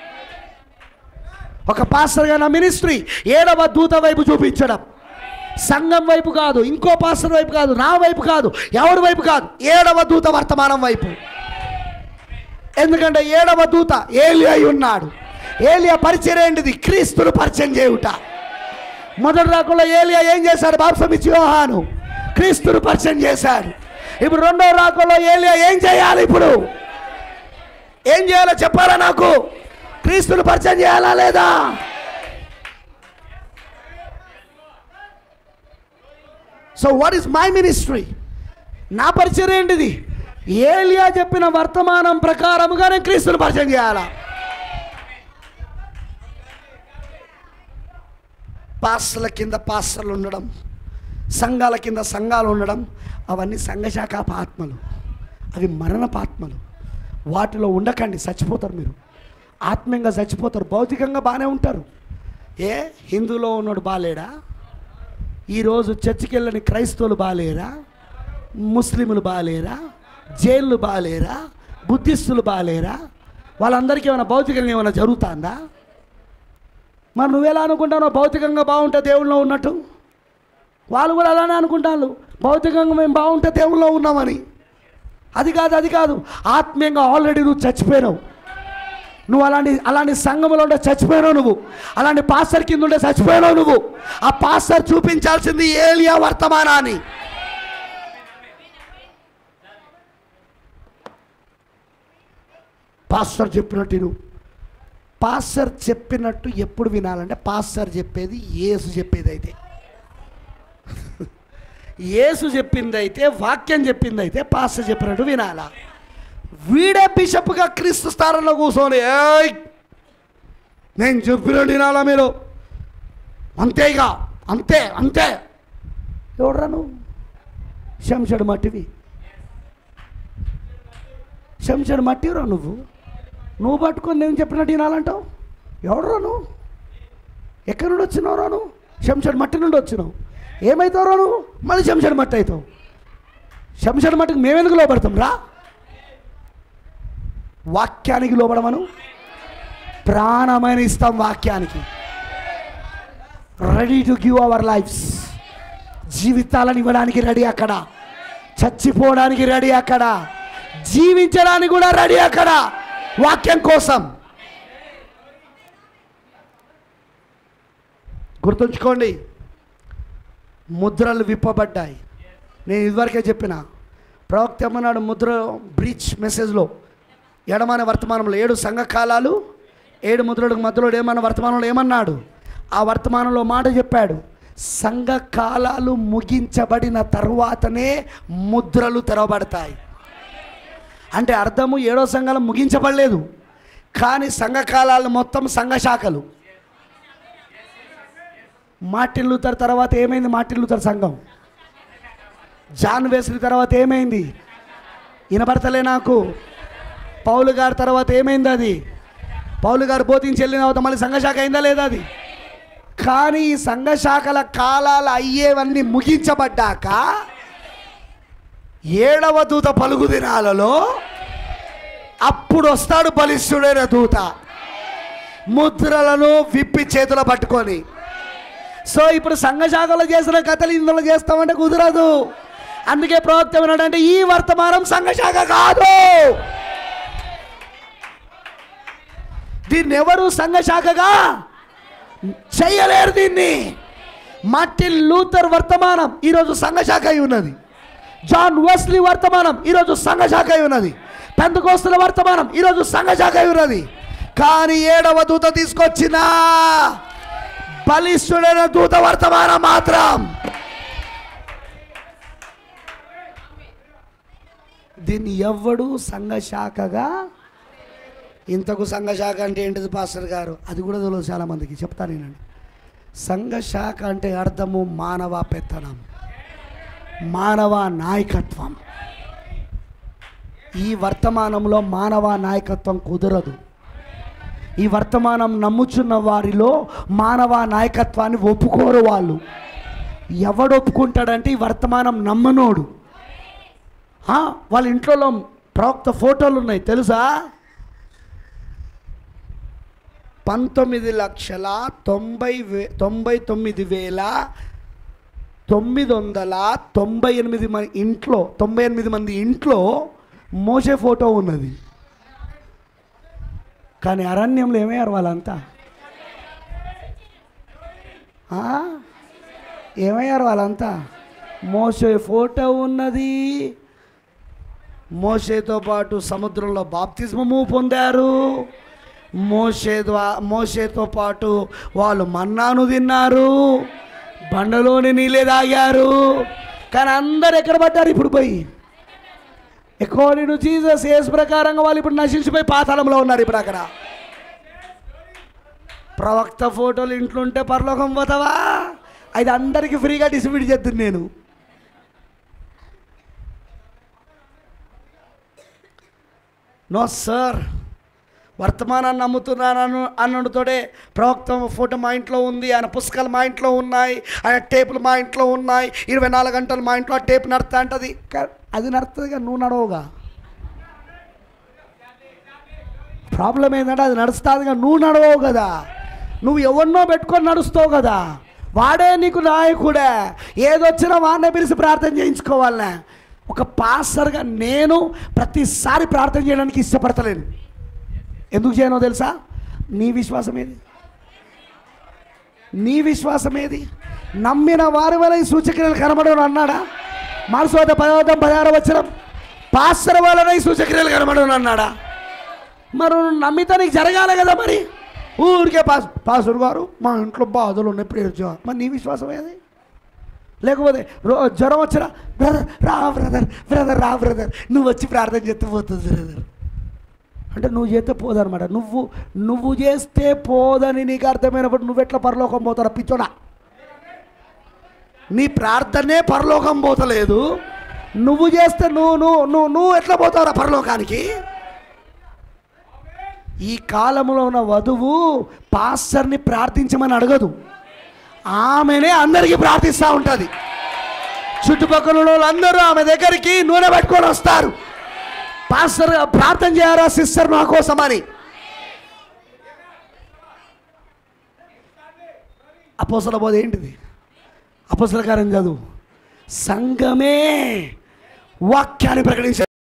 ఒక పాస్టర్గా నా మినిస్ట్రీ ఏడవ దూత వైపు చూపించడం. సంఘం వైపు కాదు, ఇంకో పాస్టర్ వైపు కాదు, నా వైపు కాదు, ఎవరి వైపు కాదు, ఏడవ దూత వర్తమానం వైపు. ఎందుకంటే ఏడవ దూత ఏలియా ఉన్నాడు. ఏలియా పరిచయం ఏంటిది? క్రీస్తును పరిచయం చేయుట. మొదటి రాకుల్లో ఏలియా ఏం చేశాడు? బాప్తిసం ఇచ్చి యోహాను క్రీస్తును పరిచయం చేశాడు. ఇప్పుడు రెండో రాకుల్లో ఏలియా ఏం చేయాలి? ఇప్పుడు ఏం చేయాలో చెప్పాలా నాకు? క్రీస్తును పరిచయం చేయాలా లేదా? So what is my ministry? నా పరిచయం ఏంటిది? ఏలియా చెప్పిన వర్తమానం ప్రకారముగా నేను క్రీస్తును పరిచయం చేయాలా? పాస్టర్ల కింద పాస్టర్లు ఉండడం, సంఘాల కింద సంఘాలు ఉండడం, అవన్నీ సంఘశాఖ ఆత్మలు, అవి మరణపాత్మలు. వాటిలో ఉండకండి, చచ్చిపోతారు. మీరు ఆత్మీయంగా చచ్చిపోతారు. భౌతికంగా బాగానే ఉంటారు. ఏ హిందూలో ఉన్నాడు బాలేడా? ఈరోజు చర్చికి వెళ్ళని క్రైస్తవులు బాలేరా? ముస్లింలు బాలేరా? జైళ్ళు బాలేరా? బుద్ధిస్తులు బాగాలేరా? వాళ్ళందరికీ ఏమైనా భౌతికంగా ఏమైనా జరుగుతుందా? మరి నువ్వెలా అనుకుంటానో భౌతికంగా బాగుంటే దేవుళ్ళో ఉన్నట్టు? వాళ్ళు కూడా అలానే అనుకుంటాను, భౌతికంగా మేము బాగుంటే దేవుళ్ళో ఉన్నామని. అది కాదు, అది కాదు. ఆత్మీయంగా ఆల్రెడీ నువ్వు చచ్చిపోయినావు. నువ్వు అలాంటి అలాంటి సంఘంలో ఉంటే చచ్చిపోయినావు. నువ్వు అలాంటి పాస్టర్ కింద ఉంటే చచ్చిపోయినావు. నువ్వు ఆ పాస్టర్ చూపించాల్సింది ఏలియా వర్తమానాన్ని. పాస్టర్ చెప్పినట్టు నువ్వు పాస్టర్ చెప్పినట్టు ఎప్పుడు వినాలంటే పాస్టర్ చెప్పేది యేసు చెప్పేది అయితే, యేసు చెప్పింది అయితే, వాక్యం చెప్పింది అయితే పాస్టర్ చెప్పినట్టు వినాలా. వీడే బిషప్గా క్రీస్తు స్థానంలో కూర్చొని ఏయ్ నేను చెప్పినట్టు వినాలా మీరు, అంతేగా అంతే అంతే. ఎవడరా నువ్వు? శంషడు మట్టివి, శంషడు మట్టిరా నువ్వు. నువ్వు పట్టుకొని నేను చెప్పినట్టు వినాలంటావు. ఎవడరా నువ్వు? ఎక్కడి నుండి వచ్చినావురా నువ్వు? శంషడు మట్టి నుండి వచ్చినావు. ఏమవుతావురా నువ్వు? మళ్ళీ శంషడు మట్టి అవుతావు. శంషడు మట్టికి మేమెందుకు లోపడతాం రా? వాక్యానికి లోబడమను, ప్రాణమైన ఇస్తాం వాక్యానికి. Ready to give our lifes. జీవితాలను ఇవ్వడానికి రెడీ అక్కడ, చచ్చిపోవడానికి రెడీ అక్కడ, జీవించడానికి కూడా రెడీ అక్కడ, వాక్యం కోసం. గుర్తుంచుకోండి, ముద్రలు విప్పబడ్డాయి. నేను ఇదివరకే చెప్పిన ప్రవక్త ఏమన్నాడు? ముద్ర బ్రీచ్ మెసేజ్లో ఎడమనే వర్తమానంలో ఏడు సంఘకాలాలు, ఏడు ముద్రలకు మధ్యలో ఏమన్న వర్తమానంలో ఏమన్నాడు? ఆ వర్తమానంలో మాట చెప్పాడు, సంఘకాలాలు ముగించబడిన తరువాతనే ముద్రలు తెరవబడతాయి. అంటే అర్థము ఏడో సంఘాలు ముగించబడలేదు, కానీ సంఘకాలాలు మొత్తం సంఘశాఖలు. మార్టిన్ లూథర్ తర్వాత ఏమైంది? మార్టిన్ లూథర్ సంఘం. జాన్ వెస్లీ తర్వాత ఏమైంది? వినపడతలే నాకు. పౌలు గారి తర్వాత ఏమైంది? అది పౌలు గారు బోధించి వెళ్ళిన తర్వాత మళ్ళీ సంఘశాఖ అయిందా లేదా? అది. కానీ ఈ సంఘశాఖల కాలాలు అయ్యేవన్నీ ముగించబడ్డాక ఏడవ దూత పలుకు దినాలలో అప్పుడు వస్తాడు బలిష్ఠుడైన దూత, ముద్రలను విప్పి చేతులు పట్టుకొని. సో ఇప్పుడు సంఘశాఖలో చేసిన కథలు ఇందులో చేస్తామంటే కుదరదు. అందుకే ప్రవక్త ఏమన్నాడంటే ఈ వర్తమానం సంఘశాఖ కాదు, దీన్ని ఎవరు సంఘశాఖగా చేయలేరు. దీన్ని మార్టిన్ లూథర్ వర్తమానం ఈరోజు సంఘశాఖ అయి ఉన్నది. జాన్ వెస్లీ వర్తమానం ఈరోజు సంఘశాఖ అయి ఉన్నది. పెంతెకోస్తుల వర్తమానం ఈరోజు సంఘశాఖ అయి ఉన్నది. కానీ ఏడవ దూత తీసుకొచ్చిన బలిష్ఠుడైన దూత వర్తమానం మాత్రం దీన్ని ఎవ్వడు సంఘశాఖగా. ఇంతకు సంఘశాఖ అంటే ఏంటిది పాస్టర్ గారు? అది కూడా తెలియదు చాలామందికి. చెప్తాను నేనండి. సంఘశాఖ అంటే అర్థము మానవ పెత్తనం, మానవ నాయకత్వం. ఈ వర్తమానంలో మానవ నాయకత్వం కుదరదు. ఈ వర్తమానం నమ్ముచున్న వారిలో మానవ నాయకత్వాన్ని ఒప్పుకోరు వాళ్ళు. ఎవడు ఒప్పుకుంటాడంటే ఈ వర్తమానం నమ్మనోడు. వాళ్ళ ఇంట్లో ప్రవక్త ఫోటోలు ఉన్నాయి తెలుసా? పంతొమ్మిది లక్షల తొంభై వే తొంభై తొమ్మిది వేల తొమ్మిది వందల తొంభై ఎనిమిది మంది ఇంట్లో తొంభై ఎనిమిది మంది ఇంట్లో మోసే ఫోటో ఉన్నది. కానీ అరణ్యంలో ఏమయ్యారు వాళ్ళంతా? ఏమయ్యారు వాళ్ళంతా? మోసే ఫోటో ఉన్నది. మోసేతో పాటు సముద్రంలో బాప్తిస్మము పొందారు. మోసే ద్వా మోసేతో పాటు వాళ్ళు మన్నాను తిన్నారు, బండలోని నీళ్ళే తాగారు. కానీ అందరు ఎక్కడ పడ్డారు ఇప్పుడు పోయి? అకార్డింగ్ టు జీసస్, యేసు ప్రకారంగా వాళ్ళు ఇప్పుడు నశించిపోయి పాతాళంలో ఉన్నారు. ఇప్పుడు అక్కడ ప్రవక్త ఫోటోలు ఇంట్లో ఉంటే పరలోకం పోతావా? అది అందరికీ ఫ్రీగా డిస్ట్రిబ్యూట్ చేద్దాను నేను. నో సార్, వర్తమానాన్ని నమ్ముతున్నాను అన్నతోడే ప్రవక్త ఫోటో మా ఇంట్లో ఉంది, ఆయన పుస్తకాలు మా ఇంట్లో ఉన్నాయి, ఆయన టేపులు మా ఇంట్లో ఉన్నాయి, ఇరవై నాలుగు గంటలు మా ఇంట్లో ఆ టేప్ నడుతా అంటది. అది నడుతుందిగా, నువ్వు నడవుగా. ప్రాబ్లం ఏంటంటే అది నడుస్తాదిగా, నువ్వు నడవవు కదా, నువ్వు ఎవరినో పెట్టుకొని నడుస్తావు కదా, వాడే నీకు నాయకుడే. ఏదొచ్చినా వాడినే పిలిచి ప్రార్థన చేయించుకోవాలనే. ఒక పాస్టర్గా నేను ప్రతిసారి ప్రార్థన చేయడానికి ఇష్టపడతలేను. ఎందుకు చేయనో తెలుసా? నీ విశ్వాసం ఏది? నీ విశ్వాసం ఏది? నమ్మిన వారి వల్ల ఈ సూచక్రియలు కనబడను అన్నాడా? మార్క్స్ పదవదం పదహారు వచనం, పాస్టర్ వలన ఈ సూచక్రియలు కనబడను అన్నాడా? మరి నమ్మితే నీకు జరగాలి కదా. మరి ఊరికే పాస్ పాస్టర్ గారు మా ఇంట్లో బాధలు ఉన్నాయి ప్రేయర్ చేయాలి, మరి నీ విశ్వాసం ఏది? లేకపోతే రో జ్వరం వచ్చినా బ్రదర్ రా బ్రదర్ బ్రదర్ రా బ్రదర్ నువ్వు వచ్చి ప్రార్థన చేస్తే పోతుంది బ్రదర్ అంటే నువ్వు చేస్తే పోదనమాట. నువ్వు నువ్వు చేస్తే పోదని నీకు అర్థమైనప్పుడు నువ్వెట్లా పరలోకం పోతారా పిచ్చోడా? నీ ప్రార్థనే పరలోకం పోతలేదు, నువ్వు చేస్తే నువ్వు నువ్వు నువ్వు నువ్వు ఎట్లా పోతావురా పరలోకానికి? ఈ కాలంలో ఉన్న వధువు పాస్టర్ని ప్రార్థించమని అడగదు, ఆమెనే అందరికీ ప్రార్థిస్తూ ఉంటుంది. చుట్టుపక్కల వాళ్ళందరూ ఆమె దగ్గరికి నూనె పెట్టుకొని వస్తారు, పాస్టర్ ప్రార్థన చేయారా సిస్టర్ మా కోసం అని. అపోస్తల బోధ ఏంటిది? అపోస్తల కార్యం చదువు. సంఘమే వాక్యాన్ని ప్రకటించే